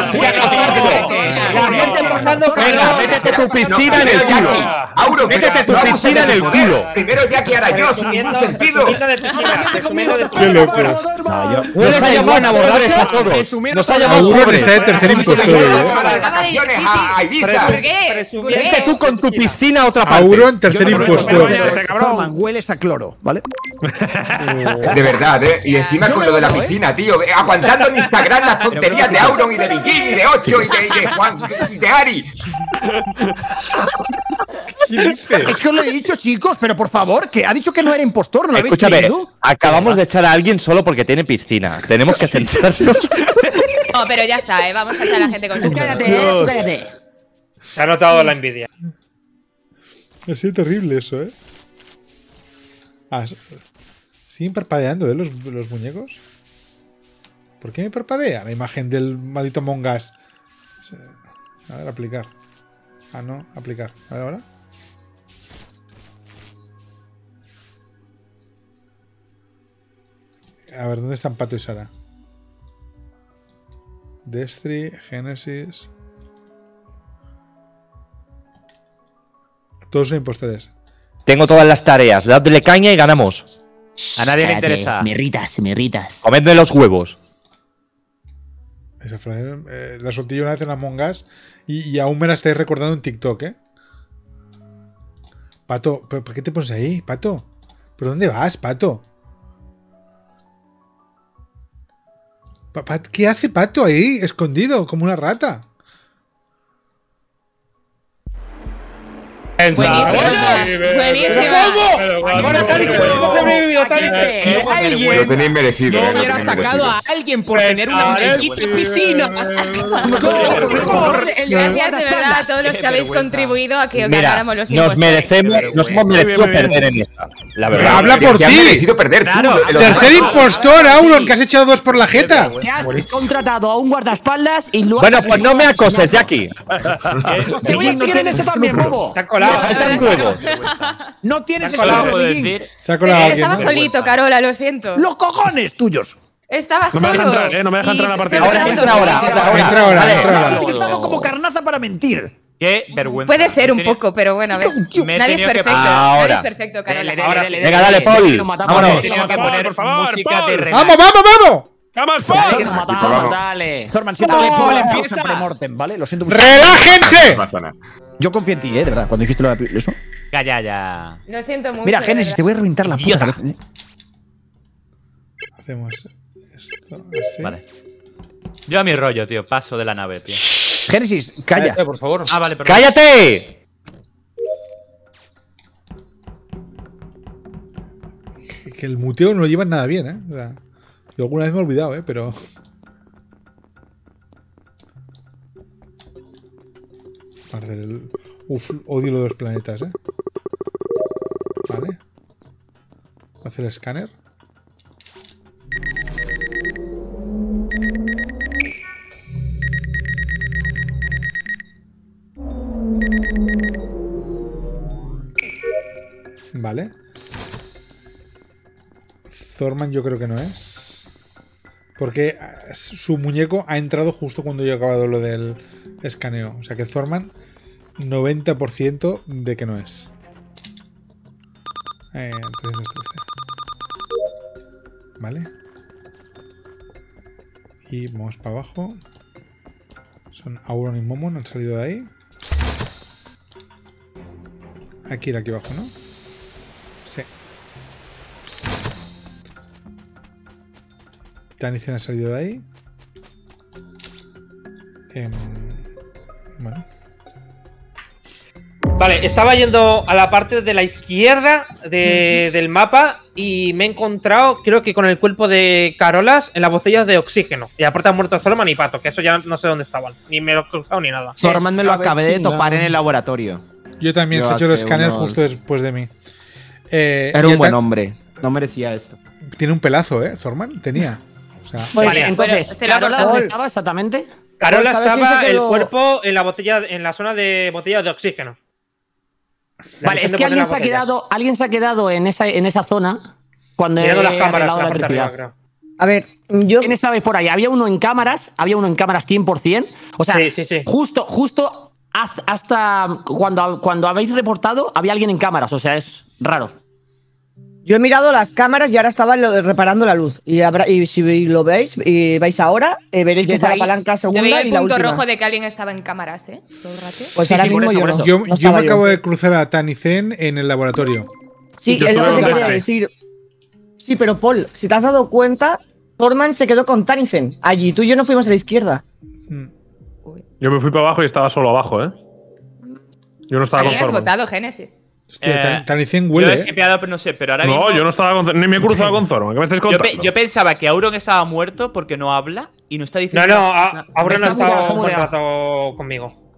La gente lo está dando Venga, métete tu piscina en el culo. Auron, Métete tu piscina en el culo. Primero ya que ahora yo, sin ningún sentido. Presumiendo de piscina, presumiendo de Qué piscina. loco. No, yo- Nos ha llamado a pobres a todos. Nos ha llamado Auron pobres. está de tercer impostor, Yo ¿eh? para de vacaciones a a Ibiza. ¿Por qué? ¿Por Presumiendo qué? Vete tú con tu piscina a otra parte. Auron, tercer yo no creo que- impostor. Este cabrón. Zorman, hueles a cloro, ¿vale? De verdad, ¿eh? Y encima con lo de la piscina, tío. eh, Aguantando en Instagram las tonterías de Auron y de Viking y de Ocho y de, y de Juan y de Ari. Es que os lo he dicho, chicos, pero por favor, que ha dicho que no era impostor, ¿no lo habéis Escúchame, creído? acabamos de echar a alguien solo porque tiene piscina. Tenemos que centrarnos. No, pero ya está, ¿eh? Vamos a hacer a la gente con su Cállate. Se ha notado la envidia. Ha sido terrible eso, ¿eh? Ah, s- ¿siguen parpadeando, eh, los, los muñecos? ¿Por qué me parpadea la imagen del maldito Among Us? A ver, aplicar. Ah, no, aplicar. A ver, ahora. A ver, ¿dónde están Pato y Sara? Destry, Genesis. Todos son impostores. Tengo todas las tareas. Dadle caña y ganamos. A nadie le Cállate, interesa. Me irritas, me irritas. Comedme los huevos. Esa frase, eh, la solté yo una vez en Among Us y, y aún me la estáis recordando en TikTok, ¿eh? Pato, ¿pero ¿por qué te pones ahí, Pato? ¿Pero dónde vas, Pato? Pa- Pat- ¿Qué hace Pato ahí, escondido, como una rata? Buenísimo. Buenísimo. Ahora, Tani, hemos sobrevivido, Tani. Que Lo alguien tenéis merecido. no eh, lo hubiera tenéis sacado merecido. a alguien por tener una maldita piscina. Gracias de verdad a todos los que habéis contribuido a que Mira, ganáramos los nos impostores. merecemos, nos hemos merecido perder en esta. La verdad. Habla por Te has ti. merecido perder tú. Claro. lo- lo- Tercer impostor, Auron, que has echado dos por la jeta. Te has contratado a un guardaespaldas y luego. Bueno, pues no me acoses, Jackie. Te voy a seguir en eso también, bobo. Se ha colado. Faltan huevos. No tienes Se ha colado, esclavo, puedo Villín. decir. Se ha colado Eh, alguien, Estaba ¿no? solito, Carola, lo siento. ¡Los cojones tuyos! Estaba No me solo. deja entrar, eh, no me deja Y entrar a la partida. solo Ahora eran entra dos ahora, personas. entra ahora. Entra ahora, Vale. entra Lo has ahora. utilizado como carnaza para mentir. Qué vergüenza. Puede ser un He tenido- poco, pero bueno, a ver. Me he Nadie es tenido que perfecto. parar. Nadie Ahora. es perfecto, Carola. Dele, Ahora dele, sí. dele, Venga, dale, dele, Paul. lo matamos. Vámonos. He tenido que Por poner favor, por favor, música Paul. de relax. ¡Vamos, vamos, vamos! ¡Vamos, Dale, que Paul! nos Vamos. matamos, dale. Zorman, siento Dale, que Paul, empieza. empieza. Premortem, ¿vale? Lo siento mucho. ¡Relájense! No pasa nada. Yo confío en ti, eh, de verdad, cuando dijiste lo de eso. Ya, ya, ya. Lo siento mucho. Mira, de Génesis, verdad. te voy a reventar la puta Idiota. cabeza. eh. Hacemos esto así. Vale. Yo a mi rollo, tío. Paso de la nave, tío. Génesis, calla. Cállate, por favor. Ah, vale, perdón. ¡Cállate! Que el muteo no lo llevan nada bien, ¿eh? O sea, yo alguna vez me he olvidado, ¿eh? Pero... Hacer el... Uf, odio lo de los planetas, ¿eh? Vale. Hacer el escáner. Vale. Zorman yo creo que no es. Porque su muñeco ha entrado justo cuando yo he acabado lo del escaneo. O sea que Thorman, noventa por ciento de que no es. Eh, trescientos trece. Vale. Y vamos para abajo. Son Auron y Momon, han salido de ahí. Aquí, aquí abajo, ¿no? Sí. Tanisen ha salido de ahí. Eh, bueno. Vale, estaba yendo a la parte de la izquierda de, del mapa y me he encontrado, creo que con el cuerpo de Carolas en las botellas de oxígeno. Y aparte han muerto Zorman y Pato, que eso ya no sé dónde estaban. Ni me lo he cruzado ni nada. Zorman me lo acabé de topar en el laboratorio. Yo también he hecho el escáner unos... justo después de mí. Eh, Era un buen hombre. No merecía esto. Tiene un pelazo, ¿eh? Zorman tenía. O sea, vale, entonces, ¿Carola dónde estaba exactamente? Carola estaba el cuerpo en la botella, en la zona de botellas de oxígeno. La vale, es que alguien se, ha quedado, alguien se ha quedado en esa, en esa zona cuando mirando las cámaras la la electricidad. Arriba, a ver, yo... ¿Quién estabais por ahí? Había uno en cámaras, había uno en cámaras cien por cien. O sea, sí, sí, sí. justo, justo hasta cuando, cuando habéis reportado, había alguien en cámaras. O sea, es raro. Yo he mirado las cámaras y ahora estaba lo- reparando la luz. Y, habrá- y si lo veis y vais ahora, eh, veréis que Desde está la ahí, palanca Yo segunda veía y el la punto última. rojo de que alguien estaba en cámaras, ¿eh? Todo el rato. Pues Sí, ahora sí, por mismo eso, yo por no. eso. yo, No yo estaba me acabo de cruzar a Tanisen en el laboratorio. Sí, Yo es lo estuve que con quería Destri. decir. Sí, pero Paul, si te has dado cuenta, Thorman se quedó con Tanisen. Allí, tú y yo no fuimos a la izquierda. Yo me fui para abajo y estaba solo abajo, ¿eh? Yo no estaba con ¿Alguien has Zorman. votado, Génesis? Hostia, Eh, Tan- Tanisen Yo huele, he ¿eh? esquipeado, pero no sé, pero ahora No, mismo. yo no estaba con, ni me he cruzado con Zorman. ¿Qué me estáis Yo, contando? pe- yo pensaba que Auron estaba muerto porque no habla y no está No, diciendo. no, a- ahora no Está está muteado, está un buen muteado. rato conmigo.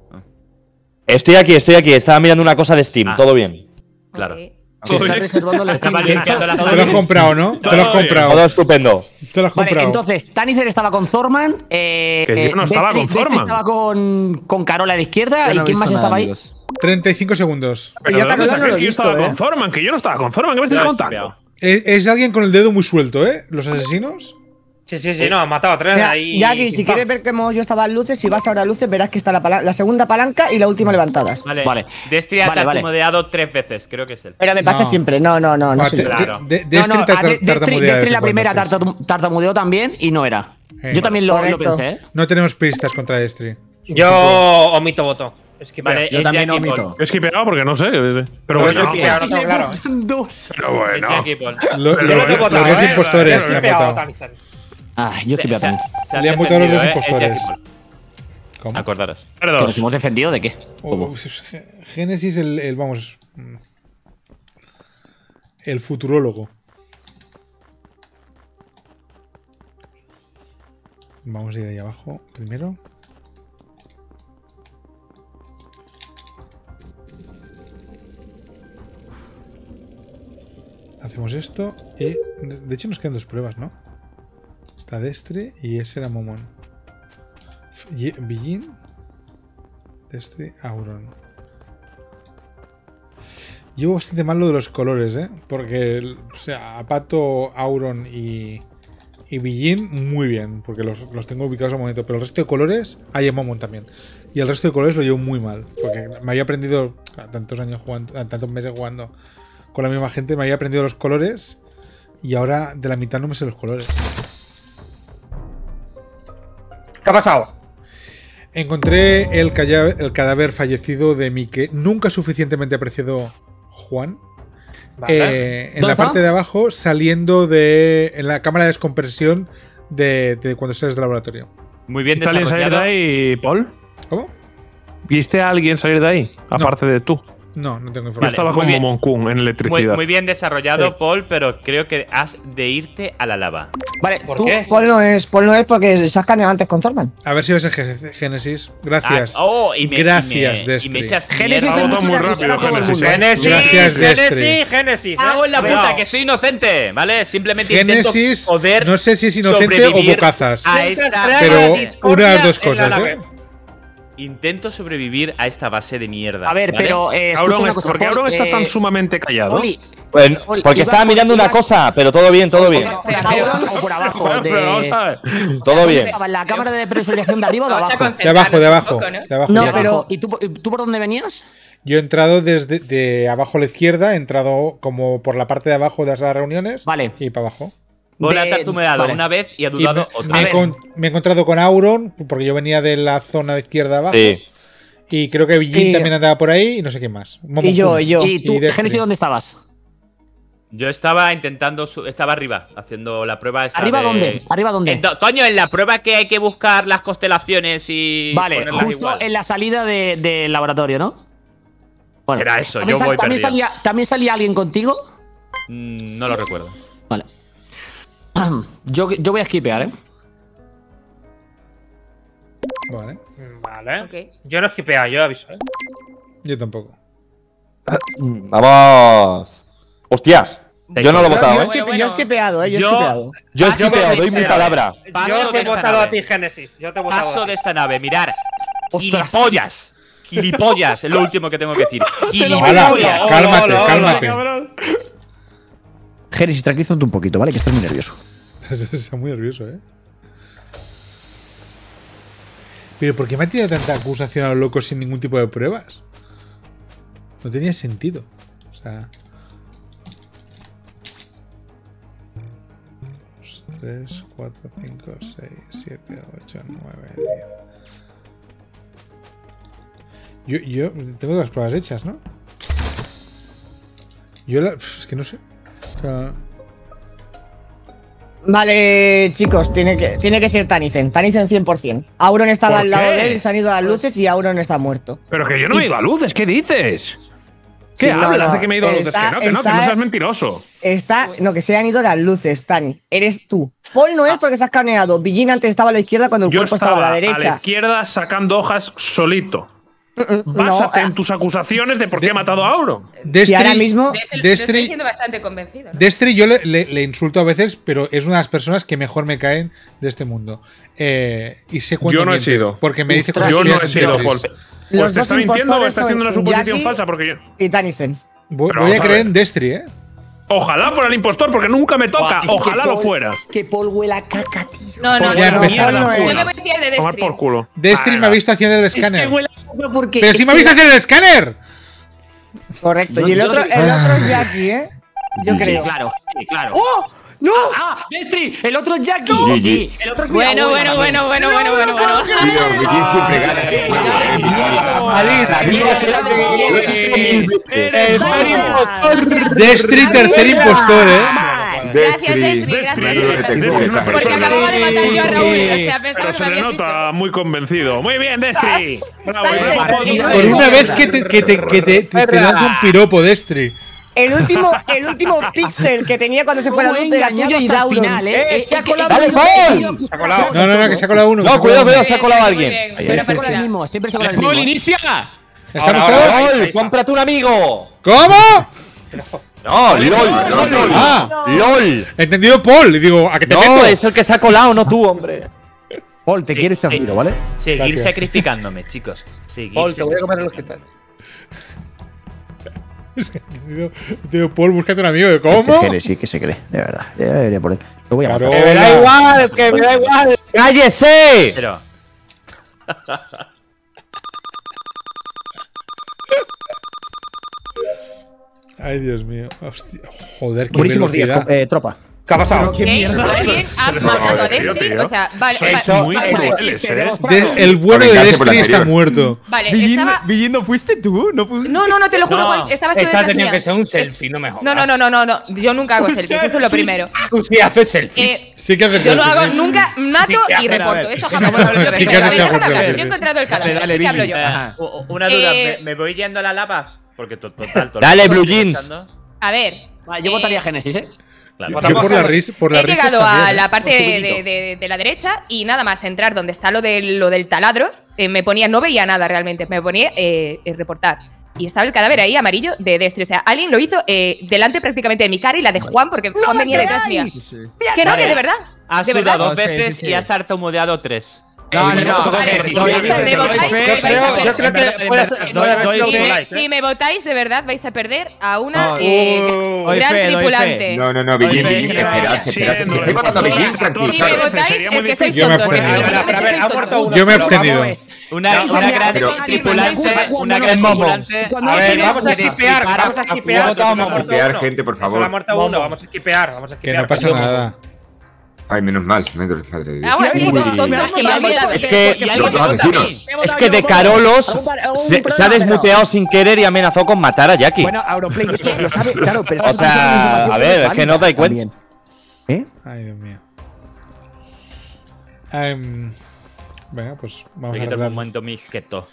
Estoy aquí, estoy aquí. Estaba mirando una cosa de Steam. Ah. Todo bien. Claro. Ok. Se está reservando el Estaba stream. limpiando la Te lo has comprado, ¿no? Te lo has Todo bien. comprado. Todo estupendo. Te lo has Vale, comprado. entonces, Tanisen estaba con Thorman. Eh, Que yo no eh, estaba Destri- con Destri Thorman. estaba con, con Carola a la izquierda. Yo ¿Y no he quién más visto estaba nada, ahí? amigos. treinta y cinco segundos. ¿Pero Yo de dónde Carola no sacáis lo he que yo visto, estaba ¿eh? con Zorman? Que yo no estaba con Zorman. ¿Qué me estáis Yo he contando? esquipeado. Es, es alguien con el dedo muy suelto, ¿eh? Los asesinos. Sí, sí, sí, no, ha matado a tres Mira, ahí. Jackie, si quieres ver cómo yo estaba en luces, si vas ahora a luces, verás que está la, pala- la segunda palanca y la última levantadas. Vale. Vale. Destri ha Vale, vale. tartamudeado tres veces, creo que es él. Pero me pasa No. siempre. No, no, no, no Ah, soy te- yo. Claro. de- de- No, Destri no, tar- a De- Destri, tartamudea de Destri vez en la primera cuando, sí. tartam- tartamudeó también y no era. Eh, Yo también lo, lo correcto. pensé, ¿eh? No tenemos pistas contra Destri. Yo omito voto. Es que Vale, Yo es también Jackie omito. Paul. He esquipeado porque no sé. Pero Pero bueno, es que no, ahora tengo claro. Dos. pero Es bueno. Jackie Paul. Lo- Pero lo- yo no los te he votado, dos ¿eh? impostores Yo no le he han Pegado, votado. Tanisen. Ah, yo escribí Se ha- también. se han Le han votado los dos defendido, ¿eh? Es impostores. Jackie Paul. ¿Cómo? Acordaros. Pero ¿Que dos. nos hemos defendido de qué? ¿Cómo? Oh, Génesis, el, el- vamos. mm, El futurólogo. Vamos a ir ahí abajo primero. Hacemos esto y. De hecho, nos quedan dos pruebas, ¿no? Está Destre y ese era Momon. Ye- Billin. Destre, Auron. Llevo bastante mal lo de los colores, ¿eh? Porque, el- o sea, Apato, Auron y. Y Billin, muy bien, porque los, los tengo ubicados al momento. Pero el resto de colores, hay en Momon también. Y el resto de colores lo llevo muy mal. Porque me había aprendido a tantos años jugando, a tantos meses jugando con la misma gente, me había aprendido los colores. Y ahora de la mitad no me sé los colores. ¿Qué ha pasado? Encontré el, calla- el cadáver fallecido de mi que nunca suficientemente apreciado Juan. Vale. Eh, en ¿Dónde la está? parte de abajo, saliendo de. En la cámara de descompresión de, de cuando sales del laboratorio. Muy bien ¿Viste a alguien salir de desarrollado. ahí, Paul? ¿Cómo? ¿Viste a alguien salir de ahí? Aparte de tú. No, no tengo Yo información. estaba muy con bien. Momon-kun en Muy, electricidad. muy bien desarrollado, Sí. Paul, pero creo que has de irte a la lava. Vale, ¿Por tú. qué? Paul no es, Paul no es porque se ha escaneado antes con Thorman. A ver si ves el Gé- Génesis. Gracias. Ah, oh, y me, Gracias, y me, Destri. y me echas Génesis mierda. Ha es votado mucho muy de acusar a rápido, todo el Génesis. mundo. Génesis, Gracias, Destri. Génesis, Génesis. Cago en la Cuidado. puta, que soy inocente, ¿vale? Simplemente Génesis, intento poder no sé si es inocente o sobrevivir bocazas. a esta Pero discordia una de las dos en la cosas, nave. ¿eh? Intento sobrevivir a esta base de mierda. A ver, ¿vale? pero. Eh, escucha Auron, una es- cosa, ¿por qué Paul, Auron está eh, tan sumamente callado? Oli, Bueno, Oli, porque ibas estaba por- mirando una ibas- cosa, pero todo bien, todo bien. ¿Por arriba o por abajo? Pero vamos a De... ver. Todo bien. ¿En la cámara de presurización de arriba o de Vamos a abajo? De abajo, de abajo. un poco, ¿no? De abajo. No, de abajo. pero- ¿Y tú, y tú por dónde venías? Yo he entrado desde de abajo a la izquierda, he entrado como por la parte de abajo de las reuniones. Vale. Y para abajo. Bola De- Tartu me ha dado vale. una vez y ha Y dudado me, otra. me he ver. con- me he encontrado con Auron, porque yo venía de la zona de izquierda abajo. Sí. Y creo que Villín Y- también andaba por ahí y no sé qué más. Momo Y yo, Kun. y yo. ¿Y tú, Y Destry. Genesis, dónde estabas? Yo estaba intentando. su- Estaba arriba, haciendo la prueba esta ¿Arriba de- dónde? ¿Arriba dónde? En do- coño, en la prueba que hay que buscar las constelaciones y. Vale, ponerlas justo igual. en la salida de- del laboratorio, ¿no? Bueno, Era eso, ¿también yo sal- voy ¿también perdido. salía, ¿También salía alguien contigo? Mm, no lo recuerdo. Vale. Yo, yo voy a skipear, ¿eh? Vale. Vale. Ok. Yo no he skipeado, yo aviso. ¿eh? Yo tampoco. Vamos. Hostia. Yo no lo he Yo, votado, yo, ¿eh? es que- Bueno, yo he skipeado, eh. Yo he yo- skipeado. Yo he Paso skipeado, de doy mi esta palabra. Paso Yo te de he esta votado a nave. ti, Génesis. Yo te he votado Paso a de ti. esta nave, mirar. Ostras. Gilipollas. Gilipollas, es lo último que tengo que decir. Hala, Gilipollas. cálmate, hola, hola, cálmate. Genesis, tranquilízate un poquito, ¿vale? Que estás muy nervioso. Está muy nervioso, ¿eh? Pero ¿por qué me ha tirado tanta acusación a los locos sin ningún tipo de pruebas? No tenía sentido. O sea... tres, cuatro, cinco, seis, siete, ocho, nueve, diez. Yo, yo tengo todas las pruebas hechas, ¿no? Yo la, es que no sé. O sea, Vale, chicos, tiene que, tiene que ser Tanisen. Tanisen cien por cien. Auron estaba ¿Por al lado qué? de él, se han ido a las luces y Auron está muerto. Pero que yo no me he ido a luces, ¿qué dices? ¿Qué Sí, no, hablas no, de que me he ido a luces? está- Que no, que no, que está- no seas mentiroso. Está. No, que se han ido a las luces, Tani. Eres tú. Paul no es porque se has carneado. Villín antes estaba a la izquierda cuando el Yo cuerpo estaba estaba a la a la derecha. izquierda sacando hojas solito. No, Básate ah, en tus acusaciones de por qué he matado a Auron. Destry, si ahora mismo. Destry, lo estoy Destry, diciendo bastante convencido. ¿no? Destry yo le, le- le insulto a veces, pero es una de las personas que mejor me caen de este mundo. Eh, y sé cuánto Yo no he miente, sido. Porque me dice Yo no he groserías en sido, Tetris. Paul. Los Pues te dos está mintiendo o impostores está haciendo una son suposición Jackie falsa porque yo. y Tanisen. Voy, Pero voy vamos a a creer ver. en Destry, ¿eh? Ojalá fuera el impostor porque nunca me toca. Buah, es que Ojalá lo Paul- fuera. Que Paul huele a caca, tío. No, no, Pues ya no. empezamos. no, No, no, Yo no. me voy a fiar de Tomar Destry. por culo. Destry Ah, me ha visto haciendo el escáner. Es que huele a caca porque. ¡Pero es si me ha que visto la- hacer el escáner! Correcto. Yo- y el yo otro, lo que- el otro es Jackie, ¿eh? Yo Sí, creo. claro, sí, claro. ¡Oh! ¡No! ¡Ah! ¡Destry! ¡El otro es Jackie! G G. Sí, el otro es mi Bueno, abuelo bueno, también. bueno, bueno, bueno, bueno, bueno. Tío, Villín siempre gana. Destry, tercer impostor, ¿eh? Gracias, Destry, Destry. gracias. Destry. Destry es una Porque persona- acababa de matar yo a Raúl. O sea, Pero pensaba que se me le habías visto. nota muy convencido. Muy bien, Destry. Bravo, Dale, bravo, dale, Paul. Por una vez que te, que te, que te, te, te lanzo un piropo, Destry. El último, el último pixel que tenía cuando se fue a la Cómo luz he era engañado tuyo y hasta el Dauron. final, ¿eh? Eh, Eh, se ha es que- colado Dale, uno. Paul. Se ha colado. No, no, no, que se ha colado uno. que se No, ha cuidado, colado cuidado, uno. se ha colado Muy alguien. bien, Ahí, buena sí, Siempre con el partida. mismo, siempre se con el mismo. ¡Paul, ¿eh? inicia! ¿Estamos Ahora, todos? ahora, ¡Lol! ¡Cómprate un amigo! ¿Cómo? No, LOL, no, LOL. Ah, LOL. entendido Paul. Y digo, ¿a qué te No, meto? es el que se ha colado, no tú, hombre. Paul, te Sí, quieres sí. admiro, ¿vale? Seguir Gracias. sacrificándome, chicos. Seguir. Paul, te voy a seguir. comer los gitanos. Entendido, entendido Paul, búscate un amigo. Este ¿Cómo? Genesis, que se cree, de verdad. Ya debería por él. Lo voy a Claro. matar. ¡Que me da igual! ¡Que me da igual! ¡Cállese! Pero. Ay, Dios mío. Hostia, joder, qué Buenísimos días, velocidad. co- eh, tropa. ¿Qué ha pasado? ¿Qué? ¿Alguien ha matado a Destry? O sea, vale. Sois vale, muy vale, crueles, ¿eh? De- el bueno de Vengarse por la Destry está anterior. muerto. Vale, Villín, estaba. Villín, ¿no fuiste tú? No, pus- No, no, no, te lo juro, No, Juan, estabas tú esta detrás tenía mía. que ser un selfie, no me jodas. No, no, no, no, no, no. Yo nunca hago selfies, eso es lo primero. Tú sí haces selfies. Eh, Sí que haces yo no selfies, hago sí. nunca, mato Sí, a y ver, a reporto. ver. Eso jamás. Bueno, yo Sí que déjame has hecho hablar, selfies, yo sí. he encontrado el cadáver, Dale, así que hablo Villín. yo. Ajá. U- Una duda, Eh, ¿me, me voy yendo a la lava? Porque to- total. todo Dale, el mundo Blue estoy Jeans. echando. A ver. Vale, yo eh, votaría Genesis, ¿eh? Yo por la risa, por la He risa llegado también, a ¿eh? la parte Con su de, brillito. de- de- de la derecha y nada más entrar donde está lo del, lo del taladro. eh, me ponía, no veía nada realmente, me ponía eh, eh, reportar. Y estaba el cadáver ahí amarillo de Destry. O sea, alguien lo hizo eh, delante prácticamente de mi cara y la de Juan, porque Juan me venía detrás mía. queráis! Que no, Vale. que de verdad. Has de verdad. dudado dos Sí, sí, veces sí. y has tartamudeado tres. No, no, no. Vale, doy- si doy- me doy votáis, fe. vais a perder. Yo creo que puede ser- Doy- doy Si fe. me- Si me votáis, de verdad vais a perder a una No, eh, doy gran fe, doy fe. tripulante. No, no, no, Doy Billín, fe, Billín, que- esperarse, sí, esperarse. no, Si estoy votando a no, Billín, no, tranquilo. Si me Sería votáis, muy es que difícil. sois Yo me he tontos. abstenido. Genuinamente A ver, sois ha muerto tontos. uno. Yo me he pero abstenido. vamos, Una, No, una no, gran pero- tripulante, Cuando una no gran es Momo. tripulante. A ver, vamos a que esquipear, dispara vamos a a esquipear. cuatro. que solo ha muerto Esquipear, uno. gente, por Que favor. Solo ha muerto uno, vamos a esquipear, vamos a Que esquipear. no pasa nada. Ay, menos mal, madre madre de Dios. Aún así, Uy. dos tontos que me han votado. Es que, Los dos asesinos. es que de Carolos se, se ha desmuteado sin querer y amenazó con matar a Jackie. Bueno, Auronplay, eso lo sabe, claro, pero O sea, a ver, es que no os dais cuenta. También. ¿Eh? Ay, Dios mío. Em, venga, pues vamos Me a quito un arreglar. momento mi gesto.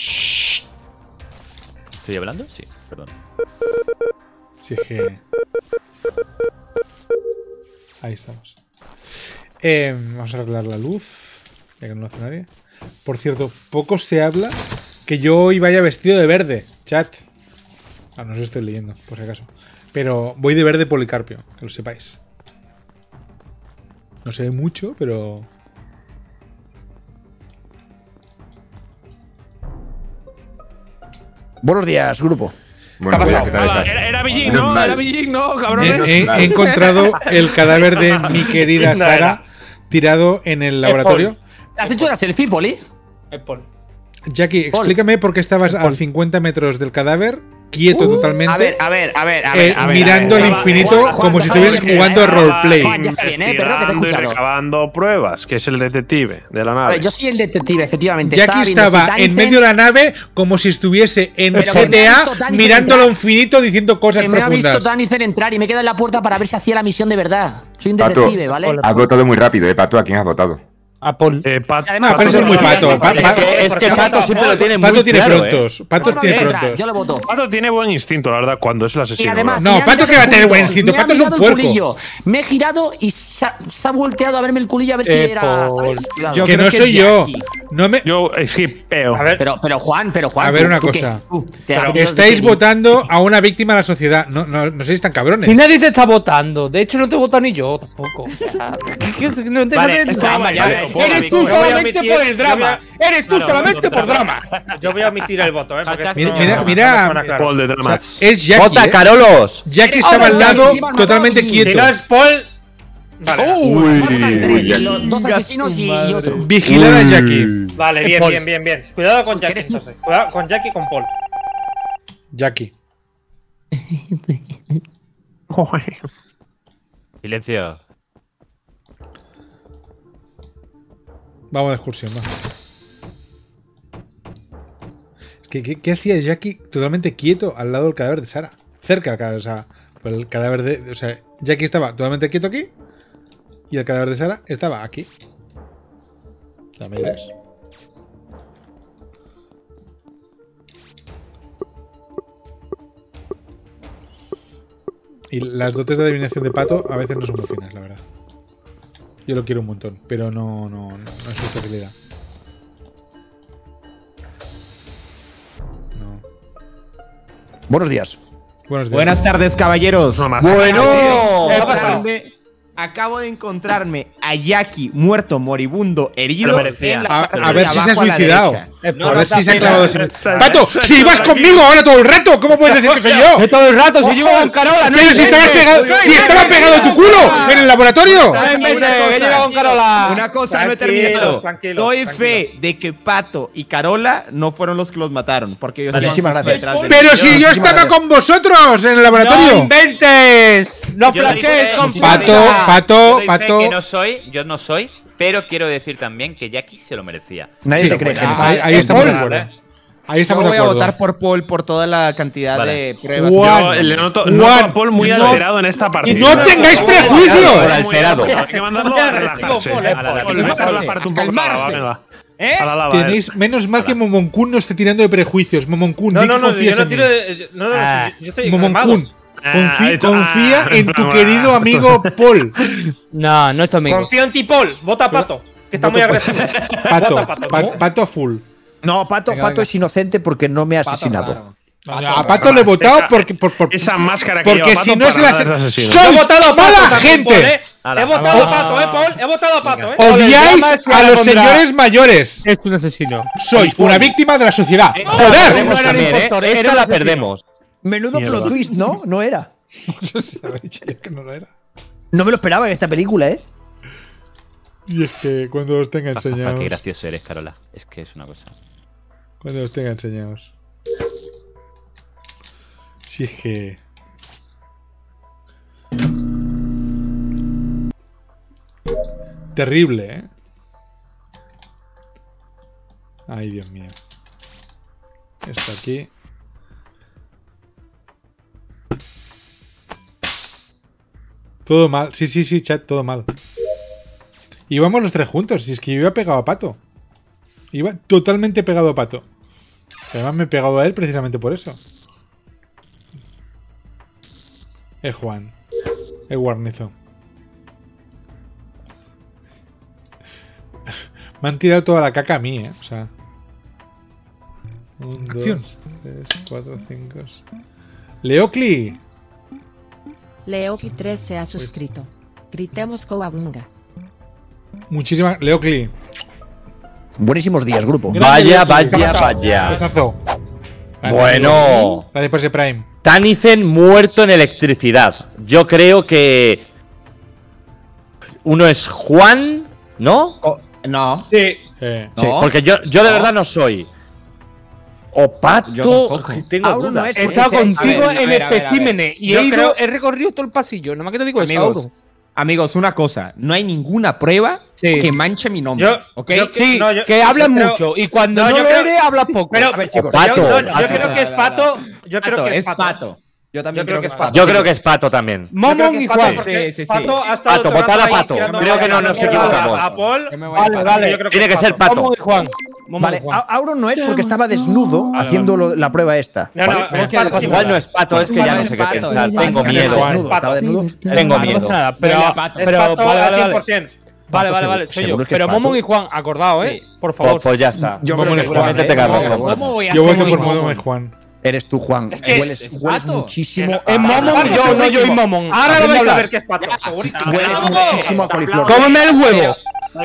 ¿Estoy hablando? Sí, perdón. Si es que. Ahí estamos. Em, vamos a arreglar la luz. Ya que no lo hace nadie. Por cierto, poco se habla que yo hoy vaya vestido de verde. Chat. Ah, no os estoy leyendo, por si acaso. Pero voy de verde Policarpio, que lo sepáis. No se ve mucho, pero. Buenos días, grupo. Bueno, ¿Qué ha voy a pasado? quitar el Ala, caso. Era, era Billín, Menos ¿no? mal. Era Billín, ¿no, He, cabrones? he- he encontrado el cadáver de mi querida No Sara era. tirado en el laboratorio. ¿Has hecho una selfie, Poli? Es Paul. Jackie, Paul. explícame por qué estabas a Paul. cincuenta metros del cadáver, quieto totalmente, A ver, a ver, a ver, a eh, ver. a ver, mirando a ver. al Juan, infinito Juan, como si Juan, estuvieras Juan, jugando a Juan, roleplay. Juan, ya está bien, ¿eh? Perdón que te he Investigando y escuchado. recabando pruebas, que es el detective de la A nave. ver, yo soy el detective, efectivamente. Jackie viendo estaba si Tyson- en medio de la nave como si estuviese en Pero que G T me ha A visto Tyson mirando entrar. lo infinito diciendo cosas Que me ha visto profundas. Daniel entrar y me queda en la puerta para ver si hacía la misión de verdad. Soy un Pato, detective, ¿vale? has votado muy rápido, ¿eh, Pato? ¿A quién has votado? A Paul. Eh, Pat- Además, Ah, pero eso es muy pato. Pa- Es pa- que, es que Pato siempre lo tiene muy Pato tiene claro, ¿eh? prontos. Patos ¿Cómo tiene me entra? prontos. Yo lo voto. Pato tiene buen instinto, la verdad, cuando es el asesino. Y además, ¿verdad? No, me ha Pato mirado que va a el tener culillo, buen instinto, me ha Pato es un mirado el puerco. culillo. Me he girado y se ha, se ha volteado a verme el culillo a ver si Eh, era. Paul. ¿sabes? Cuidado. Yo Que creo no que soy es yo. Jackie. No me. Yo esquipeo. A ver, Pero, pero Juan, pero Juan. A ver ¿tú- una tú qué? cosa. Tú, te Pero has metido Estáis de- votando a una víctima de la sociedad. No, no, no seáis tan cabrones. si nadie te está votando, de hecho no te he votado ni yo tampoco. ¿Qué- qué- no te Vale, no te- vale, drama, ya vale, ves. vale, Eres tú yo voy a solamente omitir- por el drama. yo voy a- Eres tú Claro, solamente por drama. drama. Yo voy a omitir el voto, ¿eh? Porque Falta- esto Mira, mira, no- mira, no suena claro. Paul de O sea, dramas. es Jackie. ¡Vota, ¿eh? Carolos! Jackie estaba al Oh, lado Jackie, Jackie, totalmente Jackie. quieto. Si no es Paul. Vale, Uy, Tres, Jackie. los dos asesinos y, y otro. Vigilada a Jackie. vale, bien, Paul. bien, bien, bien. Cuidado con Jackie ¿Eres tú? entonces. Cuidado con Jackie y con Paul. Jackie. Silencio. Vamos de excursión, va. ¿Qué, qué, qué hacía Jackie totalmente quieto al lado del cadáver de Sara? Cerca del cadáver, o sea, por el cadáver de. O sea, Jackie estaba totalmente quieto aquí y el cadáver de Sara estaba aquí. Ya me dirás. Y las dotes de adivinación de Pato a veces no son muy finas, la verdad. Yo lo quiero un montón, pero no, no, no, no es su especialidad. No. Buenos días. Buenos días. Buenas tardes, caballeros. No más. Bueno, ¿Qué ha pasado? acabo de encontrarme a Jackie muerto, moribundo, herido. Se lo merecía. en la A, parte a de ver si se ha abajo a la suicidado. derecha. No, a no ver te si se ha apena. clavado. Se- ¡Pato! se- ¡Si se- ibas se- conmigo ahora todo el rato! ¿Cómo puedes decir que soy yo? De todo el rato, si llevo con Carola, no Pero si estabas pegado, si estaba pegado a tu culo en el laboratorio. No inventes, Una que cosa, lleva con Carola. Una cosa, no he Tranquilo, terminado. tranquilo, Doy tranquilo. fe de que Pato y Carola no fueron los que los mataron. Porque ellos Muchísimas iban gracias. detrás de Pero ellos. si yo estaba con vosotros en el ¡No laboratorio. inventes! ¡No Yo doy flashes fe- con Pato, Pato! Pato, Yo doy fe Pato. que no soy, yo no soy, pero quiero decir también que Jackie se lo merecía. Nadie Sí, te cree, ah, Genesis. ahí, ahí Es estamos de Paul. acuerdo. Ahí Yo estamos de voy a acuerdo. votar por Paul por toda la cantidad Vale. de pruebas. Juan, Yo le noto, Juan, noto a Paul muy no- alterado en esta partida. ¡No tengáis prejuicios! Alterado. Hay que mandarlo a relajarse. Paul, eh, Paul. Paul, vete a la parte un poco lava, calmarse. venga. ¿Eh? A la lava, eh. Tenéis menos mal que Momonkun no esté tirando de prejuicios. Momonkun, No, di no, que no, confías yo no en tiro mí. de. No, no, Ah. yo estoy Momonkun, calmado. Ah, confi- ha dicho, confía ah, en tu broma. querido amigo Paul. No, no es tu amigo. Confío en ti, Paul. Vota a Pato, que está muy Voto agresivo. Pato, Vota a Pato. pa- Pato a full. No, Pato, Venga, Pato venga. es inocente porque no me ha Pato, asesinado. claro. A Pato le he votado porque por, por, esa máscara que porque lleva si Pato no es para el nada es asesino. asesino. ¡Sois He votado a Pato mala también, Paul, gente! ¿eh? He votado a Pato, ¿eh, Paul? He votado a Pato, ¿eh? Odiáis a los señores mayores. Es un asesino. Sois una víctima de la sociedad. Esta ¡Joder! la perdemos también, ¿eh? Esta la perdemos. Menudo Mierda. plot twist, ¿no? No era. Se había dicho yo que no lo era. No me lo esperaba en esta película, ¿eh? Y es que cuando los tenga Ja, ja, ja, enseñados. qué gracioso eres, Carola. Es que es una cosa. Cuando los tenga enseñados. Si es que. Terrible, ¿eh? Ay, Dios mío. Esto aquí. Todo mal. Sí, sí, sí, chat, todo mal. Íbamos los tres juntos. Si es que yo iba pegado a Pato. Iba totalmente pegado a Pato. Además me he pegado a él precisamente por eso. Es Juan. Es Guarnizo. Me han tirado toda la caca a mí, ¿eh? O sea... Un, dos, tres, cuatro, cinco... ¡Leocli! Leoki tres se ha suscrito. Gritemos Coabunga. Muchísimas... Leocli. Buenísimos días, grupo. Vaya, vaya, vaya. Besazo. Bueno. Gracias por ese Prime. Tannicen muerto en electricidad. Yo creo que... Uno es Juan, ¿no? No. Sí. Eh. Sí, No. porque yo, yo de verdad no soy. O Pato. Yo tampoco. Tengo Auro no dudas. es, He estado Ese- a contigo ver, a en ver, a ver, a especímenes ver. y Yo he, ido, creo- he recorrido todo el pasillo. Nada más que te digo eso, Amigos, Auro. amigos, una cosa. No hay ninguna prueba Sí. que manche mi nombre. Yo- ¿Ok? yo- Sí, No, yo- que hablas yo creo- mucho y cuando No, no, yo lo creo- eres, hablas poco. Pero, A ver, chicos. Pato, yo, no, yo Pato. creo que es Pato. Yo creo, Pato, que es Pato. Yo también Yo creo que es Pato. Yo creo que es Pato también. Momon y Juan. Sí, sí, sí. Pato ha estado Pato, todo el votad a rato ahí Pato. tirando Creo que no nos mierda equivocamos. A Paul. Yo me voy a Vale, Pato. vale. Yo creo Tiene que ser Pato. Momon y Juan. Momon Vale, y Juan. A- Auro no es porque estaba desnudo haciendo lo- la prueba esta. No, ¿vale? no, Pero es es que Pato. Igual no es Pato, es que ya no sé qué Pato, pensar. es Tengo Pato. miedo. Estaba desnudo, Pato. estaba desnudo. Tengo No miedo. pasa nada, pero, Huele a Pato. pero, Es Pato vale, al vale, cien vale. por cien. Vale, vale, seguro- vale, soy yo. seguro que es Pero Pato. Momon y Juan, acordado, ¿eh? Sí. Por favor. Pues, pues ya está. Yo Momon creo y que Juan, Juan, te ¿eh? cargas, ¿Cómo, Juan. cómo voy a Yo ser voto muy por Momon? Modo de Juan. Eres tú, Juan. Es que hueles es hueles Pato. muchísimo. Es a- Momon, a- yo, no yo y Momon. Ahora lo vais a hablar. ver que es Pato. Segurísimo. Hueles muchísimo a coliflor. ¡Cómeme el huevo!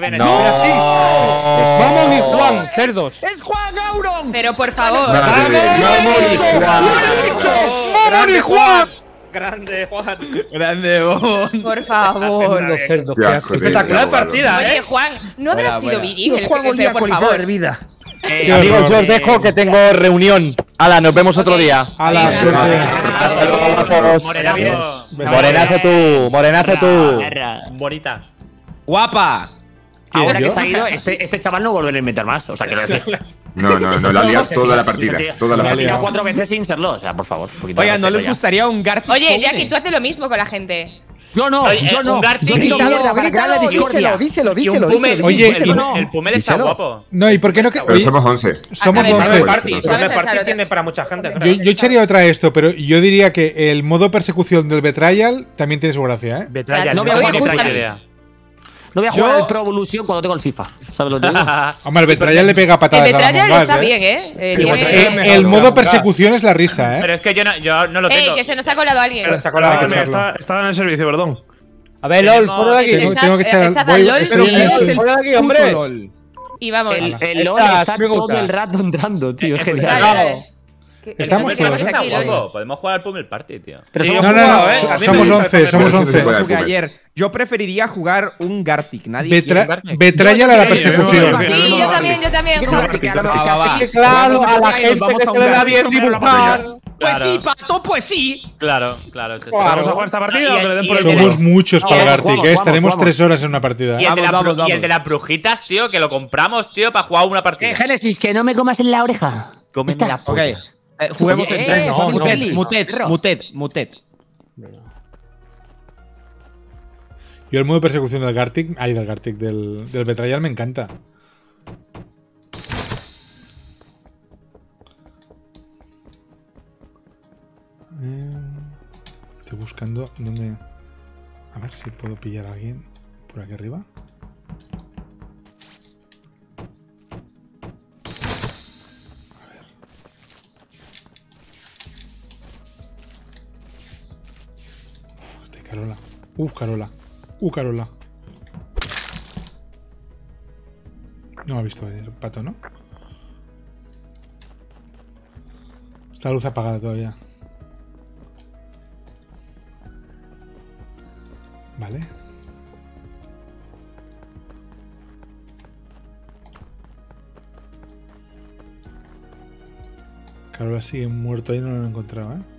No. Momon y Juan, cerdos. ¡Es Juan Auron! Pero por favor. Momon y Juan. ¡Momon y Juan! Grande, Juan. Grande, Momon. Por favor. Los cerdos, Qué qué asco, asco. tío. Espectacular partida, Oye, ¿eh? Juan, no habrá Buena, sido buena. Villín el Juan que, olía a por coliflor favor. hervida. Eh, amigos, yo os dejo que tengo reunión. Ala, nos vemos otro día. A la Venga. suerte. Hasta luego a todos. Morenazo. Morenazo tú, morenazo tú. Bonita. Guapa. Ahora que yo? se ha ido, este, este chaval no volverá a inventar más. O sea, quiero decir. No, no, no, lo ha liado toda la partida. Toda la La ha Ha partida. tirado cuatro veces sin serlo. O sea, por favor. un poquito de Oigan, ¿no respeto les ya. gustaría un Gartic Oye, Phone? Jackie, tú haces lo mismo con la gente. Yo no, Oye, yo eh, no. un Gartic Yo y- quito mierda para crear la Grítalo, discordia. díselo, díselo, Y un díselo. Pumel. díselo, Oye, díselo. y- el, el Pumel está Díselo. guapo. No, ¿y por qué no? que- Pero oye, somos once. somos A ver, Primer once. party. Vamos a Primer echar party otra. tiene para mucha gente. Yo, yo echaría otra esto, pero yo diría que el modo persecución del Betrayal también tiene su gracia, ¿eh? Betrayal, No no voy a tengo jugar ni con idea. No voy a jugar Yo- al Pro Evolution cuando tengo el FIFA. ¿Sabes lo que te digo? Hombre, el Betrayal le pega El patadas a Betrayal Among Us, está ¿eh? bien, ¿eh? Eh, El, tiene- el modo persecución es la risa, ¿eh? Pero es que yo no, yo no lo Ey, tengo. que se nos ha colado alguien. Pero se acuerda Hay que que echarlo. Está- Estaba en el servicio, perdón. A ver, LOL, Tenemos- fuera de aquí. Tengo, Echad- tengo que echar al. echad voy- al LOL espera un y- minuto. Es el Fuera de aquí, puto hombre. LOL. Y vamos. El, el LOL Estás, está me gusta. todo el rato entrando, tío. Es Eh, genial. Vale, Claro. vale. Que- Estamos que- todos, que- ¿eh? Está aquí, LOL. guapo. Podemos jugar al Pummel Party, tío. Pero Sí, somos yo No, no, no. jugado, ¿eh? so- A mí me Somos gusta once, el somos Pummel. once. Puede, Jugué puede. ayer. Yo preferiría jugar un Gartic. Nadie Betra- quiere un Gartic. Betrayal a la Yo quiero, yo persecución. quiero. Sí, yo también, yo también. Va, va, va. Claro, a la Vamos gente vamos que a se un le da Gartic. bien dibujar. Pues Claro. sí, Pato, pues sí. Claro, claro. es eso. Claro. ¿Vamos a jugar esta partida o que le den por el y- y- culo? Somos muchos para el vamos, Gartic, vamos, ¿eh? vamos, Estaremos vamos. tres horas en una partida. Y ¿eh? el, de la Vamos, bru- vamos, y el de las brujitas, tío, que lo compramos, tío, para jugar una partida. Eh, Génesis, que no me comas en la oreja. Cómeme Está. la Ok. polla. Eh, juguemos Oye, este. eh, No, no, mutet, no. mutet, Perro. mutet, mutet. Yo el modo persecución del Gartic, ay, del Gartic, del, del Betrayal me encanta. Eh, Estoy buscando dónde. A ver si puedo pillar a alguien por aquí arriba. A ver. Carola. Uh, Carola. Uh, Carola. No me ha visto venir, Pato, ¿no? Está la luz apagada todavía. Vale. Carola sigue muerto ahí, no lo he encontrado, ¿eh?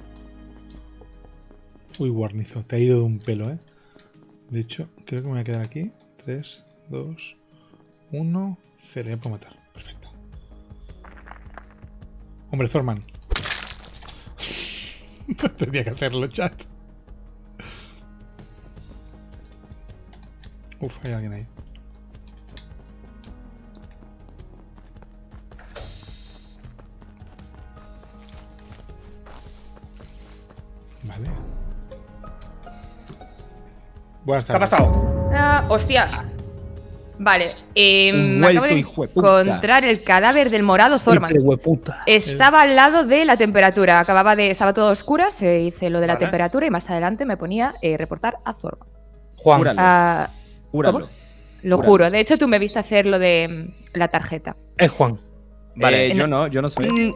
Uy, guarnizo, te ha ido de un pelo, ¿eh? De hecho, creo que me voy a quedar aquí. tres, dos, uno, cero. Ya puedo matar. Perfecto. Hombre, Thorman. Tenía que hacerlo, chat. Uf, hay alguien ahí. Vale. Buenas tardes. ¿Qué ha pasado? Ah, hostia. Vale, eh, Un me acabo vuelto, de hijo de puta. encontrar el cadáver del morado Thorman. Hueputa. Estaba al lado de la temperatura. Acababa de. Estaba todo oscuro, se hice lo de la Vale. temperatura y más adelante me ponía eh, reportar a Thorman. Juan. Júralo. Ah, Júralo. ¿cómo? Lo Júralo. juro. De hecho, tú me viste hacer lo de mm, la tarjeta. Es Juan. Vale, Eh, yo no, yo no soy. Mm,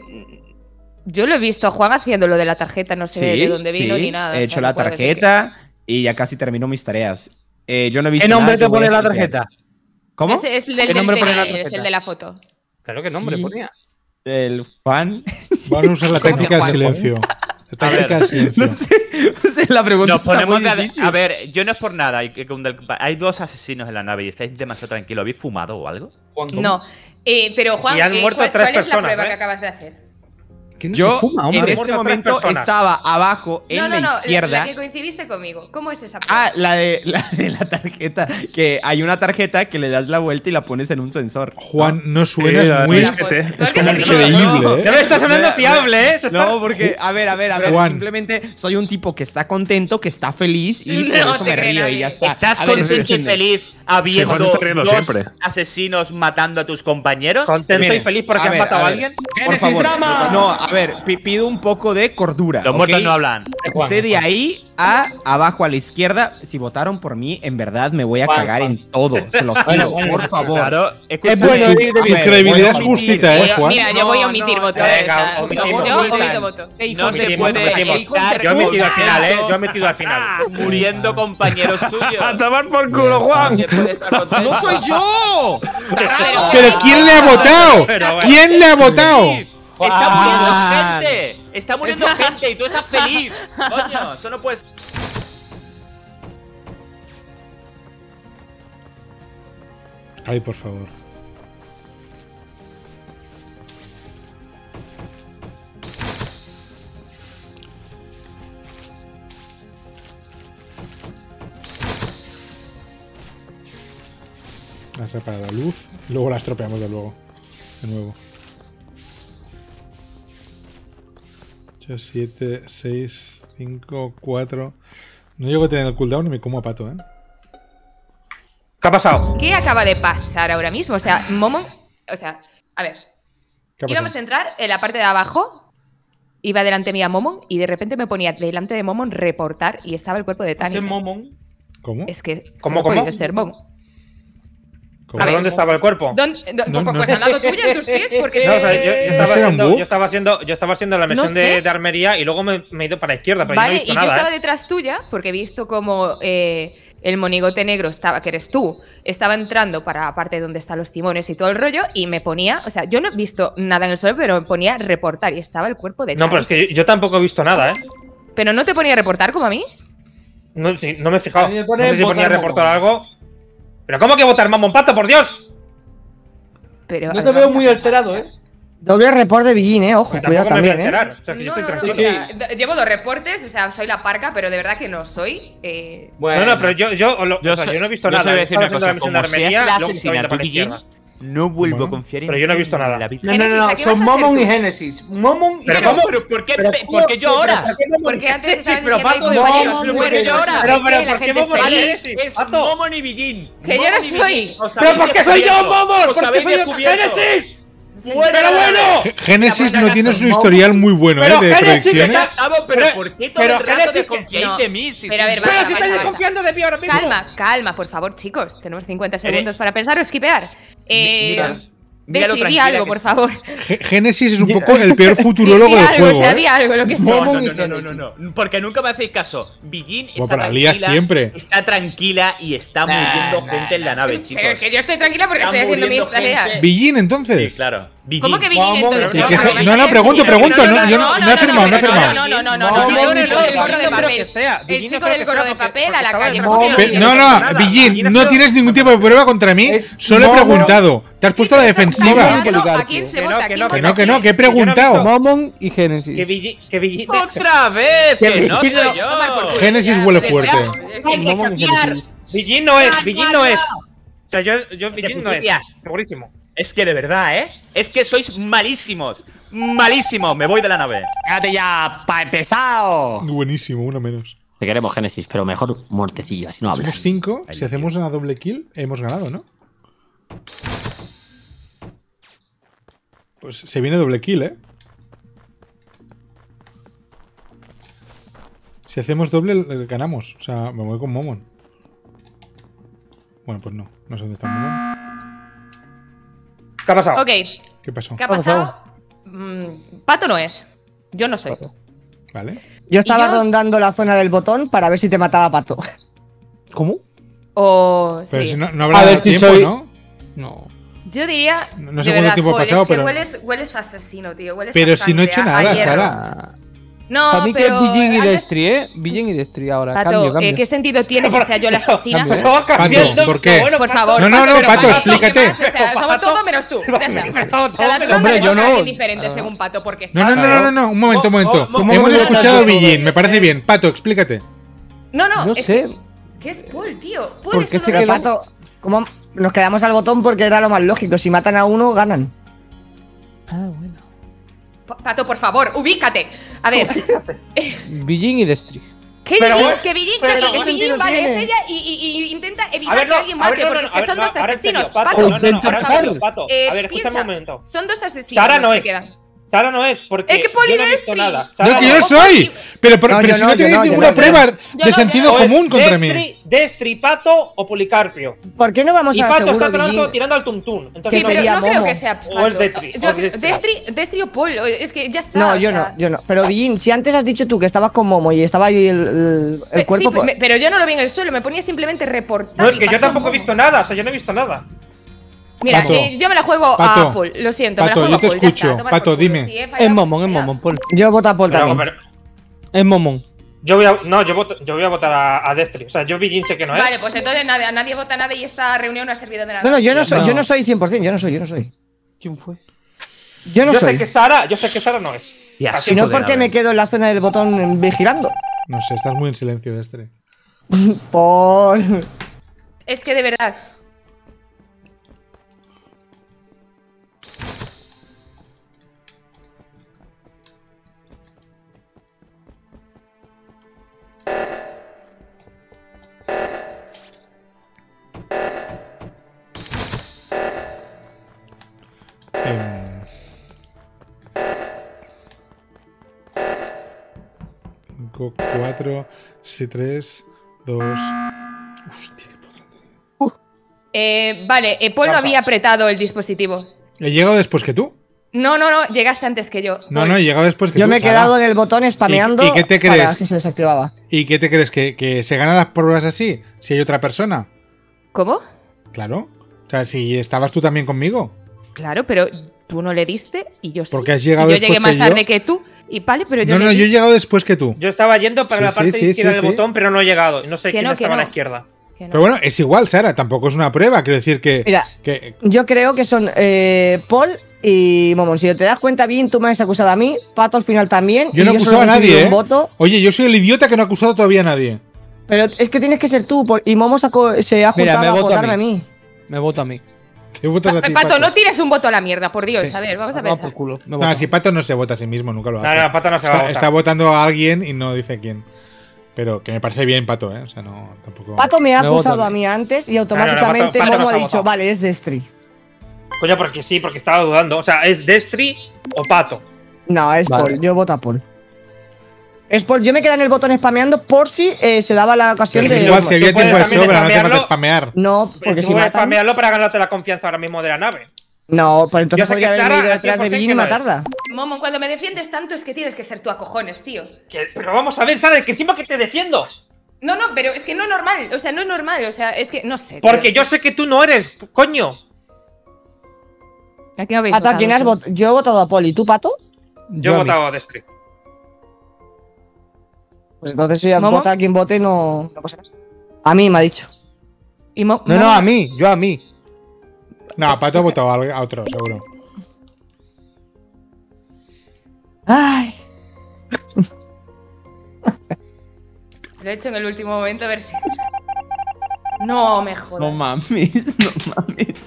Yo lo he visto a Juan haciendo lo de la tarjeta, no sé Sí, de dónde vino sí, ni nada. he o sea, hecho no la puedo decir tarjeta y ya casi termino mis tareas. Eh, yo no he visto ¿Qué nombre nada, te yo voy pone a la explicar. tarjeta? que- ¿Cómo? Ese es el ¿Qué del, nombre del pone la D N I, es tarjeta? el de la foto. Claro, ¿qué nombre Sí. ponía? El Juan. Vamos a usar la técnica del Juan. silencio. La técnica ver. del silencio. No sé, no sé, la pregunta Nos está ponemos muy de- difícil. A ver, yo no es por nada. Hay, que- hay dos asesinos en la nave y estáis demasiado tranquilos. ¿Habéis fumado o algo? Juan, ¿cómo? No. Eh, pero Juan, Y han eh, muerto ¿cuál, tres cuál es la personas, prueba ¿eh? que acabas de hacer? ¿Quién no Yo se fuma, hombre? en Han este muerto tres momento personas. estaba abajo en no, no, la no, la- izquierda. La, que coincidiste conmigo. ¿Cómo es esa prueba? Ah, la de, la de la tarjeta. Que hay una tarjeta que le das la vuelta y la pones en un sensor. Juan, no suenas Sí, la muy. disquete. No, Es que como te increíble, No, ¿eh? Ya me está sonando fiable, ¿eh? Eso está- No, porque, a ver, a ver, a ver. Juan. Simplemente soy un tipo que está contento, que está feliz y No por eso te me cree río y nadie. ya está. ¿Estás A ver, contento y escúchenme. feliz Sí, habiendo Juan está riendo dos siempre. asesinos matando a tus compañeros? Contento Miren, y feliz porque a has ver, matado a, a ver. alguien. Por ¡Génesis favor. drama! No, a ver, pi- pido un poco de cordura. Los ¿ok? muertos no hablan. Juan, Sé de ahí a abajo a la izquierda. Si votaron por mí, en verdad me voy a Juan, cagar Juan. en todo. Se los Bueno, pido, bueno, por favor. Claro, Es escúchame. bueno ir de A bien. Tu ver, credibilidad voy a es justita, omitir. ¿eh, Juan? Mira, yo voy a No, omitir no, voto. venga, eh, o sea, omitimos, yo omitimos. omito voto. Hey, No hijos se de puede puta, evitar hijos de Yo he metido al puta. final, ¿eh? Yo he metido al final. Muriendo compañeros A tuyos. tomar por culo, Juan. Se puede estar contento. ¡No soy yo! ¿Pero quién le ha votado? Pero bueno. ¿Quién le ha votado? Está Juan. muriendo gente. Está muriendo gente y tú estás feliz. Coño, eso no puede ser. Ay, por favor. Has reparado la luz. Luego la estropeamos de luego. De nuevo. ocho, siete, seis, cinco, cuatro. No llego a tener el cooldown y me como a pato, ¿eh? ¿Qué ha pasado? ¿Qué acaba de pasar ahora mismo? O sea, Momon. O sea, a ver. ¿Qué ha Íbamos pasado? a entrar en la parte de abajo. Iba delante mía Momon y de repente me ponía delante de Momon reportar y estaba el cuerpo de Tani. Ese Momon. ¿Cómo? Es que ¿Cómo, solo ha cómo? podido ser Momon. ¿Cómo? ¿A dónde estaba el cuerpo? ¿Dónde, do- No, pues no. al lado tuyo, en tus pies, porque No, o sea, yo, yo estaba ¿No será un haciendo, bug? yo, estaba haciendo, yo estaba haciendo la misión No de, sé. de armería y luego me, me he ido para la izquierda, pero yo no he Vale, visto y yo nada. estaba ¿eh? detrás tuya porque he visto como eh, el monigote negro estaba, que eres tú, estaba entrando para la parte donde están los timones y todo el rollo y me ponía, o sea, yo no he visto nada en el suelo, pero me ponía reportar y estaba el cuerpo de No, Tani. pero es que yo, yo tampoco he visto nada, ¿eh? Pero no te ponía reportar como a mí. No, sí, no me he fijado. A mí me No pone sé si ponía votar reportar Momon. algo. ¿Pero cómo que votar Mamón Pato, por Dios? Pero, a No ver, te veo vamos a muy ver. alterado, ¿eh? Doble report de Billín, eh. Ojo, Pues cuidado tampoco me voy a también, eh. enterar. O sea, que yo No, estoy no, no, tranquilo. o sea, d- llevo dos reportes, o sea, soy la parca, pero de verdad que no soy. eh, Bueno, No, no, pero yo, yo, lo- Yo o sea, so- yo no he visto yo nada. se voy a Yo decir estaba una haciendo cosa, la misión de como seas armería, la luego me asesina estaba yendo para la Tuki Jin, izquierda. no vuelvo Bueno. a confiar en Pero yo no he ti visto en nada. la vida. No, no, Génesis, no, ¿a no. qué Son vas a hacer Momon tú? y Génesis. Momon y ¿Pero Génesis. cómo? ¿Pero por qué, Pero pe- ¿cómo? por qué yo ahora? ¿Pero por qué Momon? Porque antes Sí, estaban pero diciendo Pato, que no, compañeros pero ¿por qué mueren, yo ahora? no sé Pero, qué, pero, la ¿por qué gente Momon feliz. vale? Vale, es Pato. Momon y Billin. Que yo Momon no y soy. Billin. Os ¿Pero habéis por qué soy yo, descubierto. Momon? Os ¿Por qué habéis soy yo? descubierto. ¡Génesis! ¡Fuera! ¡Pero bueno! G- Génesis no tiene un historial muy bueno, ¿eh? Pero De Génesis, predicciones. que Gustavo, pero, Pero- ¿por qué todo pero el rato Génesis que- desconfiáis no. de mí? Si Pero a ver, soy- basta, Pero si basta, estáis basta. desconfiando de mí ahora mismo. Calma, calma, por favor, chicos. Tenemos cincuenta segundos para pensar o esquipear. Eh, mira, mira lo Destri, di tranquila algo, que por está. favor. G- Génesis es un poco el peor futurólogo Di del algo, juego, o sea, di ¿eh? algo, lo que sea. No, no, no, no, no, no, no. Porque nunca me hacéis caso. Billin Bueno, está pero la lías tranquila. siempre. Está tranquila y está muriendo nah, gente en la nave, chicos. Pero es que yo estoy tranquila porque Está estoy haciendo mis muriendo tareas. gente. Villín, entonces. Sí, claro. Billin. ¿Cómo que Billin Vamos, entonces? Y que No, se- no, no, no, pregunto, pregunto. No, yo no, no he firmado, no he firmado. No, no, no, no, No, no, no, el chico no, del no, gorro de no creo papel. que sea. El Billin no chico creo del que gorro sea de porque- papel a la porque calle. estaba ¿por qué en no Pe- viene? no, no, nada. Billín, Billin ha no sido- tienes ningún tipo de prueba contra mí. Es Solo he Momo- preguntado. Te has puesto a la defensiva. ¿A quién se Que no, vota? que ¿Quién no, Que vota no, que a no, quién? que he Yo no he preguntado. visto- Momon y Génesis. Que Billin. Que Billin. ¡Otra vez! Que ¡Que no Billin soy no- yo! Génesis huele fuerte. Momon y Génesis. Billin no es, Billin no es. O sea, yo, yo Billin no es. justicia. Segurísimo. Es que de verdad, ¿eh? Es que sois malísimos. Malísimos. Me voy de la nave. Cállate ya, pa' empezado. Buenísimo, uno menos. Te queremos, Génesis, pero mejor muertecillo, así no hablas. Somos cinco. Si hacemos una doble kill, hemos ganado, ¿no? Pues se viene doble kill, ¿eh? Si hacemos doble, eh, ganamos. O sea, me voy con Momon. Bueno, pues no. No sé dónde está Momon. ¿Qué ha pasado? Ok, ¿Qué pasó? ¿qué ha pasado? Mm, Pato no es. Yo no soy. Vale. Yo estaba ¿Y yo? rondando la zona del botón para ver si te mataba Pato. ¿Cómo? O. Pero sí. si no, no habrá A ver dado si tiempo, soy- ¿no? No. Yo diría. No- no sé de cuánto verdad, tiempo ha Paul, pasado, es que pero- Hueles, hueles asesino, tío. Hueles Pero a si no he sangre, hecho a- a nada, hierro. Sara. No, Para mí que pero. es Billin y antes- Destri, ¿eh? Billin y Destri ahora. Pato, cambio, eh, cambio. ¿qué sentido tiene que sea yo la asesina? Cambio, ¿eh? No, cambia el Pato, nombre, ¿por qué? bueno, Por Pato. favor. No, no, no, pero Pato, ¿qué explícate. más? O sea, somos todos menos tú. Ya está. Pero todo, todo, Cada pero- uno Hombre, tenemos yo a no. alguien diferente según Pato, porque No, no, sabe- no, no, no, no, un momento, un momento. Mo- mo- Hemos mo- escuchado a mo- Billin, me parece bien. Pato, explícate. No, no, No es sé. que. ¿Qué es Paul, tío? Paul ¿Por es qué uno se de Pero los- quedó? Pato, ¿cómo nos quedamos al botón? Porque era lo más lógico. Si matan a uno, ganan. Ah, bueno. Pa- Pato, por favor, ubícate. A ver. Billin y Destri. ¿Qué Pero Billin? bueno, Que Billin, pero que ¿qué Billin, sentido vale, es tiene? ella y, y- y intenta evitar A ver, no, que alguien a ver, mate, no, no, porque no, es que a ver, son no, dos ahora en serio, asesinos. Pato, Pato, no, no, no, por ahora en favor. serio, Pato. Eh, A ver, escucha un piensa, momento. Son dos asesinos Sara los no que es. quedan. Sara no es, porque Es que Poli yo no he no visto es nada. Tri. Sara No, que yo no. soy. Pero, pero, No, pero yo si no, no yo tenéis no, yo ninguna no. prueba Yo de no, sentido yo O es común contra mí. Destri, Destri, Pato o Policarpio. ¿Por qué no vamos Y a Pato está seguro todo el rato Billin? tirando al tuntún. Sí, Entonces, ¿Qué pero sería no creo Momo? que sea O es Pato. Destri, Yo- o es Destri. Destri, Destri o Paul, es que ya está. No, o yo sea. no, yo no. Pero Billin, si antes has dicho tú que estabas con Momo y estaba ahí el, el, el Pe- cuerpo. sí, pues- me- pero yo no lo vi en el suelo, me ponía simplemente reportar. No, es y que yo pasó tampoco he Momo. visto nada. O sea, yo no he visto nada. Mira, Pato. eh, yo me la juego Pato. a Paul, lo siento, me Pato, la yo juego te a Paul. ya escucho. está, tomar Pato, por culo. dime. Si he Es fallado, Momon, pues es ya. Momon, Paul. Yo voto a Paul Pero, también. pero- Es Momon. yo voy a. No, yo, voto- yo voy a votar a, a Destri. O sea, yo Billin sé que no es. Vale, pues entonces nadie, nadie vota nada y esta reunión no ha servido de nada. No, no, yo no soy, No. yo no soy cien por cien, yo no soy, yo no soy. ¿Quién fue? Yo no yo soy. sé que Sara, yo sé que Sara no es. Y Así así Si no, pueden ¿por qué haber. me quedo en la zona del botón vigilando? No sé, estás muy en silencio, este. Por. Es que de verdad. Em, cinco, cuatro, tres, dos. Hostia, qué puta. Eh, vale, eh, Paul no Vamos a- había apretado el dispositivo. He llegado después que tú. No, no, no, llegaste antes que yo. No, Paul. no, he llegado después que Yo tú. me he Sara. quedado en el botón spameando. ¿Y- y qué te para crees? ver si se desactivaba. ¿Y qué te crees? ¿Que, que se ganan las pruebas así? Si hay otra persona. ¿Cómo? Claro. O sea, si estabas tú también conmigo. Claro, pero tú no le diste y yo sí. Porque has llegado Y yo después llegué más que tarde yo. que tú. Y vale, pero yo No, le no, di. yo he llegado después que tú. Yo estaba yendo para Sí, la sí, parte sí, izquierda sí, del sí. botón, pero no he llegado. Y no sé Que quién no, que estaba a la no. izquierda. Que no. Pero bueno, es igual, Sara. Tampoco es una prueba. Quiero decir que. Mira, que yo creo que son eh, Paul y Momon. Si te das cuenta bien, tú me has acusado a mí, Pato al final también. yo y no he solo acusado a he recibido nadie, ¿eh? un voto. Oye, yo soy el idiota que no ha acusado todavía a nadie. Pero es que tienes que ser tú. por- Y Momo sacó- se ha Mira, juntado me a vota a votarme a mí. mí. Me vota a mí. ¿Qué votas a ti, Pato, no tires un voto a la mierda, por Dios. Sí. A ver, vamos a Toma pensar. por culo. Me No, vota. si Pato no se vota a sí mismo, nunca lo No, hace. no, Pato no se va a está, votar. está votando a alguien y no dice quién. Pero que me parece bien, Pato, ¿eh? O sea, no, tampoco. Pato me ha Me acusado vota a a mí. mí antes y no, automáticamente Pato- Pato Momo nos ha ha dicho, votado. vale, es Destri. Coño, porque sí, porque estaba dudando. O sea, ¿es Destry o Pato? No, es Vale. Paul. Yo voto a Paul. Es Paul. Yo me quedé en el botón spameando por si eh, se daba la ocasión Pero de. igual, si había Tú puedes tiempo de también sobra, no te spamearlo. mata spamear. No, porque Tú si puedes matan. spamearlo para ganarte la confianza ahora mismo de la nave. No, pues entonces Yo sé podría que haber Sara ido al detrás de cien por cien Villín y que no es. matarla. Momo, cuando me defiendes tanto es que tienes que ser tú a cojones, tío. Que- pero vamos a ver, Sara, que encima que te defiendo. No, no, pero es que no es normal. O sea, no es normal. O sea, es que no sé. Porque tío. yo sé que tú no eres, coño. ¿A quién habéis Pato, ¿a votado, quién has todos? votado? Yo he votado a Paul. ¿Y tú, Pato? Yo he a mí. votado a Destry. Pues entonces si ¿Momo? vota a quien vote, no, no pasa nada. A mí me ha dicho. Y Mo- No, no, Momo- a mí, yo a mí. No, Pato ha votado a a otro, seguro. Ay. Lo he hecho en el último momento a ver si. No me jodas. No mames, no mames.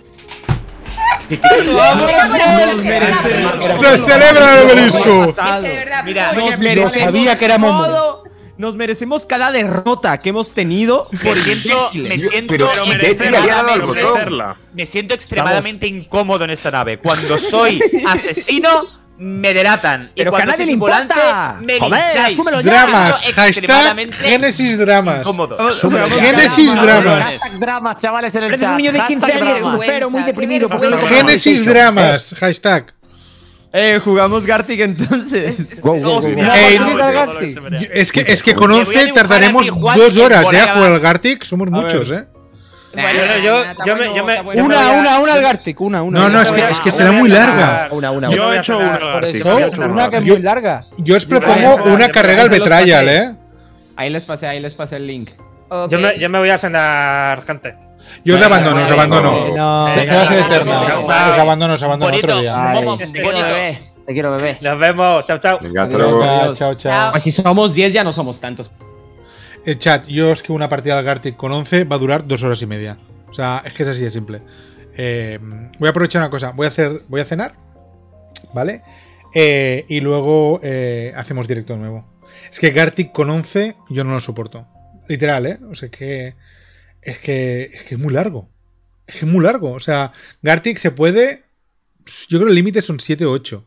Nos merecemos. ¡Se celebra el obelisco! Es que de verdad, Mira, Paul, Nos merecemos sabía que era Momo. todo. Nos merecemos cada derrota que hemos tenido Me por siento, me imbéciles. siento Pero Destry le había dado al extremadamente- botón. Merecerla. me siento extremadamente incómodo en esta nave. Cuando soy asesino, me delatan. Y Pero que a cuando nadie soy le tripulante, importa. me Joder, lincháis. asúmelo ya. Dramas. Siento Hashtag extremadamente Génesis Dramas. incómodo. Génesis Dramas. Hashtag dramas, chavales, en el Eres chat. un niño de quince Hashtag años, dramas. pero muy Qué deprimido. Pues vergüenza. no lo Génesis conozco. Dramas. Hashtag. Eh, jugamos Gartic entonces. Go, go, go, go. Ey, no, no, Yo- Es que, es que con Me voy a once dibujar tardaremos a ti, Juan, dos en horas por ¿eh? ahí a jugar al abajo. Gartic. Somos muchos, ¿eh? Bueno, Yo, yo, está yo me, bueno, yo me, está bueno. yo me Una, voy a- una, una al Gartic, una, una. No, no, es yo que, me es voy que a- será yo me muy voy a larga. sacar- Una, una, Yo Yo una. he hecho una Por Gartic, eso, yo he hecho una una que es Yo- muy larga. Yo os propongo Vale, vale, una vale, carrera al se los Betrayal, pasé. ¿eh? Ahí les pasé, ahí les pasé el link. ok. Yo me, yo me voy a cenar, gente. Yo os abandono, os abandono. No, Se se va a hacer eterno. Venga, Os chao. abandono, os abandono Bonito, otro día. Momo, Te quiero, bonito. bebé. Te quiero, bebé. Nos vemos. Chao, chao. Venga, hasta Chao, luego. chao, chao. Chao. Pues si somos diez ya no somos tantos. El chat, yo es que una partida al Gartic con once va a durar dos horas y media. O sea, es que es así de simple. Eh, voy a aprovechar una cosa. Voy a hacer, voy a cenar, ¿vale? Eh, y luego eh, hacemos directo de nuevo. Es que Gartic con once yo no lo soporto. Literal, ¿eh? O sea, que es que es que es muy largo. Es que es muy largo. O sea, Gartic se puede. Yo creo que el límite son siete o ocho.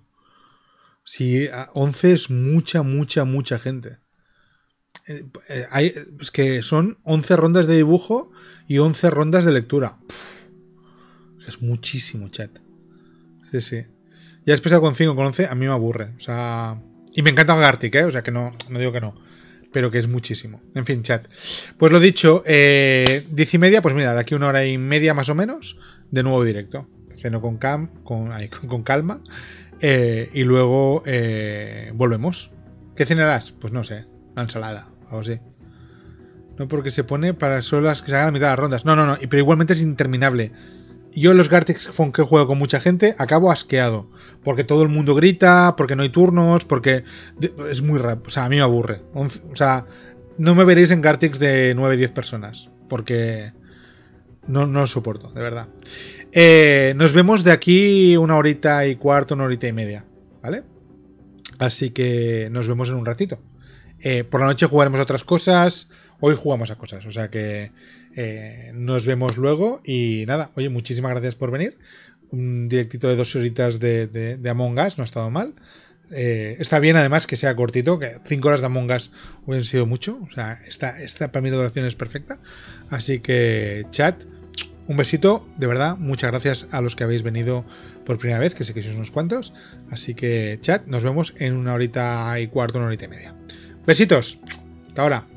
Si a once es mucha, mucha, mucha gente. Eh, eh, hay, es que son once rondas de dibujo y once rondas de lectura. Pff, es muchísimo, chat. Sí, sí. Ya he empezado con cinco, con once, a mí me aburre. O sea. Y me encanta Gartic, ¿eh? O sea que no, no digo que no. Pero que es muchísimo. En fin, chat. Pues lo dicho, eh, diez y media, pues mira, de aquí una hora y media más o menos, de nuevo directo. Ceno con, cam, con, ay, con, con calma. Eh, y luego eh, volvemos. ¿Qué cenarás? Pues no sé. Una ensalada, algo así. No, porque se pone para solo las que se hagan a mitad de las rondas. No, no, no. Pero igualmente es interminable. Yo en los Gartic con que juego con mucha gente acabo asqueado. Porque todo el mundo grita, porque no hay turnos, porque es muy rápido. O sea, a mí me aburre. O sea, no me veréis en Gartic de nueve diez personas. Porque no, no lo soporto, de verdad. Eh, nos vemos de aquí una horita y cuarto, una horita y media. ¿Vale? Así que nos vemos en un ratito. Eh, por la noche jugaremos a otras cosas. Hoy jugamos a cosas. O sea que eh, nos vemos luego. Y nada, oye, muchísimas gracias por venir. Un directito de dos horitas de, de, de Among Us, no ha estado mal. Eh, está bien además que sea cortito, que cinco horas de Among Us hubieran sido mucho. O sea, esta, esta para mí la duración es perfecta. Así que, chat, un besito, de verdad. Muchas gracias a los que habéis venido por primera vez, que sé que sois unos cuantos. Así que, chat, nos vemos en una horita y cuarto, una horita y media. Besitos, hasta ahora.